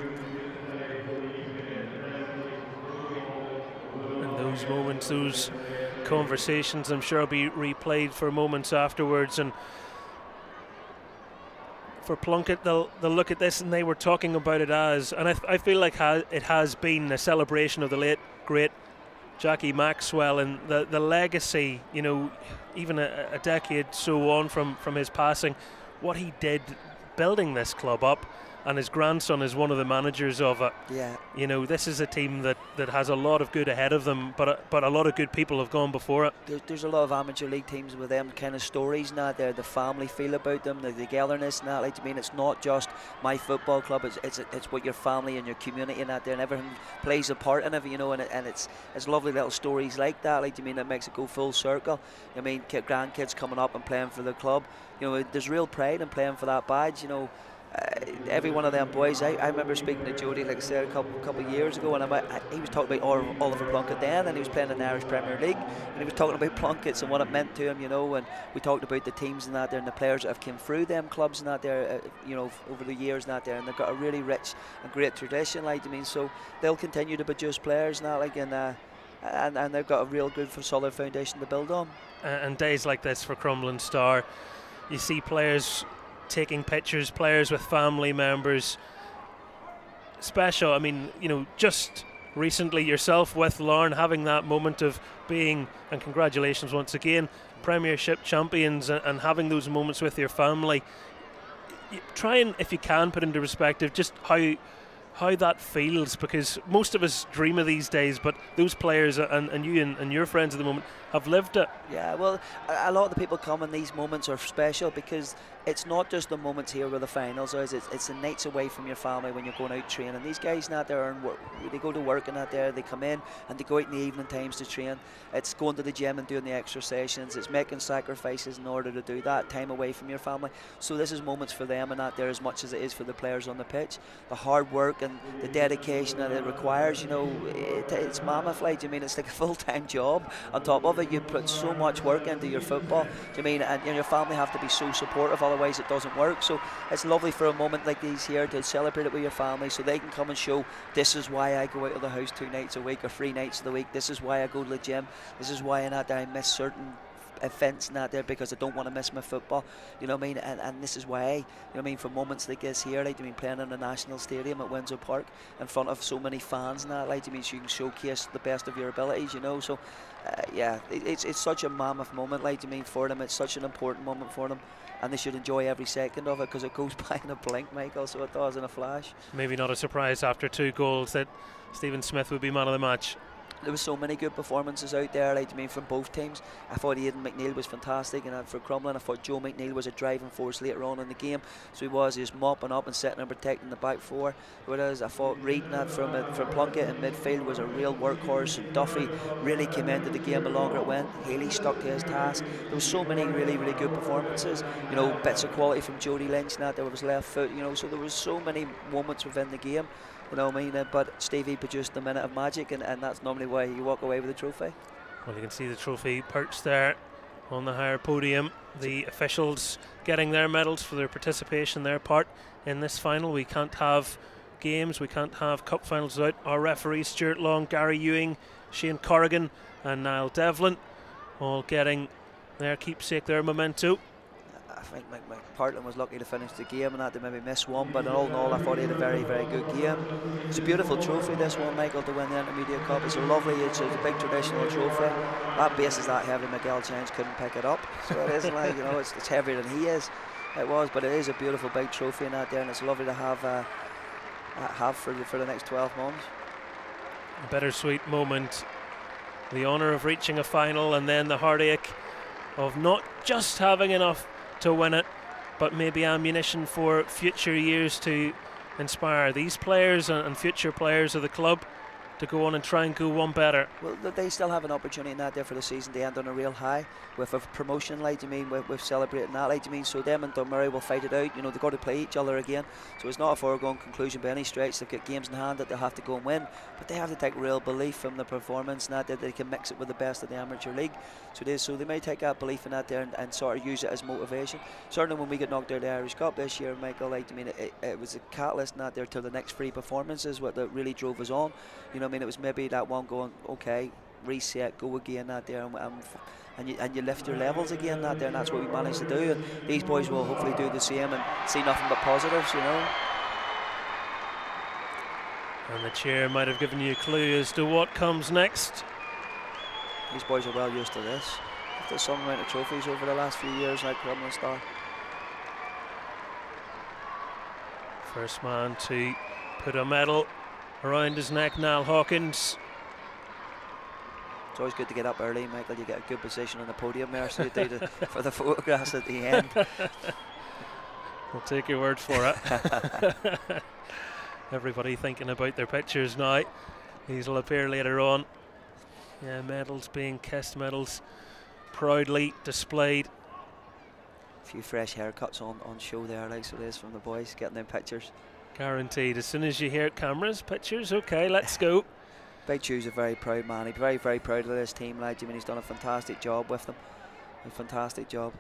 And those moments, those conversations, I'm sure will be replayed for moments afterwards. And for Plunkett, they'll they'll look at this, and they were talking about it as, and I, I feel like ha it has been a celebration of the late great Jackie Maxwell and the the legacy. You know, even a, a decade so on from from his passing, what he did building this club up. And his grandson is one of the managers of it. Yeah. You know, this is a team that, that has a lot of good ahead of them, but a, but a lot of good people have gone before it. There's, there's a lot of amateur league teams with them kind of stories now. They're the family feel about them, the togetherness and that. Like, I mean, it's not just my football club. It's it's it's what your family and your community and that there, and everything plays a part in it. You know, and it, and it's it's lovely little stories like that. Like, I mean, it makes it go full circle. I mean, grandkids coming up and playing for the club. You know, there's real pride in playing for that badge. You know. Uh, every one of them boys, I, I remember speaking to Jody, like I said, a couple couple of years ago, and I, I, he was talking about Oliver Plunkett then, and he was playing in the Irish Premier League, and he was talking about Plunkett's and what it meant to him, you know, and we talked about the teams and that there, and the players that have come through them clubs and that there, uh, you know, over the years and that there, and they've got a really rich and great tradition, like, I mean, so they'll continue to produce players and that, like, and, uh, and, and they've got a real good, solid foundation to build on. Uh, and days like this for Crumlin Star, you see players taking pictures, players with family members. Special. I mean, you know, just recently yourself with Lauren having that moment of being, and congratulations once again, Premiership champions, and, and having those moments with your family. You try and, if you can, put into perspective just how how that feels, because most of us dream of these days, but those players and, and you and, and your friends at the moment have lived it. Yeah, well, a, a lot of the people come and these moments are special because it's not just the moments here where the finals are, it's, it's the nights away from your family when you're going out training. These guys not there, and they go to work and not there, they come in and they go out in the evening times to train. It's going to the gym and doing the extra sessions, it's making sacrifices in order to do that, time away from your family. So this is moments for them and not there as much as it is for the players on the pitch. The hard work and the dedication that it requires, you know, it, it's mammoth. Like, I mean, it's like a full-time job. On top of it, you put so much work into your football. I mean, and, and your family have to be so supportive, otherwise it doesn't work. So it's lovely for a moment like these here to celebrate it with your family, so they can come and show, this is why I go out of the house two nights a week or three nights of the week. This is why I go to the gym. This is why I'm not there. I miss certain events not there because I don't want to miss my football, you know what I mean, and, and this is why, you know what I mean, for moments like this here, like, I mean, playing in the National Stadium at Windsor Park in front of so many fans and that, like, I mean, so you can showcase the best of your abilities, you know, so uh, yeah, it, it's, it's such a mammoth moment, like, I mean, for them, it's such an important moment for them, and they should enjoy every second of it because it goes by in a blink, Michael, so it does in a flash. Maybe not a surprise after two goals that Stephen Smith would be man of the match. There was so many good performances out there, like, I mean, from both teams. I thought Aidan McNeil was fantastic, and for Crumlin, I thought Joe McNeil was a driving force later on in the game. So he was, he was mopping up and setting and protecting the back four. Whereas I thought Reid from uh, from Plunkett in midfield was a real workhorse, and Duffy really came into the game the longer it went. Haley stuck to his task. There was so many really, really good performances. You know, bits of quality from Jody Lynch, and that there was left foot. You know, so there was so many moments within the game. You know what I mean? Uh, but Stevie produced a minute of magic, and, and that's normally why you walk away with a trophy. Well, you can see the trophy perched there on the higher podium. The officials getting their medals for their participation, their part in this final. We can't have games, we can't have cup finals without our referees Stuart Long, Gary Ewing, Shane Corrigan and Niall Devlin all getting their keepsake, their memento. I think McPartland was lucky to finish the game and that to maybe miss one, but all in all I thought he had a very, very good game. It's a beautiful trophy, this one, Michael, to win the Intermediate Cup. It's a lovely, it's a big traditional trophy. That base is that heavy, Miguel James couldn't pick it up, so it isn't like, you know, it's, it's heavier than he is. It was, but it is a beautiful big trophy in that there, and it's lovely to have uh, have for the, for the next twelve months. A bittersweet moment. The honour of reaching a final, and then the heartache of not just having enough to win it, but maybe ammunition for future years to inspire these players and future players of the club to go on and try and go one better. Well, they still have an opportunity in that there for the season to end on a real high with a promotion, like you mean, with, with celebrating that, like you mean. So them and Dunmurray will fight it out. You know, they've got to play each other again. So it's not a foregone conclusion by any stretch. They've got games in hand that they'll have to go and win, but they have to take real belief from the performance and that, that they can mix it with the best of the amateur league. So it is. So they may take that belief in that there and, and sort of use it as motivation. Certainly when we got knocked out of the Irish Cup this year, Michael, like I mean, it, it was a catalyst in that there to the next three performances, what that really drove us on. You know, I mean, it was maybe that one going, okay, reset, go again, that there, and, and, and, you, and you lift your levels again, that there, and that's what we managed to do. And these boys will hopefully do the same and see nothing but positives, you know. And the chair might have given you a clue as to what comes next. These boys are well used to this. There's some amount of trophies over the last few years, like Crumlin Star. First man to put a medal around his neck, Niall Hawkins. It's always good to get up early, Michael. You get a good position on the podium there, so you do the, for the photographs at the end. We'll take your word for it. Everybody thinking about their pictures now. These will appear later on. Yeah, medals being kissed, medals proudly displayed. A few fresh haircuts on, on show there, like so it is from the boys, getting them pictures. Guaranteed. As soon as you hear cameras, pictures, okay, let's go. Big Chu's a very proud man. He's very, very proud of this team, like I mean, he's done a fantastic job with them. A fantastic job.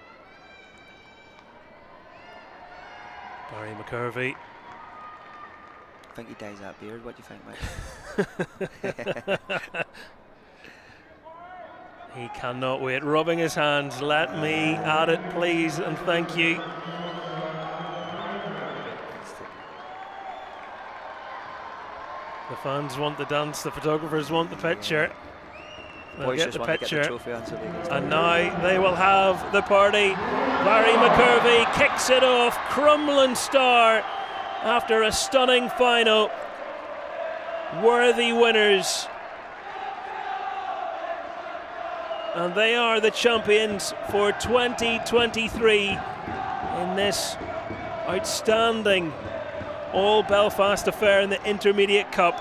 Barry McCurvey. I think he dyes that beard. What do you think, Mike? He cannot wait. Rubbing his hands. Let me at it, please, and thank you. The fans want the dance, the photographers want the picture. They'll get the picture. Get the and now they will have the party. Barry McCurvey kicks it off. Crumlin Star, after a stunning final. Worthy winners. And they are the champions for twenty twenty-three in this outstanding All Belfast affair in the Intermediate Cup.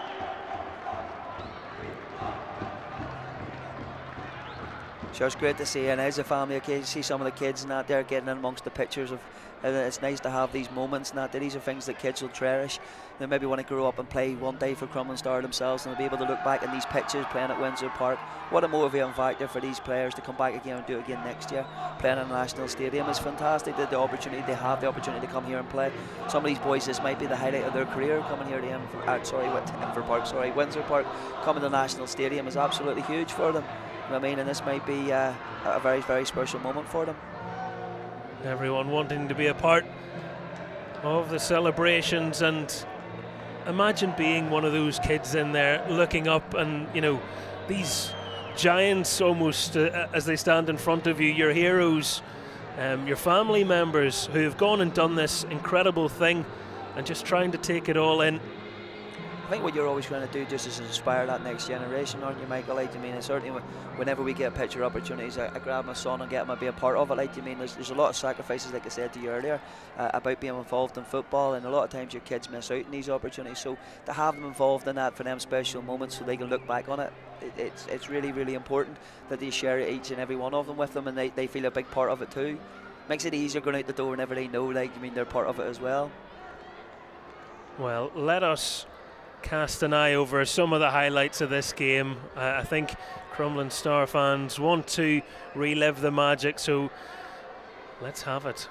Sure, it's great to see, and as a family occasion, see some of the kids and that they're getting in amongst the pictures of. Uh, it's nice to have these moments and that. These are things that kids will cherish. They maybe want to grow up and play one day for Crumlin Star themselves, and they'll be able to look back in these pictures playing at Windsor Park. What a motivating factor for these players to come back again and do it again next year. Playing in a national stadium is fantastic. That the opportunity they have, the opportunity to come here and play. Some of these boys, this might be the highlight of their career. Coming here to Inver, uh, sorry, Inver Park, sorry, Windsor Park, coming to the national stadium is absolutely huge for them. You know what I mean, and this might be uh, a very, very special moment for them. Everyone wanting to be a part of the celebrations, and imagine being one of those kids in there looking up, and you know, these giants almost uh, as they stand in front of you, your heroes, um, your family members who have gone and done this incredible thing, and just trying to take it all in. I think what you're always trying to do just is inspire that next generation, aren't you, Michael? Like, I mean, certainly whenever we get picture opportunities, I, I grab my son and get him to be a part of it. Like, I mean, there's, there's a lot of sacrifices, like I said to you earlier, uh, about being involved in football, and a lot of times your kids miss out in these opportunities. So to have them involved in that for them special moments, so they can look back on it, it it's it's really, really important that they share each and every one of them with them, and they, they feel a big part of it too. Makes it easier going out the door whenever they know, like, I mean, they're part of it as well. Well, let us cast an eye over some of the highlights of this game. Uh, I think Crumlin Star fans want to relive the magic, so let's have it.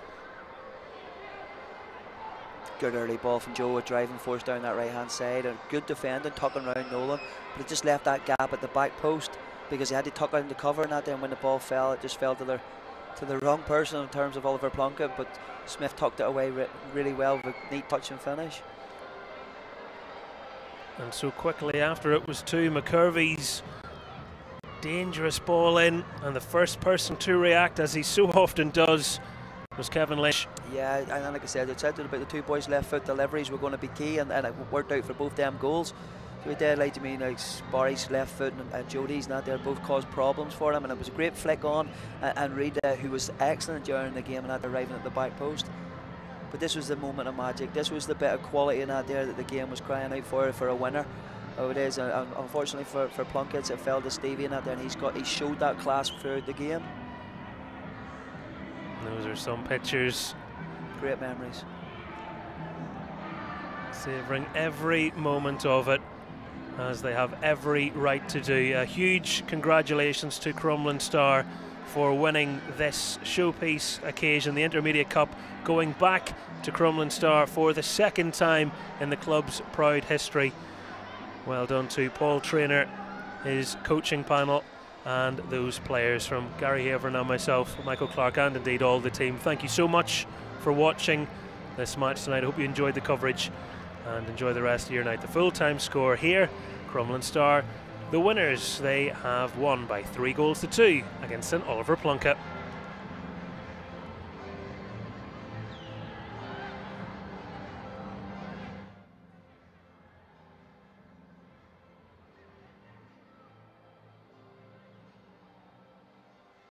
Good early ball from Joe, a driving force down that right hand side, and good defending, tucking around Nolan, but it just left that gap at the back post because he had to tuck out the cover, and that then when the ball fell, it just fell to the to the wrong person in terms of Oliver Plunkett, but Smith tucked it away re really well with a neat touch and finish. And so quickly after it was to McCurvey's dangerous ball in, and the first person to react, as he so often does, was Kevin Lynch. Yeah, and like I said, I said about the two boys' left foot deliveries were going to be key, and, and it worked out for both them goals. So it did, like to me, like Barry's left foot and, and Jody's not there, both caused problems for him, and it was a great flick on, and, and Reid, uh, who was excellent during the game and not arriving at the back post. But this was the moment of magic. This was the bit of quality in that there that the game was crying out for for a winner. Oh, it is, and unfortunately for for Plunkett, it fell to Stevie in that there, and he's got he showed that class throughout the game. Those are some pictures. Great memories. Savouring every moment of it, as they have every right to do. A huge congratulations to Crumlin Star for winning this showpiece occasion, the Intermediate Cup, going back to Crumlin Star for the second time in the club's proud history. Well done to Paul Traynor, his coaching panel, and those players, from Gary Haver and myself, Michael Clark, and indeed all the team. Thank you so much for watching this match tonight. I hope you enjoyed the coverage and enjoy the rest of your night. The full-time score here, Crumlin Star, the winners, they have won by three goals to two against St Oliver Plunkett.